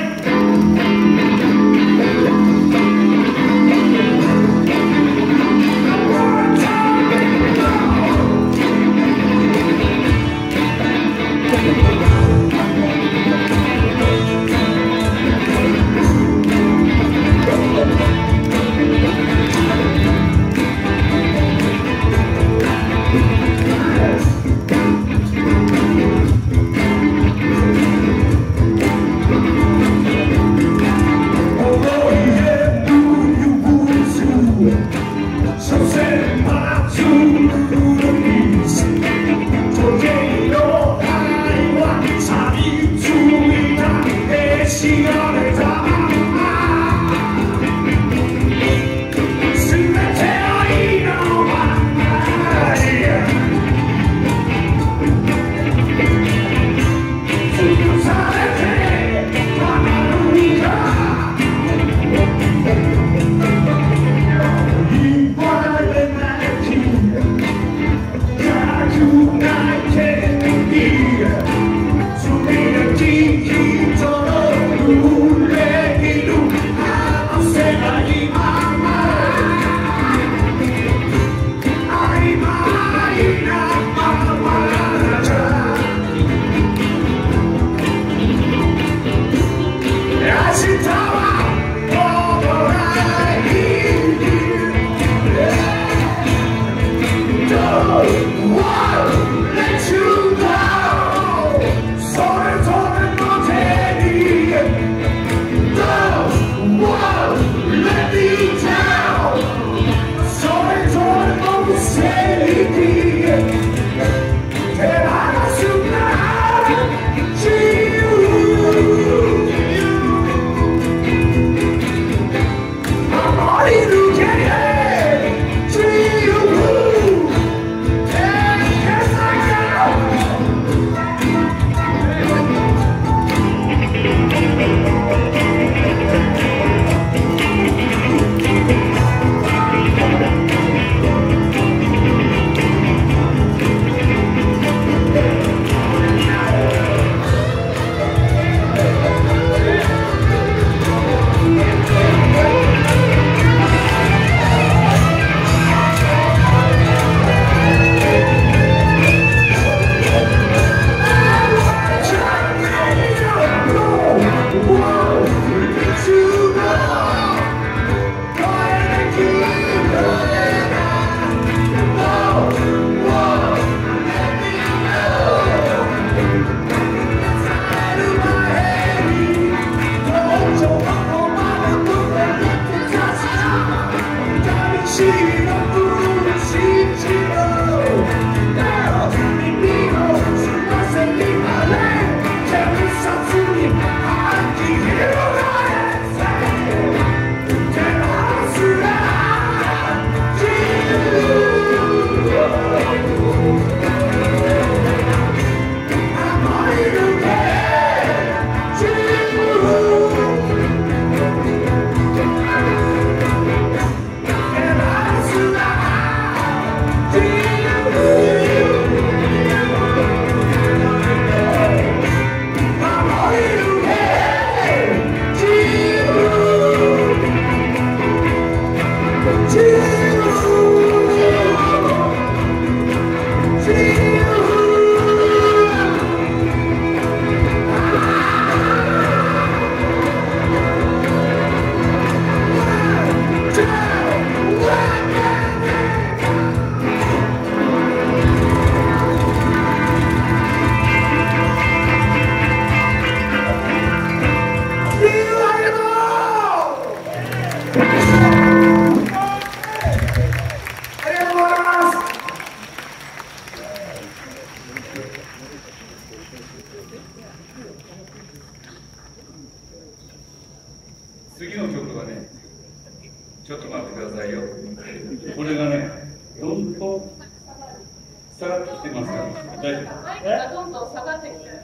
S8: 次の曲がね、ちょっと待ってくださいよ。これがね、どんどん下がってきてますから、大丈夫。マイクがどんどん下がってきて。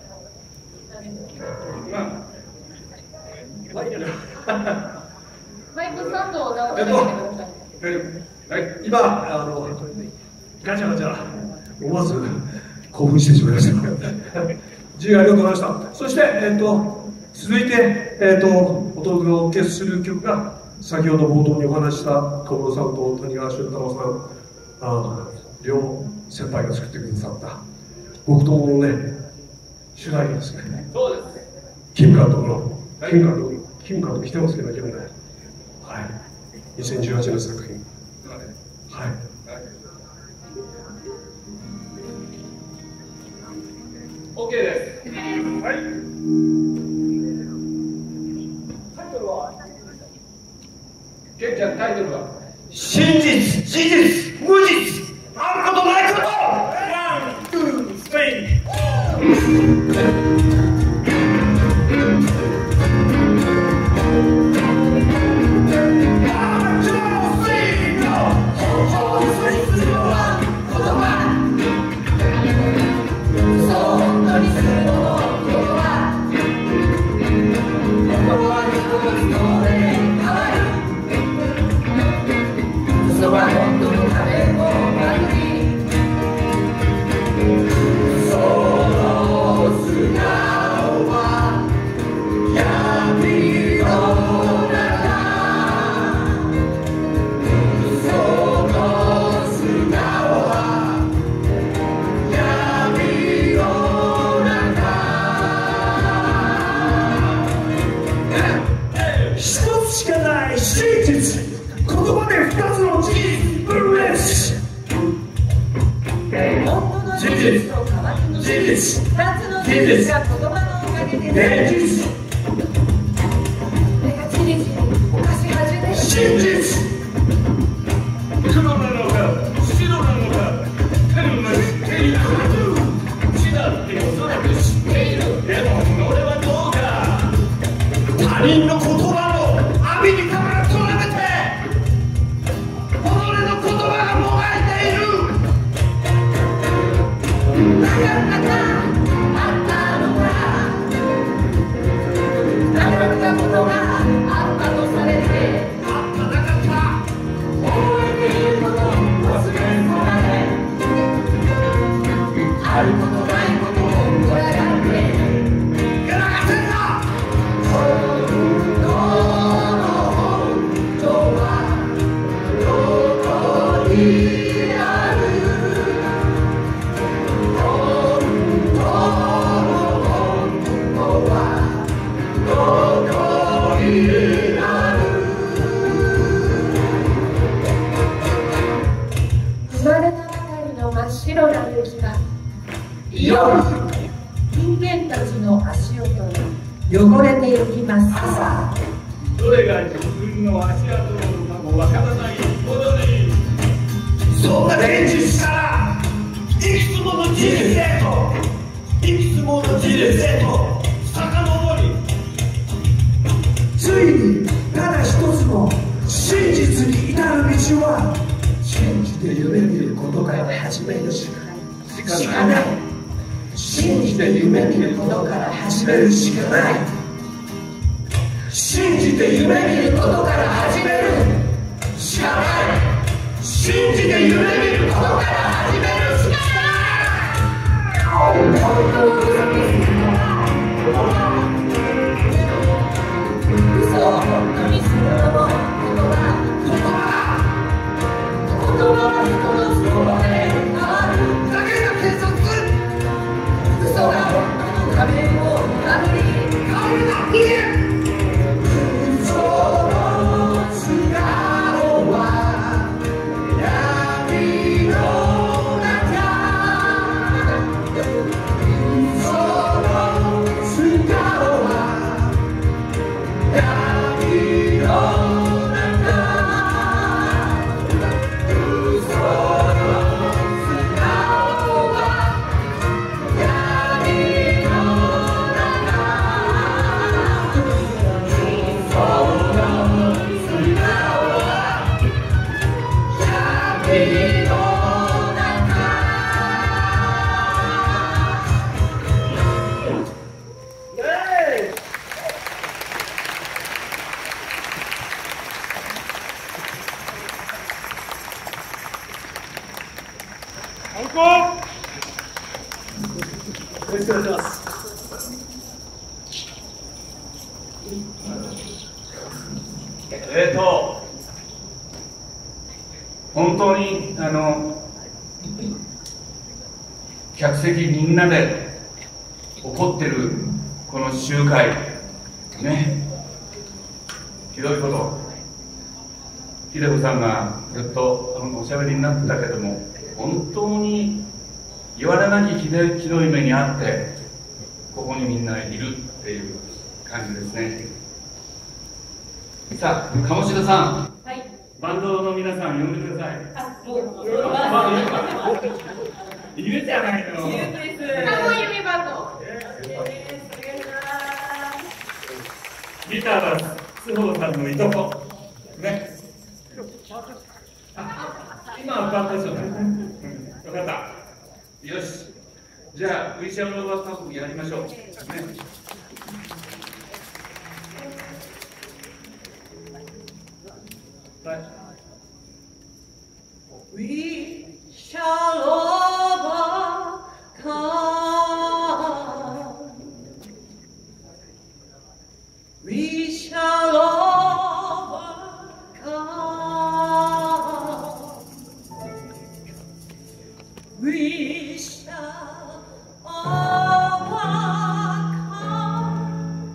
S8: まあ、マイクスタンドを直してください。
S9: 今、ガチャガチャ、思わず興奮してしまいました。G ありがとうございました。そして、続いて、お届けする曲が、先ほど冒頭にお話した小室さんと谷川俊太郎さん、両先輩が作ってくださった、僕ともね、主題ですね。
S8: そうです。
S9: キム監督の、キム監督来てますけど、現在。はい。2018年作品。はい。
S8: OK です。はい。タイトルはケンちゃん、タイトルは
S9: 真実、事実、無実、あることないこと。ワン、ツー、スリー。
S5: 汚れていきます。
S8: どれが自分の足跡なのかもわからないほどに、
S9: そんな現実からいくつもの人生といくつもの人生と遡り、ついにただ一つの真実に至る道は、信じて夢見ることから始めるしかない。信じて夢見ることから始めるしかない。信じて夢見ることから始めるしかない。信じて夢見ることから始めるしかない。嘘を本当にするのも言葉は人の都合で変わるだけが結束。嘘が本当の仮面を破り変わるな言え。嘘の素顔は闇の中。嘘の素顔は闇の中。嘘の素顔は闇の中。
S8: 本当に客席みんなで起こってるこの集会ね、ひどいこと、秀子さんがずっとおしゃべりになってたけども、本当に言われなきひどい目にあってここにみんないるっていう感じですね。さあ、鴨志田さん、はい、バンドの皆さん呼んでください。いるじゃないの。いるんです。鴨由美バンド。ギターは須保さんのいとこ。ね。今バンドでしょうね。よかった。よし。じゃあ、ウィシャムローバースタッフやりましょう。ね。はい。We shall overcome. We shall overcome. We shall overcome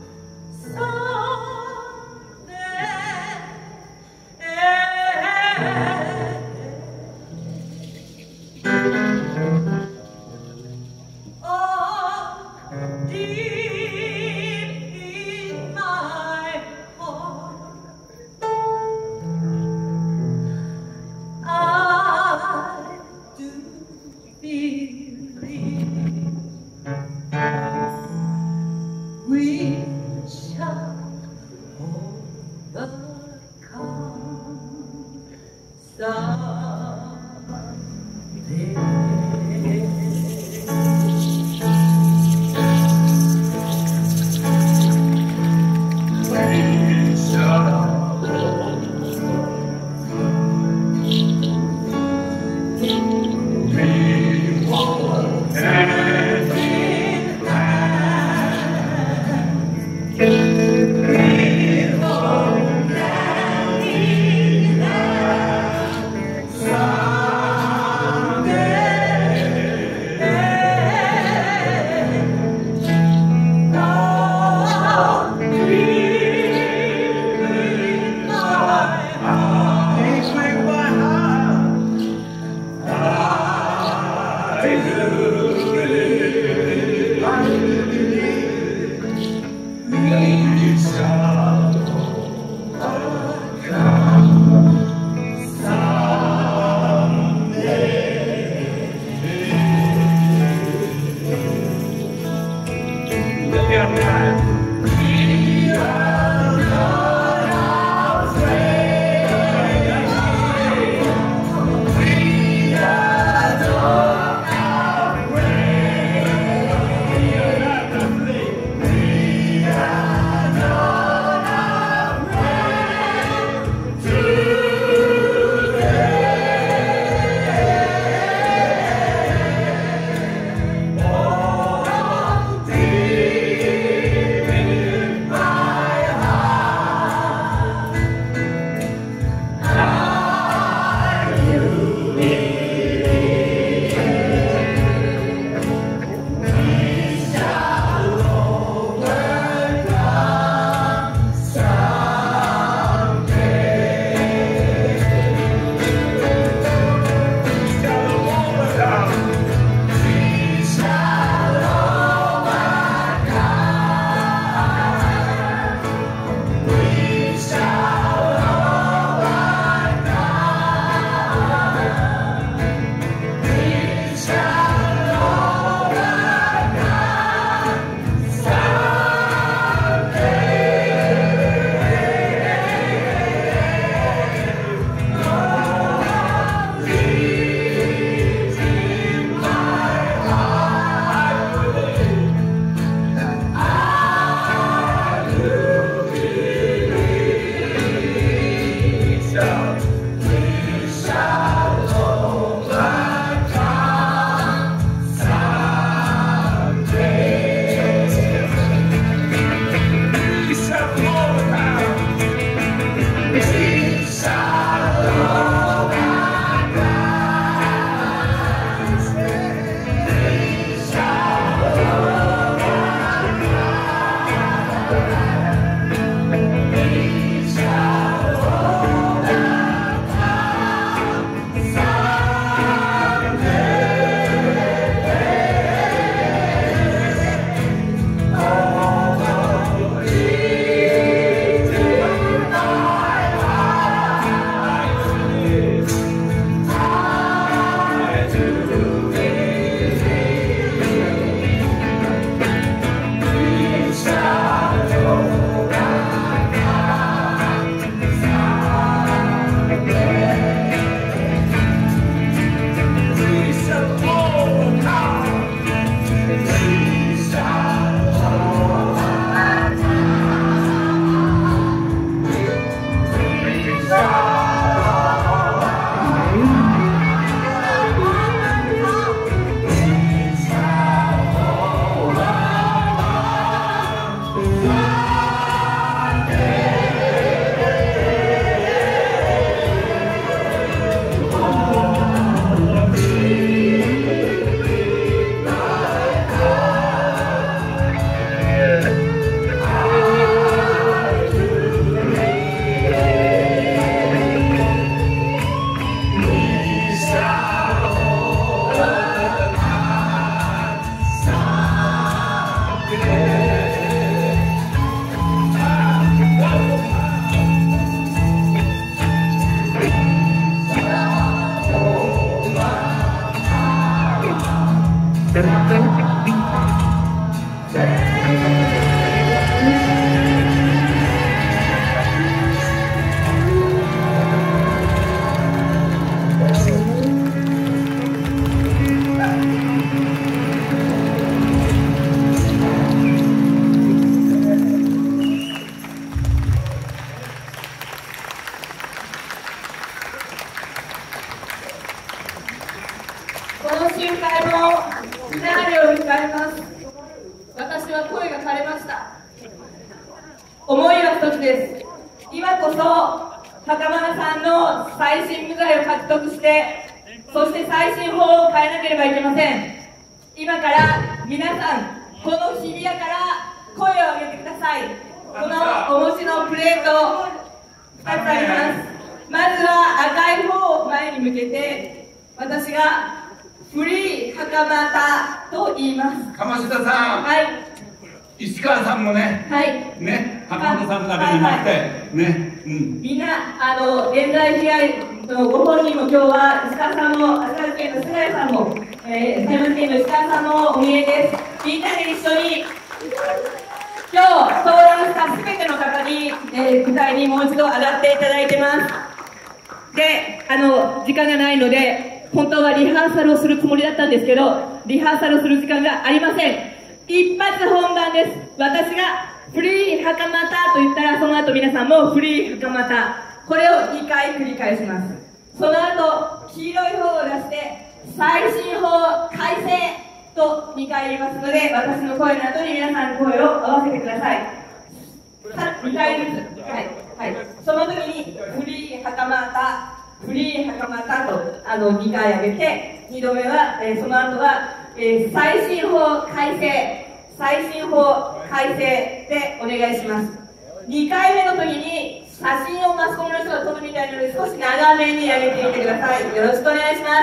S11: されました。思いは一つです。今こそ袴田さんの再審無罪を獲得して、そして再審法を変えなければいけません。今から皆さん、この日比谷から声を上げてください。このお持ちのプレート2つあります。まずは赤い方を前に向けて、私がフリー袴田と言います。
S8: 鴨志田さん、はい、石川さんもね、はい、ね、袴田さんだけじゃなくて、ね、
S11: みんな冤罪被害のご本人も今日は石川さんも、足利県の菅谷さんも、埼玉県の石川さんもお見えです。みんなで一緒に今日登壇したすべての方に、舞台にもう一度上がっていただいてます。で、時間がないので、本当はリハーサルをするつもりだったんですけど、リハーサルをする時間がありません。一発本番です。私がフリー袴田と言ったら、その後皆さんもフリー袴田。これを2回繰り返します。その後、黄色い方を出して、再審法改正と2回言いますので、私の声の後に皆さん声を合わせてください。2回ずつ。はい。はい。その時に、フリー袴田、フリー袴田と2回上げて、2度目は、その後は、再審法改正、再審法改正でお願いします。2回目の時に、写真をマスコミの人が撮るみたいなので、少し長めに上げていってください。よろしくお願いします。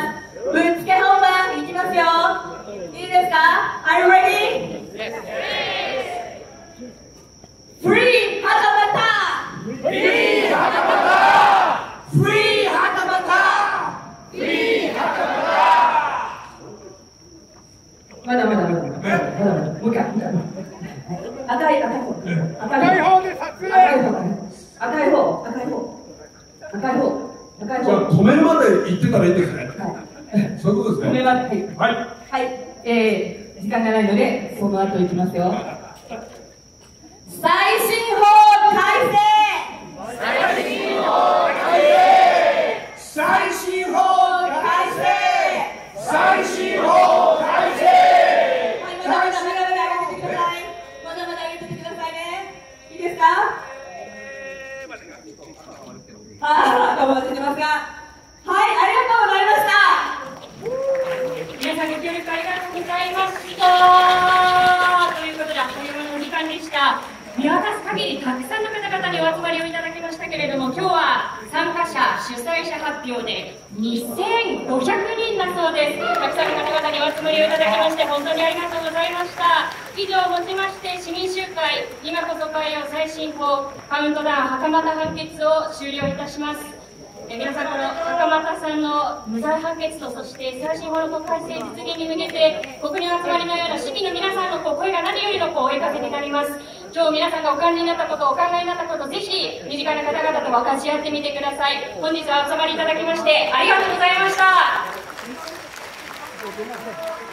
S11: ぶっつけ本番いきますよ。いいですか？ Are you ready? Yes. Free 袴田！ Free 袴田！ Free 袴田！ Free 袴田！まだ。もう一回。赤い方で撮影。赤い方。
S21: 止めるまで行ってたらいいんですね。そういうことですね。
S11: 止めまで、はい。時間がないので、その後行きますよ。再審法改正！再審法改正！再審法改正！再審法改正！はい、まだ上げてください。まだ上げてくださいね。いいですか？頑張ってますが。はい、ありがとうございました。
S1: 皆さんご協力ありがとうございました。ということで、あっという間のお時間でした。見渡す限りたくさんの方々にお集まりをいただきましたけれども、今日は参加者、主催者発表で2500人だそうです。たくさんの方々にお集まりをいただきまして本当にありがとうございました。以上をもちまして市民集会今こそ変えよう再審法カウントダウン袴田判決を終了いたします。皆さん、この袴田さんの無罪判決と、そして再審法の国改正実現に向けて、ここにお集まりのような市民の皆さんの声が何よりのお声かけになります。今日皆さんがお感じになったこと、お考えになったこと、ぜひ身近な方々と分かち合ってみてください。本日はお集まりいただきましてありがとうございました。